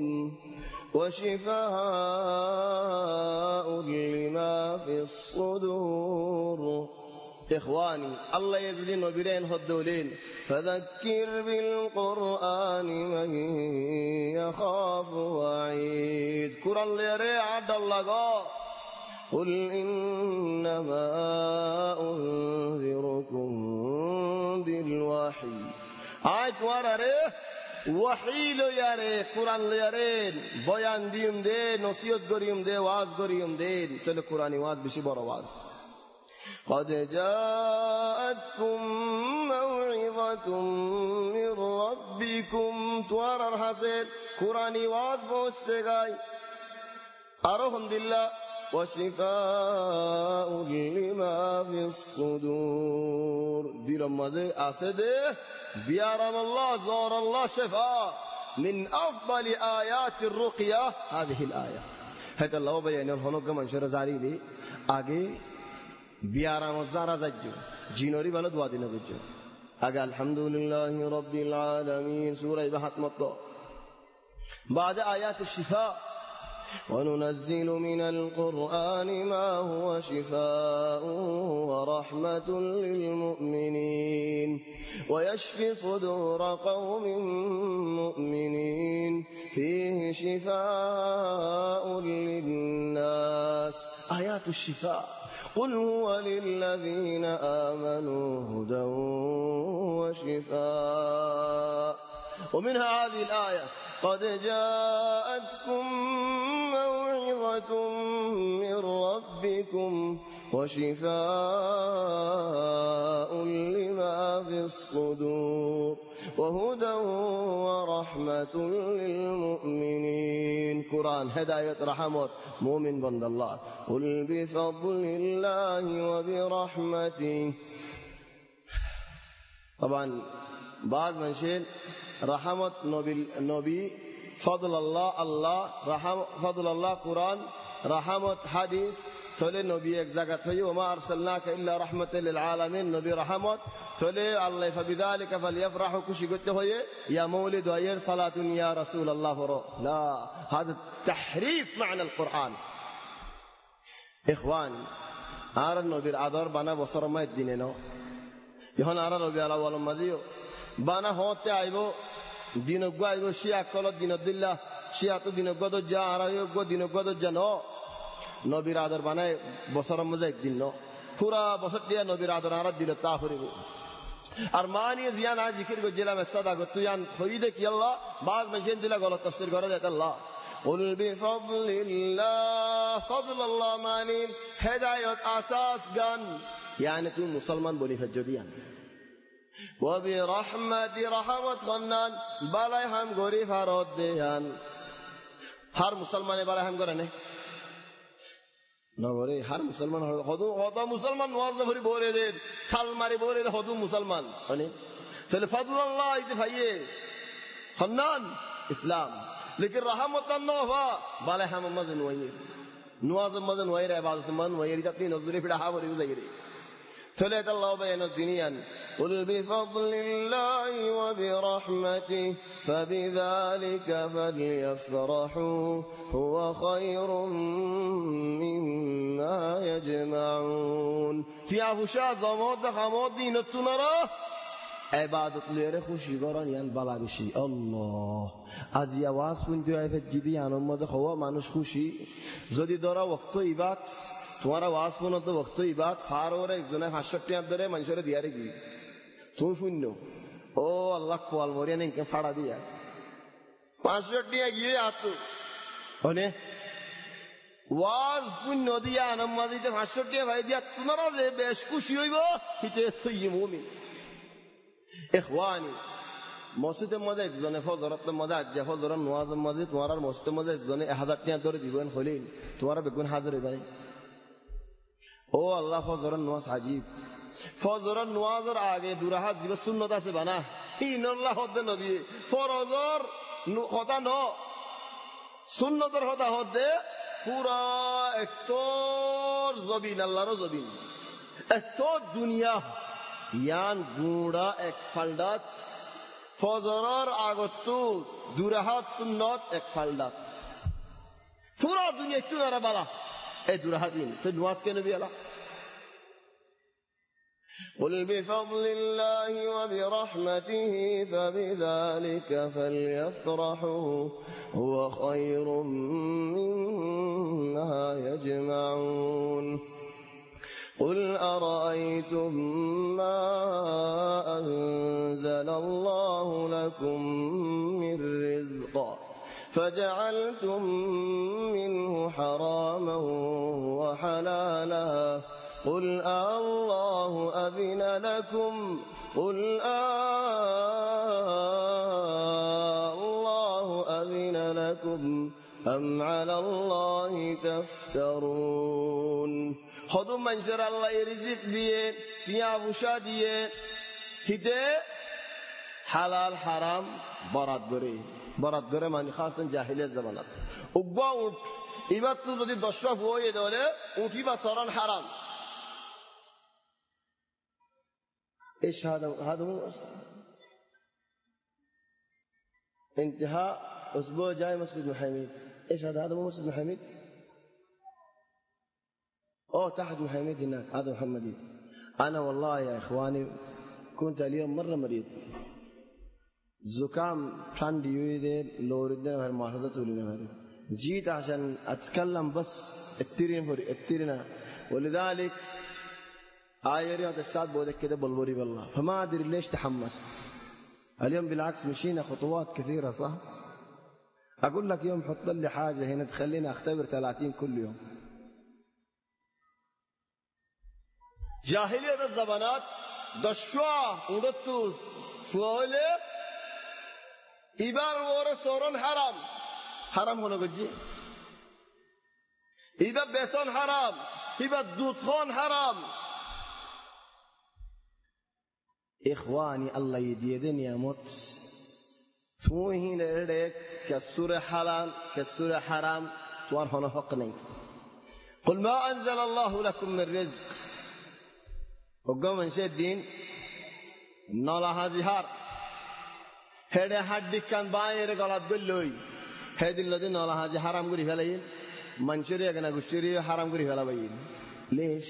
وشفاء لما في الصدور إخواني الله يزدين وبرين هدولين فذكر بالقرآن من يخاف وعيد قرآن ليري عد الله قل إنما أنذركم بالوحي آية ورره وحی لو یاره قرآن لو یاره بیان دیم ده نصیحت گریم ده واز گریم ده چلو قرآنی واز بشی برو واز قد جاءتكم موعظة من ربكم توارر حسد قرآنی واز پوچھتے گئی الحمد لله وشفاء لما في الصدور دل مزه اسده بيارم الله زور الله شفاء من أفضل آيات الرقية هذه الآية هذا الله بيان الهنوك من شر زاري لي آگے بيارم الزارة زجو جينوري بنا دعا دينا بجو آگے الحمد لله رب العالمين سورة بحث مطلع بعد آيات الشفاء وننزل من القرآن ما هو شفاء ورحمة للمؤمنين ويشفي صدور قوم مؤمنين فيه شفاء للناس آيات الشفاء قل هو للذين آمنوا هدى وشفاء ومنها هذه الآية قد جاءتكم موعظة من ربكم وشفاء لما في الصدور وهدى ورحمة للمؤمنين قرآن هداية رحمة مؤمن بند الله قل بفضل الله وبرحمته طبعا بعض من شيء رحمة نبي نبي فضل الله الله رحم فضل الله قرآن رحمة حديث تولي نبي এক জায়গা থেকে وما أرسلناك إلا رحمة للعالمين نبي رحمة تولي الله فبذلك فليفرحوا খুশি করতে হয় يا مولد وير صلاة يا رسول الله فرو لا هذا تحريف معنى القرآن إخواني আর নবীর আদর বানা বছর মাস দিনে ন এখন আর রবি আলা ওয়াল মাদিও বানা হতে আইব দিনজ্ঞ আইব শিয়া কলত দিনদ্দিল্লা শিয়া তো দিনজ্ঞ তো যা আর আয়োগ্য দিনজ্ঞ তো যেন নবীর আদর বানায় বছর মধ্যে একদিন ন পুরা বছর দিয়া নবীর আদর আর দিল তা ফুরিব আর মানিয়ে জিয়ান আজ জিকির গজিলাম সাদা গো তুয়ান হইদে কি আল্লাহ বাজ মেজেন দিলা গলত তাফসীর করে যায় আল্লাহ قل بفضل الله فضل الله معنی هدایت اساس گن یعنی تو مسلمان بولی فجدیان وبرحمة رحمت خنان بالاي هم غوري فرود ديان هر مسلمان بالاي هم غوري نه نغوري هر مسلمان خودو خدا مسلمان نواز نفري بوري دي خال ماري بوري دي خودو مسلمان هني تل فضل الله يدفعيه خنان اسلام لیکن رحمت النوفا بالاي هم مزن وين نواز مزن وين عبادت من وين اپنی نظر پڑا ہاوری وزيري ثلاث الله بين الدنيا قل بفضل الله وبرحمته فبذلك فليفرحوا هو خير مما يجمعون في عفشا زماد خماد دين التنرى عبادت ليره خوشی گران یان بالا بشی الله از یواز فندی ای فجدی یان امد خوا مانوش خوشی زدی دارا وقت عبادت तुम्हारा वास फोन होता वक्त ही बात फार हो रहा है इस दुनिया हाशट्टी अंदर है मंशूर दिया रहेगी तुम सुनो ओ अल्लाह को अलमोरिया ने इनके फाड़ा दिया हाशट्टियां ये आतु होने वास फोन दिया नमाज़ी जब हाशट्टियां भाई दिया तुम्हारा जे बेशकुशी हुई वो हिते सही मुमी इख्वानी मस्जिद मज़े एक जने फौज़रत मज़े अज्जा फौज़रत नवाज़ मज़े तुम्हारा मस्जिद मज़े एक जने हज़ारटियां दौर दीवान खोलें तुम्हारा बेगुन हाज़िर है ओ अल्लाह फजरन नवाज अजीब फजरन नवाज और आगे दुराहा जीव सुन्नता से बना ही नल्ला होते नबी फरजर होता नो सुन्नतर होता होते पूरा एक तोर जबीन अल्लाह रो जबीन एक तो दुनिया यान गुड़ा एक फलदात फजरर आगतु दुराहा सुन्नत एक फलदात पूरा दुनिया क्यों ना रबाला ए दुराहा दिन तो नवाज के नबी अल्लाह قل بفضل الله وبرحمته فبذلك فليفرحوا هو خير مما يجمعون قل أرأيتم ما أنزل الله لكم من رزق فجعلتم منه حراما وحلالا قل الله أذن لكم قل الله أذن لكم أم على الله تفترون خذوا منشر الله رزق ديه فيها وشا ديه هده حلال حرام برات گره برات گره معنی خاصن جاهلیت زمانات اگوا اونٹ ایبت تو যদি দশরফ হয়ে দলে উঠি বা সরন হারাম ايش هذا هذا مو انتهاء اسبوع جاي مسجد محمد ايش هذا هذا مو مسجد محمد اوه تحت محمد هناك هذا محمدي انا والله يا اخواني كنت اليوم مره مريض زكام عندي يريد لو ردنا غير معتاد تقولين هذا جيت عشان اتكلم بس الترين فري الترين ولذلك آيري هذا الساد بودك كده بالوري بالله فما أدري ليش تحمست اليوم بالعكس مشينا خطوات كثيرة صح أقول لك يوم حط لي حاجة هنا تخليني أختبر ثلاثين كل يوم جاهلية الزبانات دشوا ودتوس فوله إبار ورا سورون حرام حرام هنا قجي إذا بيسون حرام إذا دوتخون حرام إخواني الله يديدن يا موت توهين لك كالسورة حلال كالسورة حرام توان هنا فقني قل ما أنزل الله لكم من رزق وقوم من شدين نالا هزيهار هذا حد كان باير غلط قلوي هذا الذي نالا هزي حرام قري فلاين منشري أنا قشري حرام قري فلا بين ليش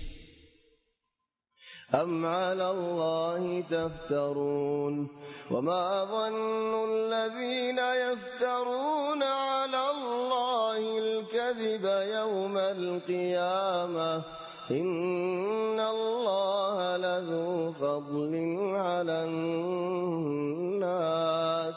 أم على الله تفترون وما ظن الذين يفترون على الله الكذب يوم القيامة إن الله لذو فضل على الناس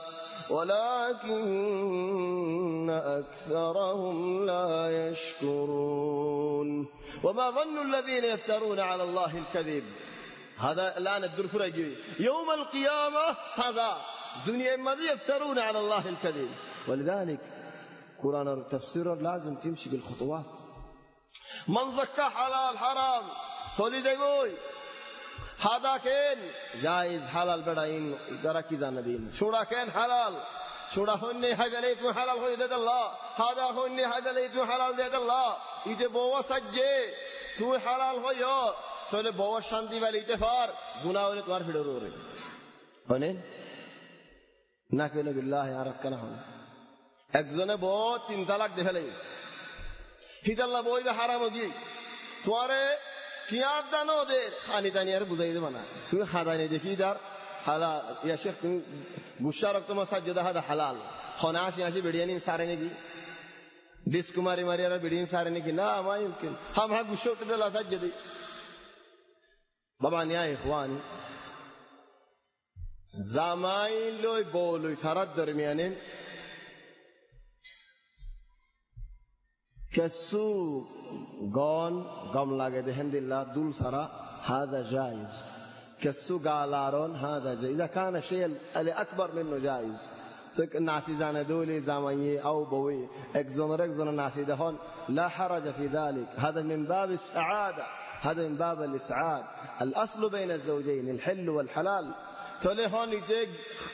ولكن أكثرهم لا يشكرون وما ظن الذين يفترون على الله الكذب هذا الآن الدر فرقي يوم القيامة سزا دنيا ماذا يفترون على الله الكذب. ولذلك قرآن تفسير لازم تمشي بالخطوات. من زكى حلال حرام سولي زيبوي هذا كان جائز حلال بداين دركي زندين شورا كان حلال شورا هني حلاليت حلال هو يد الله هذا هني حلاليت حلال يد الله إذا بوا سجى تو حلال هو يا سولي بوا شانتي والي تفار غناوله توار فيدروري هنين ناكله بالله يا رب كنا هون একজনে বউ তিন তালাক দিয়ে ফেলে হিদাল্লাহ বই বা হারাম গিয়ে তোমারে ফিয়াদ দানো ওদের খানি দানি আর বুঝাই দেবা না তুমি খাদানি দেখি দার হালাল ইয়া শেখ তুমি গুসা রক্ত মাসাজ্জদা হাদা হালাল খনা আসি আসি বেড়িয়ানি সারে নাকি ডিসকুমারি মারি আর বেড়িয়ানি সারে নাকি না মা يمكن हम हा गुस्सा उठते ला सज्जदी बाबा न्याय इखवानी জামাই লই বউ লই থারার দরমিয়ানে كسو غون غم لاگه دهن دلله دول سرا هذا جائز كسو قالارون هذا جائز إذا كان شيء الأكبر منه جائز ناسي زانه دولي زماني أو بوي اكزون ركزون ناسي دهون لا حرج في ذلك. هذا من باب السعادة هذا من باب الإسعاد. الأصل بين الزوجين الحل والحلال تولي هون يتيج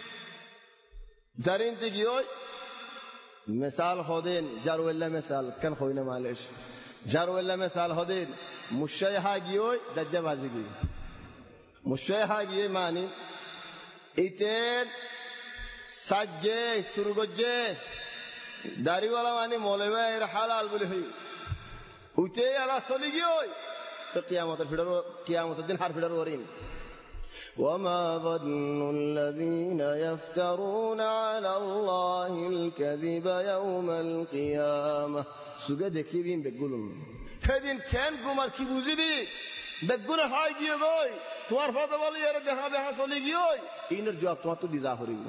دارين تيجيوي مثال خودين جارو الله مثال كان خوينا معلش جارو الله مثال خودين مشي هاجيوي دجا بازيجي مشي هاجي ماني إتين سجى سرقجة داري ولا ماني مولوي رحلال بلهي وتي على سوليجيوي قيامة الفدر قيامة الدين حرف الفدر ورين. وما ظن الذين يفترون على الله الكذب يوم القيامة سجد كيبين بقولون هذين كان قمر كيبوزي بي بقول هاي جيوي توار فاضل والله يا رب ها بها صلي جيوي إن الجواب تواتو دي ظاهرين.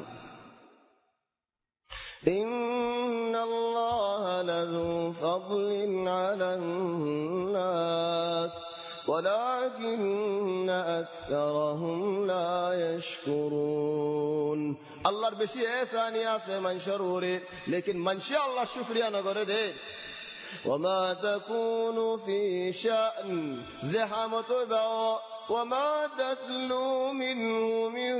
إن الله لذو فضل على الناس ولكن أكثرهم لا يشكرون. الله بشي إحسان ياسه من شروري لكن من شاء الله شكريا نقرده. وما تكون في شأن زحمة باو وما تتلو منه من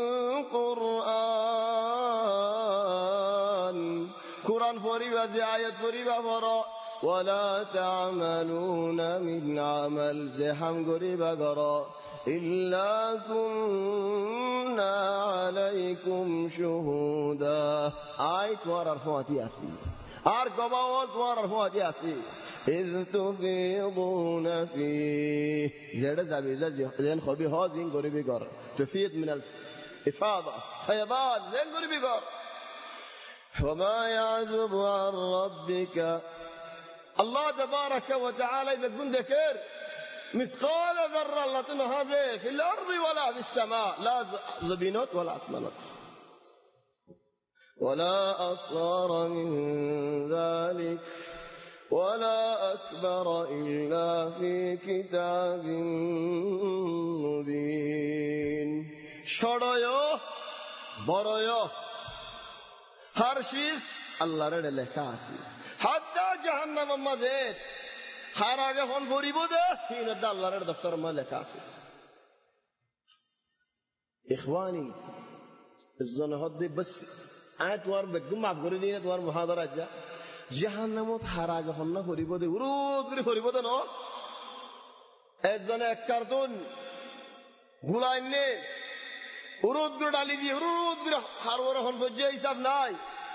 قرآن قرآن فوري وزي آيات فوري وفورا ولا تعملون من عمل زحم قريبا قرا إلا كنا عليكم شهودا. آية وارر فواتي أسي آر قباوات وارر فواتي أسي إذ تفيضون فيه زيادة زبيزة زين خبي هاد زين قريبا قرا تفيض من الإفاضة فيضان زين قريبا قرا. وما يعزب عن ربك الله تبارك وتعالى يقول ذكر مثقال ذرة لطن هذا في الأرض ولا في السماء لا زبينات ولا أسمنات ولا أصغر من ذلك ولا أكبر إلا في كتاب مبين. شريو بريو هرشيس الله رد لكاسي حتى جهنم مزيد خاراجه هون فوري بوده هنا الله رد دفتر مالك عاصي. إخواني الزنا هذي بس أتوار بجمع بقولين أتوار محاضرة جا جهنم خاراجه هون فوري بوده ورود غري فوري بوده نو الزنا كرتون غلاينه ورود غري دالي دي ورود غري خاروره هون فوجي حساب ناي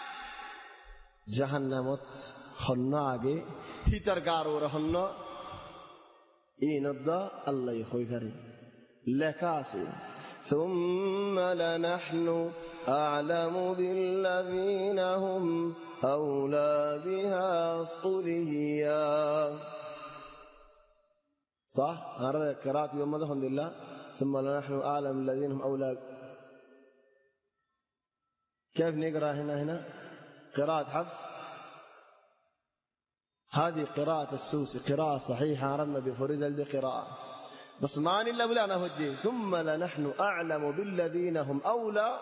جهنمت خنا آگے ہیتر گارو رہنا ایندا اللہ يخوي فري لكاسي. ثم لنحن أعلم بالذين هم أولى بها صليا. صح هذا قراءة يوم الحمد لله. ثم لنحن أعلم بالذين هم أولى. كيف نقرأ هنا هنا قراءة حفص هذه قراءة السوسي قراءة صحيحة عرفنا بفريد هذه قراءة بس ما إلا بلا نهجي ثم لنحن أعلم بالذين هم أولى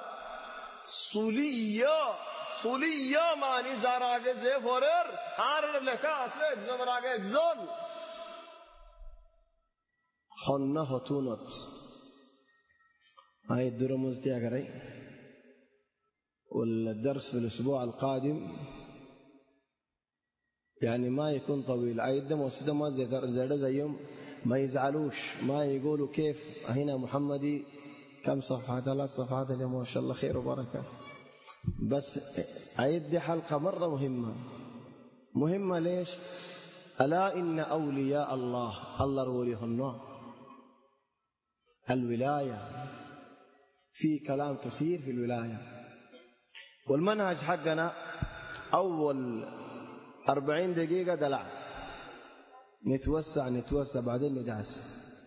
صليا صليا معنی زراغ زفورر هر لکا اصل زراغ اگزون خنه هتونت هاي الدرمز دي أقرأي والدرس في الأسبوع القادم يعني ما يكون طويل عيد موسيقى ما زاد زيهم ما يزعلوش ما يقولوا كيف هنا محمدي كم صفحة ثلاث صفحات اليوم ما شاء الله خير وبركة بس عيد دي حلقة مرة مهمة مهمة ليش ألا إن أولياء الله الله روليهن الولاية في كلام كثير في الولاية والمنهج حقنا أول أربعين دقيقة دلع نتوسع نتوسع بعدين ندعس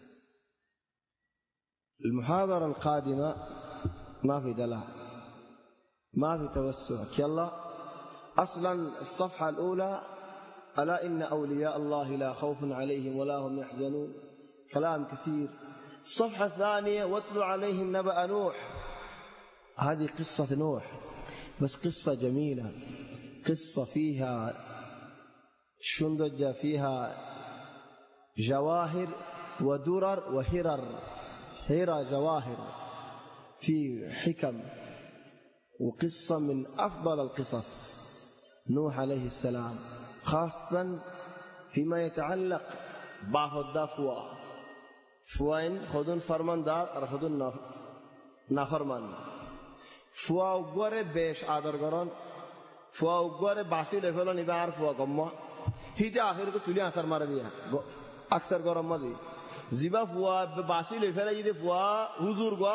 المحاضرة القادمة ما في دلع ما في توسع يلا أصلا الصفحة الأولى ألا إن أولياء الله لا خوف عليهم ولا هم يحزنون كلام كثير الصفحة الثانية واتل عليهم نبأ نوح هذه قصة نوح بس قصة جميلة قصة فيها شندج فيها جواهر ودرر وهرر هرى جواهر في حكم وقصة من أفضل القصص نوح عليه السلام خاصة فيما يتعلق بعض الدفوة فوين خذون فرمان دار خذون نافرمان فوا وغره بيش آدرگران فوا وغره باسی لفلان يبعر فوا قمّا هيدا آخر تو تولي أثر مارا ديا أكثر قرام ما دي زيبا فوا باسی لفلان يده فوا حضور قا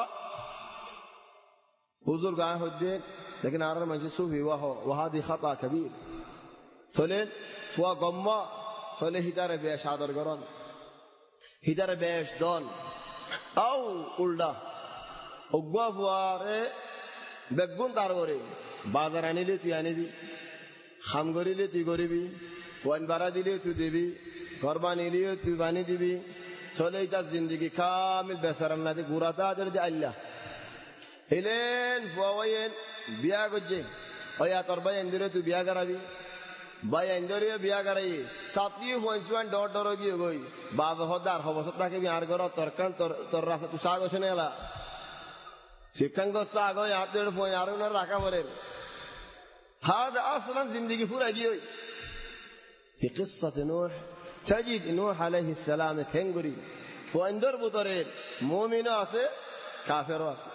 حضور قا هدين لكن أرى من صوفي وهو وهذه خطأ كبير تولين فوا قمّا تولي هيدا بيش آدرگران هيدا بيش دان أو أولدا أقوى فواره বেগুন তার করে বাজার আনিলে তুই আনিবি খাম করিলে তুই করিবি ফোন ভাড়া দিলে তুই দিবি ঘর বানিলে তুই বানি দিবি চলে তার জিন্দগি কামিল বেসারাম না গুড়াতা যদি আল্লাহ এলেন ফুয়াইন বিয়া করছে ওই তোর ভাই এন্দিরে তুই বিয়া করাবি ভাই এন্দিরে বিয়া করাই সাতটি ফোন সুয়ান ডর ডর গিয়ে গই বাবা হদার হবসত তাকে বিয়ার কর তোর কান তোর তোর রাস্তা তুই সাগ ওসে নেলা شكان قصة أقول يا عبد الفون يارون الركاب ورير هذا أصلا زندگي فورا جيوي في قصة نوح تجد نوح عليه السلام كنغري فاندر بطرير مؤمن أسي كافر أسي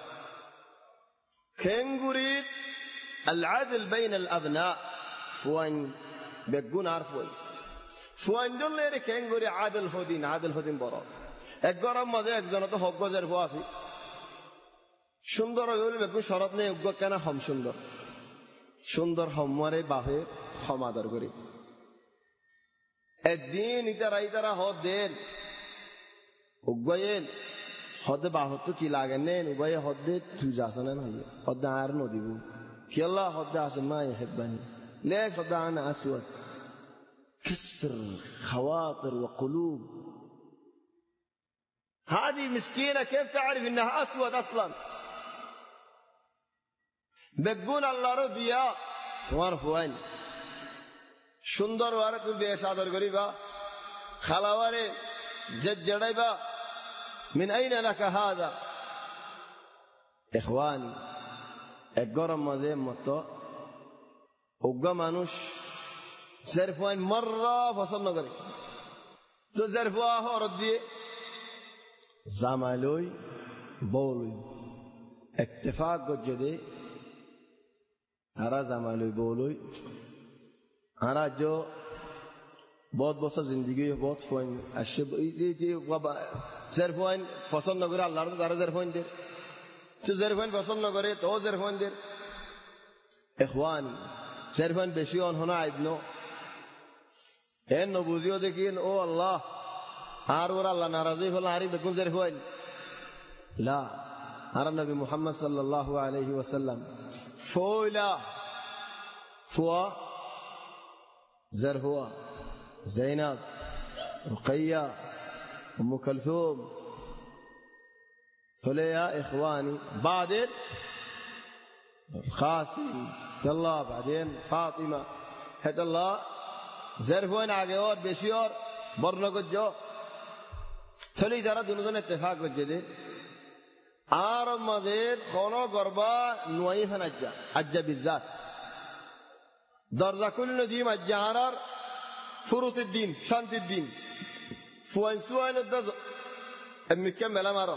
كنغري العدل بين الأبناء فوان بيقون عرفوي فاندر ليري كنغري عدل هدين عدل هدين برا اقرام ماذا اقدرته حقا زرفو أسي সুন্দর হইলে বেগুন শরৎ নেই উগ্র কেন হম সুন্দর সুন্দর হমারে বাহে হম আদর করি একদিন ইতারা ইতারা হদ দেন উগ্রয়েন হদে বাহত কি লাগে নেন উগ্রয়ে হদে তুই যাসনেন হইয়ে হদে আর নদিব কিল্লা হদে আসে মা يحبني ليش هذا انا اسود كسر خواطر وقلوب هذه مسكينه كيف تعرف انها اسود اصلا বেগুন আল্লাহর দিয়া তোমার ফুয়াইন সুন্দর ওয়ারে তুমি বেশ আদর করিবা খালাওয়ারে জেদ জড়াইবা من اين لك هذا اخواني এক গরম মাঝে মতো উগ্র মানুষ জারফান মাররা পছন্দ করে তো জারফা হরদ দিয়ে জামালই বউলই اتفاق গজদে आरा जमालोई बोलोई आरा जो बहुत बहुत सा जिंदगी है बहुत फोन अशब ये ये वाबा ज़रफ़ोन फसल नगरे अल्लाह ने दारा ज़रफ़ोन दे तो ज़रफ़ोन फसल नगरे तो ज़रफ़ोन दे इख़वान ज़रफ़ोन बेशियों होना इब्नो इन नबूज़ियों देखिए ओ अल्लाह आर और अल्लाह नाराज़ी फल आरी बेकुन ज़रफ़ोन ला आरा नबी मुहम्मद सल्लल्लाहु अलैहि वसल्लम فولا فوا زرفوا زينب رقية أم كلثوم قال يا إخواني بعدين قاسم الله بعدين فاطمة هد الله ظرفوين آگے اور بیشی اور برنو کو جو چلی যারা দুজন ইত্তেফাক করছে যে আর মজেদ কোন গরবা নুই ফানাজ্জা আজ্জা বিজাত দরজা কুল নদীম আজ্জারার ফুরুতের দিন শান্তির দিন ফুয়ান সুয়ান দজ এমকে মেলা মারো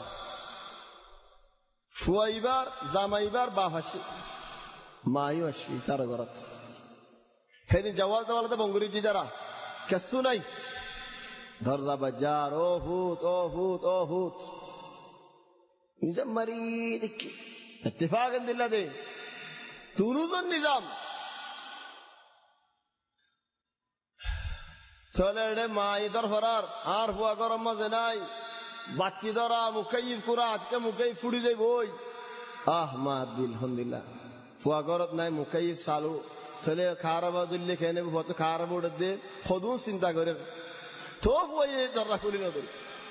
ফুয়াইবার জামাইবার বাহাসি মায়ু আসি তার গরত সেদিন জওয়াল দেওয়ালতে বঙ্গুরি দি যারা কেসু নাই দরজা বাজার ও হুত ও হুত ও হুত নিজাম মারি দেখি ইত্তেফাক দিল্লা দে তুরুজন নিজাম চলে রে মাই দর ফরার আর ফুয়া গরম মজে নাই বাচ্চি ধরা মুখাইফ কুরা আজকে মুখাইফ ফুড়ি যাই বই আহ মা দিল হন্দিল্লা ফুয়া গরত নাই মুখাইফ চালু চলে খারাপ দিল্লি খেয়ে নেব হয়তো খারাপ উঠে দে সদুন চিন্তা করে তো ফুয়ে দরজা খুলি নদী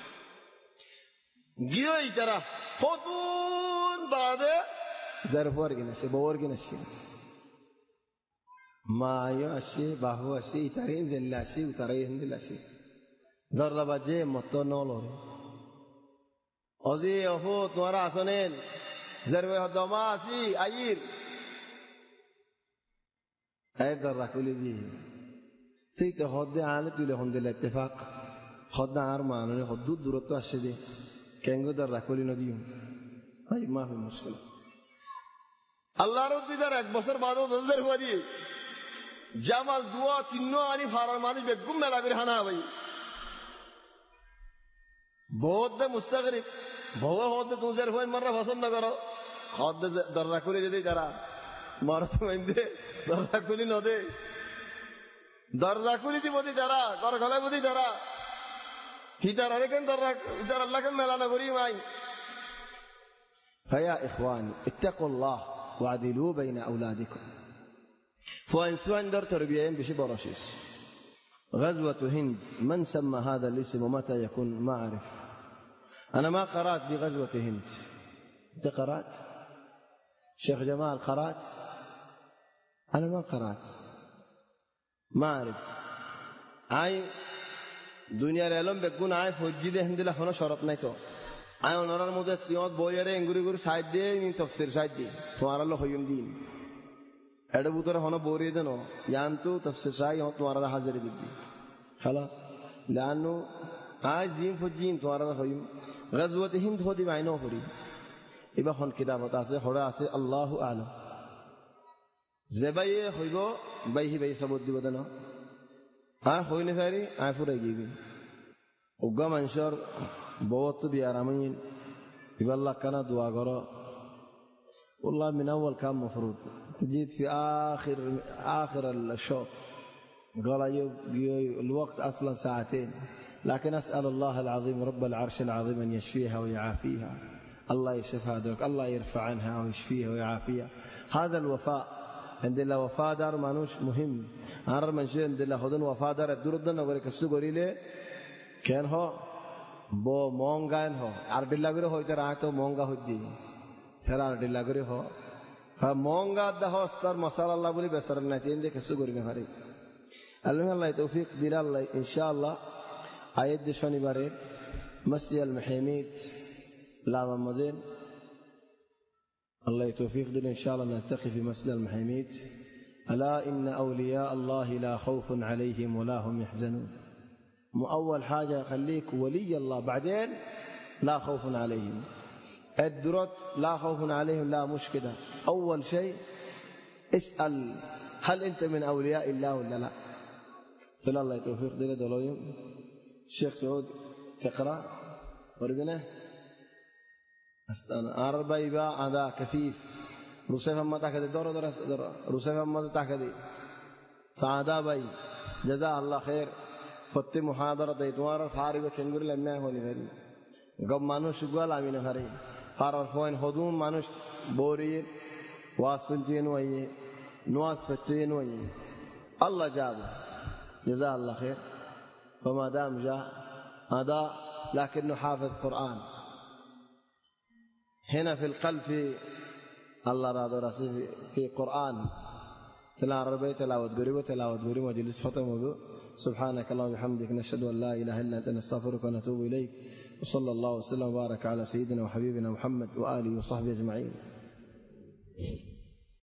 গিয়ে তারা সদুন বাদে যার ফুয়ার কিনেছে বউর কিনেছে মায়ও আসে বাহু আসে ইতারে জেল্লা আসে উতারে হিন্দিল আসে দরজা বাজে মত নলরে অজি অহো তোমারা আসনেন জরবে হদমা আসি আইর এই দরজা খুলে দিয়ে সেই তো হদে আনে তুলে হন্দিল ইত্তেফাক হদা আর মানুষ হদুর দূরত্ব আসে দে কেঙ্গো দরজা খুলি নদীও ভাই মা হয় মুশকিল আল্লাহর দিদার এক বছর বাদও নজর হওয়া দিয়ে জামাল দুয়া তিন্ন আনি ফারার মানি বেগুম মেলা করে হানা ভাই বহুত দে মুস্তাগরিব বউ হতে তুই যার ফোন মারা পছন্দ করো হদ দরজা খুলে যদি তারা মারো তো দে দরজা খুলি নদে দরজা খুলি দিব দি তারা ঘর গলায় বুঝি তারা হিতার আরেকেন দরজা হিতার আল্লাহকে মেলা না করি মাই فيا إخواني اتقوا الله وعدلوا بين أولادكم فوانسوان در تربيين بشي برشيس غزوة هند من سمى هذا الاسم ومتى يكون ما أعرف أنا ما قرأت بغزوة هند أنت قرأت شيخ جمال قرأت أنا ما قرأت ما أعرف عاي دنيا العلم بيكون عاي فوجي ده هند لحنا شرط نيتو عاي ونرى المدة سيوت بويره إنغوري غوري سايد دي من تفسير سايد دي تمہارا لو خيوم دين أده بوتر هنا بوري ده نو يانتو تفسير سايد يوم تمہارا حاضر دي خلاص لأنه عاي زين فوجين تمہارا خيوم غزوة هند هو دي معينه خوري إبا خون كتابة تاسه خورا أسه الله أعلم زباية خيبو بايه بايه سبوت دي بدنا ها خوي نفاري عفوا رجيبين وقام انشر بوت بيارامين يبقى الله كان دعاء قرا والله من أول كان مفروض جيت في آخر آخر الشوط قال الوقت أصلا ساعتين لكن أسأل الله العظيم رب العرش العظيم أن يشفيها ويعافيها الله يشفها دوك الله يرفع عنها ويشفيها ويعافيها هذا الوفاء عند الله وفاء دار مانوش مهم أنا من شيء عند الله خدن وفاء دار الدردن وغير كسر قريله كان هو بو مونغان هو عرب الله غيره هو ترى عتو مونغا هدي ترى عرب الله غيره هو فمونغا ده هو استر مسار الله بولي بسر النتين ده كسر قرينه هاري الله الله توفيق دير الله إن شاء الله آيات دشاني باره مسجد المحيميت لا مدين الله توفيق دير إن شاء الله نلتقي في مسجد المحيميت ألا إن أولياء الله لا خوف عليهم ولا هم يحزنون أول حاجة خليك ولي الله بعدين لا خوف عليهم الدرت لا خوف عليهم لا مشكلة أول شيء اسأل هل أنت من أولياء الله ولا لا تلا الله توفيق دير دلويم الشيخ سعود تقرأ ورقنا أربع يبا هذا كفيف رسيف أما تأخذ دور دور رسيف أما تأخذ سعادة باي جزاه الله خير فتي محاضرة تيتوار فارغ كنغور لما هوني فري قب مانوش قال أمين فري فارغ فوين خدوم مانوش بوري واسفتين ويه نواس فتين ويه الله جابه جزاه الله خير وما دام جاء هذا لكنه حافظ قرآن هنا في القلب في الله راضي راسي في قرآن تلا ربي تلاوت قريبة تلاوت قريبة مجلس ختم. سبحانك اللهم وبحمدك نشهد أن لا إله إلا أنت نستغفرك ونتوب إليك. وصلى الله وسلم وبارك على سيدنا وحبيبنا محمد وآله وصحبه أجمعين.